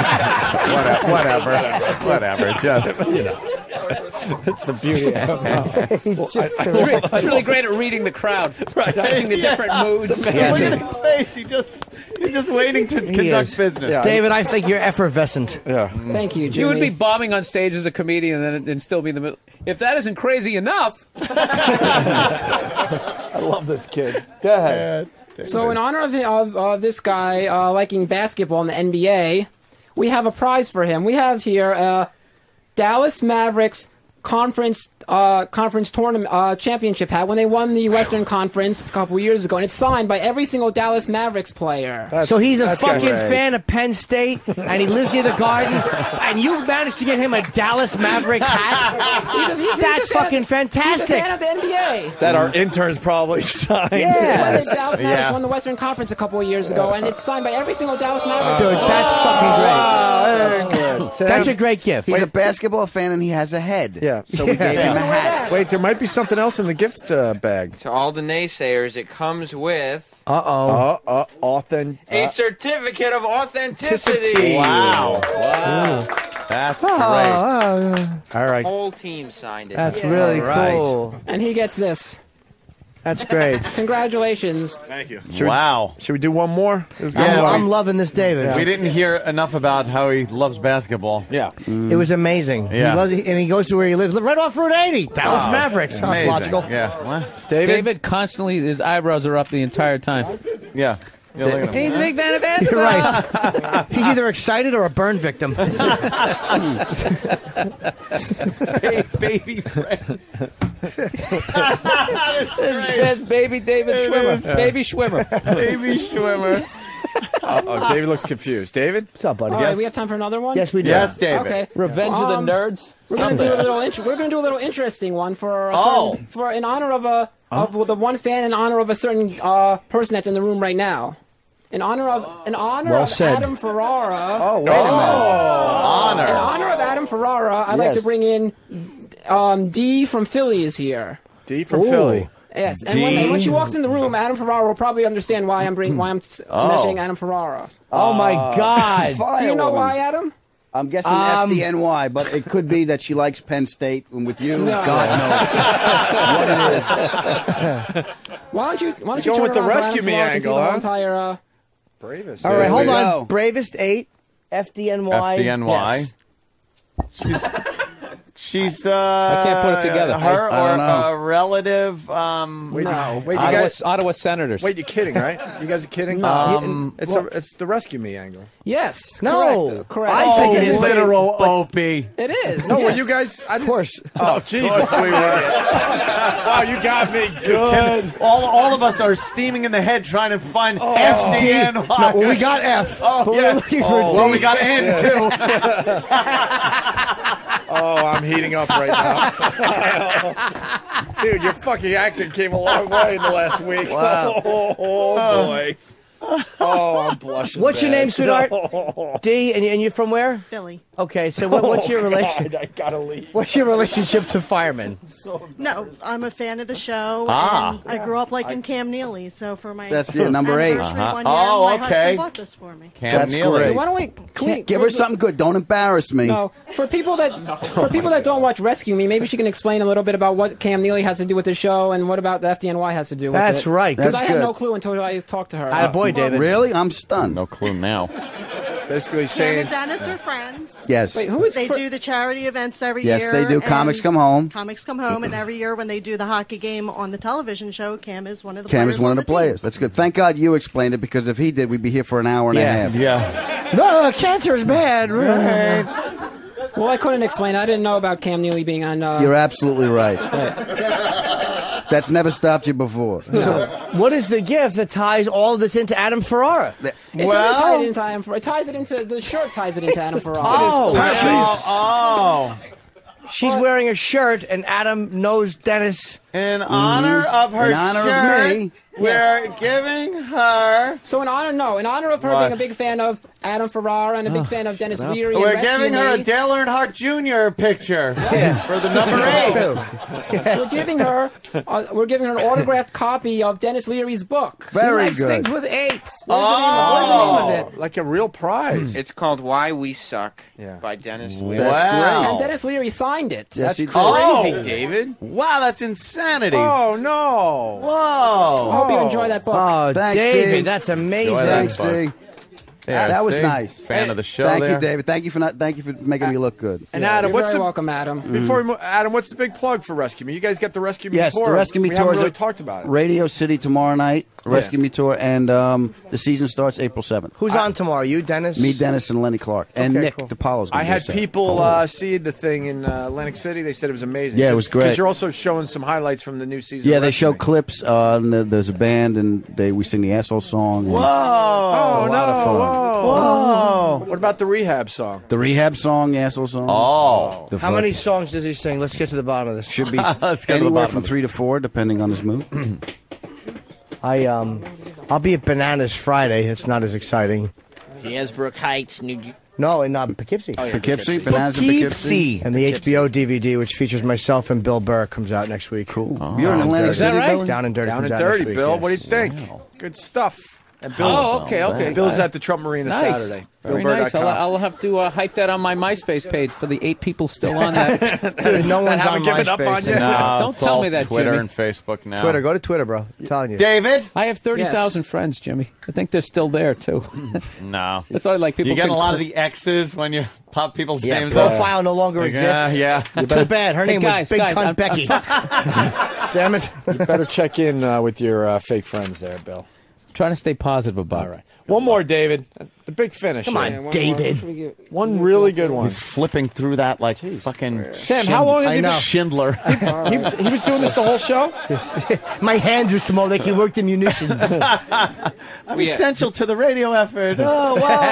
Whatever. Just It's the beauty of it. He's really great at reading the crowd, catching the different moods. look at his face. He's just waiting to conduct is. business. Yeah. David, I think you're effervescent. Yeah. thank you, Jimmy. You would be bombing on stage as a comedian and still be in the middle. If that isn't crazy enough, I love this kid. Go ahead. So in honor of this guy liking basketball in the NBA, we have a prize for him. We have here Dallas Mavericks conference tournament championship hat when they won the Western Conference a couple years ago, and it's signed by every single Dallas Mavericks player. So he's a that's fucking great. fan of Penn State, and he lives near the Garden, and you managed to get him a Dallas Mavericks hat? He's That's a fan fucking He's a fantastic. fan of the NBA. That our interns probably signed. Yeah, the Dallas Mavericks Yeah. won the Western Conference a couple of years ago, and it's signed by every single Dallas Mavericks. Dude, that's fucking great. Good. That's a great gift. He's a basketball fan and he has a head. Yeah. So we gave him a hat. Wait, there might be something else in the gift bag. To all the naysayers, it comes with Authentic. a certificate of authenticity. Wow. That's great. All right. The whole team signed it. That's really cool. And he gets this. That's great. Congratulations. Thank you. Wow. Should we do one more? I'm loving this, David. We didn't hear enough about how he loves basketball. Yeah. It was amazing. Yeah. He loves it, and he goes to where he lives, right off Route 80. Dallas Wow. Mavericks. Sounds Amazing. logical. Yeah. What? David constantly, his eyebrows are up the entire time. Yeah. Yeah, look at him. He's a big fan of You're basketball. right. He's either excited or a burn victim. Baby friends. That's baby David Schwimmer. Baby Schwimmer. Baby Schwimmer. David looks confused. David? What's up, buddy? All right, we have time for another one? Yes, we do. Yes, David. Okay. Revenge of the Nerds. We're gonna do a little. We're gonna do a little interesting one for for in honor of the one fan, in honor of a certain person that's in the room right now. In honor of Well said. Adam Ferrara. Oh, wait a minute. In honor of Adam Ferrara, I'd like Yes. to bring in D from Philly is here. D from Philly. Yes, and when she walks in the room, Adam Ferrara will probably understand why I'm mentioning Adam Ferrara. Oh, my God. Do you know Firewoman. why, Adam? I'm guessing FDNY, but it could be that she likes Penn State, and with you, God knows what it is. Why don't you going turn with the around so rescue Adam me Ferrara can see angle, the whole huh? entire Bravest. All right, hold we on. go. Bravest 8, FDNY. FDNY. Yes. She's I can't put it together. Her I or don't know. a relative. Wait, No. wait, you Ottawa, guys. Ottawa Senators. Wait, you're kidding, right? You guys are kidding? It's the rescue me angle. Yes. No. Correct. I think it is. literal Opie. It is. No, were yes. you guys? Of course. Oh, Jesus, we were. Wow, you got me good. All of us are steaming in the head trying to find FDNY. No, well, we got F. Oh, but yeah. we're looking for D. Well, we got N too. Oh, I'm heating up right now. Dude, your fucking acting came a long way in the last week. Wow. Oh, boy. Oh, I'm blushing. What's your bad. name, sweetheart? D, and you're from where? Philly. Okay, so what's your relation? I gotta leave. What's your relationship to firemen? No, I'm a fan of the show. Ah. And I grew up liking Cam Neely, so for my That's it, number 8. anniversary one year, Oh, my okay. husband bought this for me. Cam That's Neely. great. Why don't we? Can we Give her something good. Don't embarrass me. No, for people that don't watch Rescue Me, maybe she can explain a little bit about what Cam Neely has to do with the show and what about the FDNY has to do with it. That's right. Because That's I had good. no clue until I talked to her. Attaboy, David. Really? I'm stunned. No clue now. Basically Cam saying. and Dennis are friends. Yes. Wait, who is? They do the charity events every Yes, year. they do. Comics and Come Home. Comics Come Home, and every year when they do the hockey game on the television show, Cam is one of the Cam players is one of on the team. players. That's good. Thank God you explained it, because if he did, we'd be here for an hour and a half. Yeah. No, cancer is bad. Well, I couldn't explain. I didn't know about Cam Neely being on. You're absolutely right. That's never stopped you before. So, what is the gift that ties all of this into Adam Ferrara? It doesn't tie it into Adam. It ties it into the shirt. Ties it into Adam Ferrara. She's wearing a shirt, and Adam knows Dennis. In honor of her In honor of shirt, me. we're giving her. So in honor of her What? being a big fan of Adam Ferrara and a big fan of Dennis Leary, and We're Rescue giving her a Me, Dale Earnhardt Jr. picture for the number 8. we're giving her an autographed copy of Dennis Leary's book. Very Likes good. things with 8s. What's the name of it? Like a real prize. It's called Why We Suck Yeah. by Dennis Leary. That's Wow. And Dennis Leary signed it. Yes, he did. crazy, David. Wow, that's insanity. Oh, no. I Whoa. hope you enjoy that book. Oh, Thanks, David, Dave. that's amazing. Thanks, D. Yeah, that was see? nice. Fan of the show Thank there. you, David. Thank you for making me look good. And Adam, You're what's very the welcome, Adam. before we move, Adam? What's the big plug for Rescue Me? You guys got the Rescue Me Yes, tour. the Rescue Me we tour haven't is really at talked about it. Radio City tomorrow night. Rescue Me tour, and the season starts April 7th. Who's on tomorrow? You, Dennis? Me, Dennis, and Lenny Clark, and Okay, Nick cool. DiPaolo's gonna I be had there. people see the thing in Atlantic City. They said it was amazing. Yeah, it was great. Because you're also showing some highlights from the new season. Yeah, of they Rescue show Me. clips. And there's a band, and we sing the asshole song. and Whoa. It's a lot of fun. Whoa. What about the rehab song? The rehab song, the asshole song. Oh. The How many songs does he sing? Let's get to the bottom of this. should be Let's go to the anywhere bottom from of it. 3 to 4, depending on his mood. I'll be at Bananas Friday. It's not as exciting. Hasbrook Heights, New Jersey. No, in Poughkeepsie. Poughkeepsie, Bananas in Poughkeepsie. And the HBO DVD, which features myself and Bill Burr, comes out next week. Cool. You're in Atlantic Is that City, right? Billy? Down and Dirty Down comes and out Dirty, next week, Bill. yes. What do you think? Good stuff. And Bill's, Oh, okay. Bill's at the Trump Marina Nice. Saturday. Very nice. BillBurr.com. I'll have to hype that on my MySpace page for the 8 people still on that. Dude, no one's on haven't given up on MySpace. you? No, Don't it's tell all me that, Twitter Jimmy. and Facebook now. Twitter, go to Twitter, bro. I'm telling you. David? I have 30,000 friends, Jimmy. I think they're still there, too. No. That's why I like people. You get can a lot cl- of the X's when you pop people's Yeah, names. profile no longer Yeah, exists. yeah. Too bad. Her name guys, was Big guys, Cunt I'm Becky. Damn it. You better check in with your fake friends there, Bill. Trying to stay positive about it. All right. One more, David. The big finish. Come on, here. David. One really good one. He's flipping through that like fucking Sam, how long has he been? Schindler. He was doing this the whole show? My hands are small. They can work the munitions. I'm essential to the radio effort. Oh,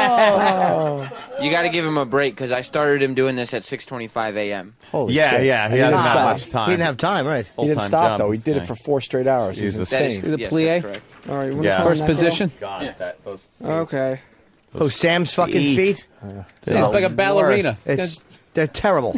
wow. You got to give him a break because I started him doing this at 6:25 a.m. Holy Yeah, shit. yeah. He didn't hasn't had stop. much time. He didn't have time, right? He didn't Full-time stop, job, though. He this did it guy. for 4 straight hours. He's Jesus. That is, insane. The yes, plie? that's correct. All right, Yeah. First position. God, those Okay. Oh, Sam's fucking feet? He's like a ballerina. They're terrible.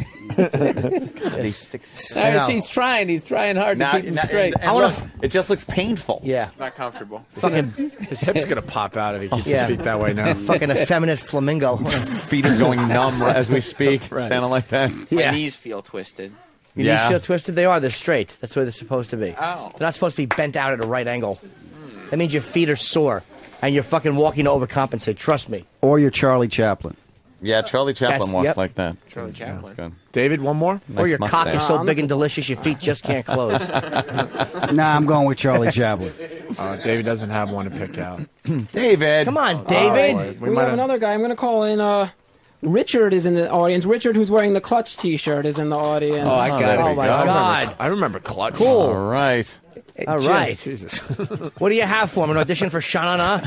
These sticks. I know. He's trying. He's trying hard to keep him straight. I wanna it just looks painful. Yeah. Not comfortable. Fucking, His hip's going to pop out if he keeps Yeah. his feet that way now. fucking effeminate flamingo. Feet are going numb as we speak. Standing like that. My Yeah. knees feel twisted. Your Yeah. knees feel twisted? They are. They're straight. That's the way they're supposed to be. Oh. They're not supposed to be bent out at a right angle. That means your feet are sore. And you're fucking walking to overcompensate. Trust me. Or you're Charlie Chaplin. Yeah, Charlie Chaplin That's- walks yep. like that. Charlie Chaplin. Good. David, one more? Nice Or your cock mustache. is so big and delicious, your feet just can't close. Nah, I'm going with Charlie Chaplin. David doesn't have one to pick out. David. Come on, David. We We might have another guy. I'm going to call in. Richard is in the audience. Richard, who's wearing the Clutch T-shirt, is in the audience. Oh, I got there it. we Oh, my go. God. I remember Clutch. Cool. All right. All right. Jesus. What do you have for him? An audition for Sha-Na-Na?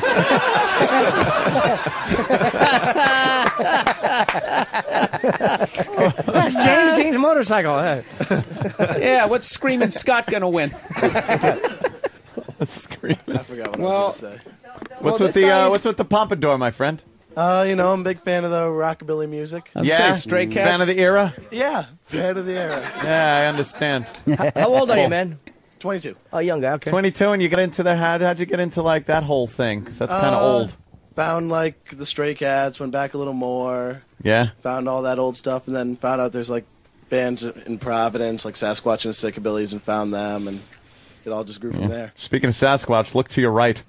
That's James Dean's motorcycle. Yeah, what's Screaming Scott going to win? Screaming. I forgot what I Well, was going to say. What's Well, with this guy is- what's with the pompadour, my friend? You know, I'm a big fan of the rockabilly music. Yeah, fan of the era. Yeah, fan of the era. Yeah, I understand. How old are you, man? 22. Oh, young guy. Okay. 22, and you get into the how'd you get into like that whole thing? 'Cause that's kind of old. Found like the Stray Cats, went back a little more. Yeah. Found all that old stuff, and then found out there's like bands in Providence, like Sasquatch and the Sickabillies, and found them, and it all just grew from there. Speaking of Sasquatch, look to your right.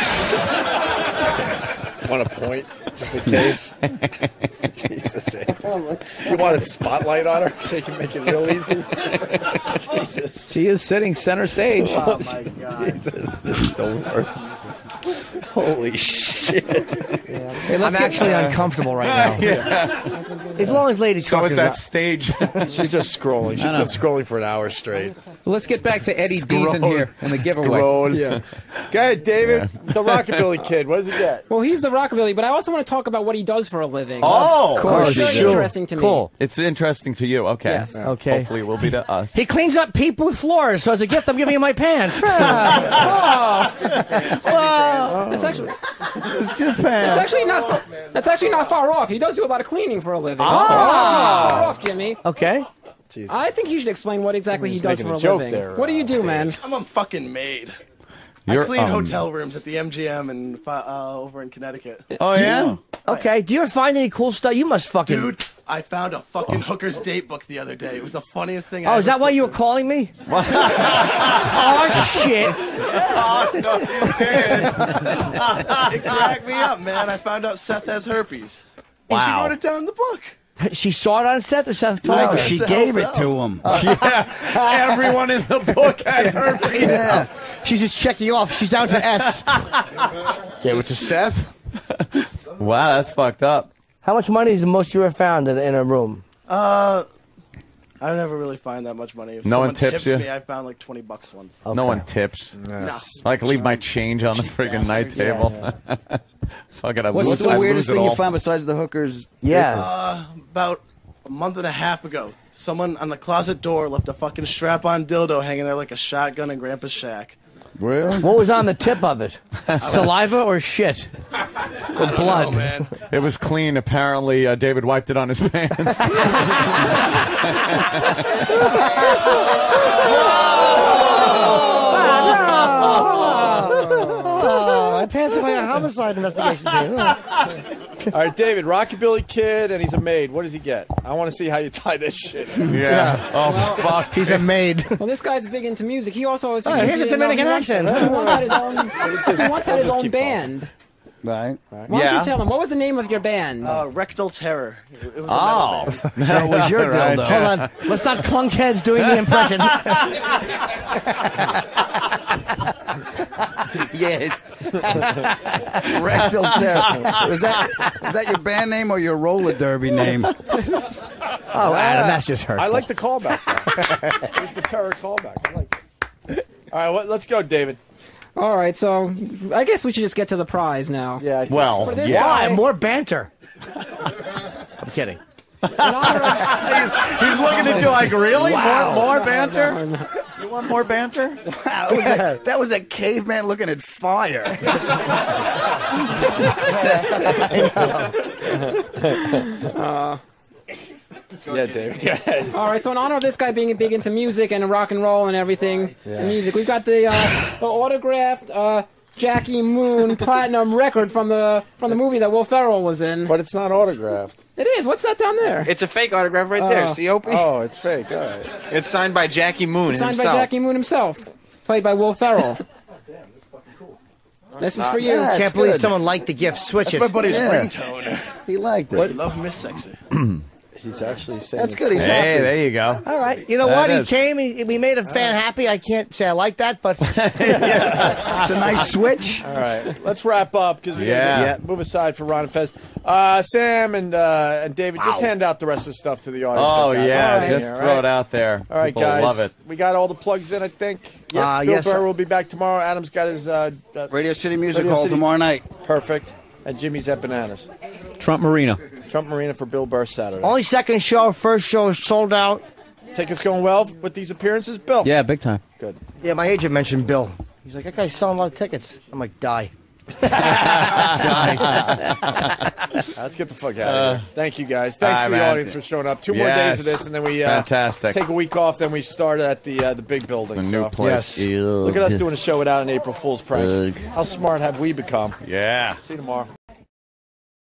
Want a point, just in case? Jesus. You want a spotlight on her so you can make it real easy? Jesus. She is sitting center stage. Oh, my God. Jesus, this is the worst. Holy shit. I'm actually uncomfortable right now. As long as Lady So Trucker's is that not- stage. She's just scrolling. She's I know. been scrolling for an hour straight. Well, let's get back to Eddie Deason here and the giveaway. Scroll. Yeah. Go ahead, David. The Rockabilly Kid. What does he get? Well, he's the rockabilly, but I also want to talk about what he does for a living. Oh, It's very interesting to me. Cool. It's interesting to you. Okay. Yes. Okay. Hopefully, it will be to us. He cleans up people with floors, so as a gift, I'm giving you my pants. It's actually It's just That's actually not. That's actually not far off. He does do a lot of cleaning for a living. Ah. Not far off, Jimmy. Okay. I think you should explain what exactly he does making for a a joke living. there, What do you do, man? I'm a fucking maid. You're, I clean hotel rooms at the MGM and over in Connecticut. Oh, yeah? Okay. Do you ever find any cool stuff? You must fucking. Dude, I found a fucking hooker's date book the other day. It was the funniest thing. Oh, is that why you were calling me? Oh shit! It cracked me up, man. I found out Seth has herpes. And she Wow. wrote it down in the book. She saw it on Seth, or Seth told her? she gave it to him. Yeah, everyone in the book had herpes. Yeah. She's just checking you off. She's down to S. Gave it to Seth. Wow, that's fucked up. How much money is the most you ever found in a room? I never really find that much money. If No one someone tips tips you? me, I found like $20 once. No one tips. No. Like, leave my change on the friggin' night table. Fuck it, I What's lose, the I weirdest lose it thing you all. found besides the hookers? About a month and a half ago, someone on the closet door left a fucking strap-on dildo hanging there like a shotgun in Grandpa's shack. Really? What was on the tip of it? Saliva or shit? Or blood? Oh, man. It was clean. Apparently, David wiped it on his pants. My pants look like a homicide investigation team. All right, David, Rockabilly Kid, and he's a maid. What does he get? I want to see how you tie this shit. Yeah. Oh, fuck. He's a maid. Well, this guy's big into music. He also, if you Oh, didn't here's a see it, no, Dominican he once- accent. He once had his own. He once had his own band. Right. Why don't you tell him what was the name of your band? Rectal Terror. It was a Oh. metal band. So it was your Right. dildo. Hold on. Let's not clunk heads doing the impression. Yes. Rectal terror. Is that your band name or your roller derby name? Oh, Adam, that's just hurtful. I like the callback. It was the terror callback. I like it. All right, let's go, David. All right, so I guess we should just get to the prize now. Yeah. I think Well, For this yeah. guy, More banter. I'm kidding. in honor of, He's looking at you like, really? Wow. More banter? You want more banter? That was a caveman looking at fire. Yeah, David. Go ahead. all right, so in honor of this guy being big into music and rock and roll and everything, and music, we've got the autographed Jackie Moon platinum record from the movie that Will Ferrell was in. But it's not autographed. It is. What's that down there? It's a fake autograph right there. See, Opie? Oh, it's fake. All right. It's signed by Jackie Moon Signed himself. by Jackie Moon himself, played by Will Ferrell. This is for you. Yeah, Can't believe good. someone liked the gift. Switch it. My buddy's Yeah. ringtone. He liked it. I love Miss Sexy. He's actually saying That's good. He's Hey, happy. there you go. All right. You know That what? is. He came. We made a fan happy. I can't say I like that, but It's a nice switch. All right, let's wrap up because we Yeah. gotta move aside for Ron and Fez. Sam and David, just hand out the rest of the stuff to the audience. Oh, that got yeah. in Just here, throw all it out there. All right, People guys. love it. We got all the plugs in, I think. Yep. Bill yes, Burr sir. will be back tomorrow. Adam's got his Radio City Music Radio Hall City- tomorrow night. perfect, and Jimmy's at Bananas. Trump Marina. Trump Marina for Bill Burr Saturday. only second show. First show is sold out. Tickets going well with these appearances, Bill. Yeah, big time. Good. Yeah, my agent mentioned Bill. He's like, that guy's selling a lot of tickets. I'm like, die. Let's get the fuck out of here. Thank you, guys. Thanks to the audience for showing up. 2 more days of this, and then we Fantastic. take a week off. Then we start at the big building. The new place. Yes. Look at us doing a show without an April Fool's prank. How smart have we become? Yeah. See you tomorrow.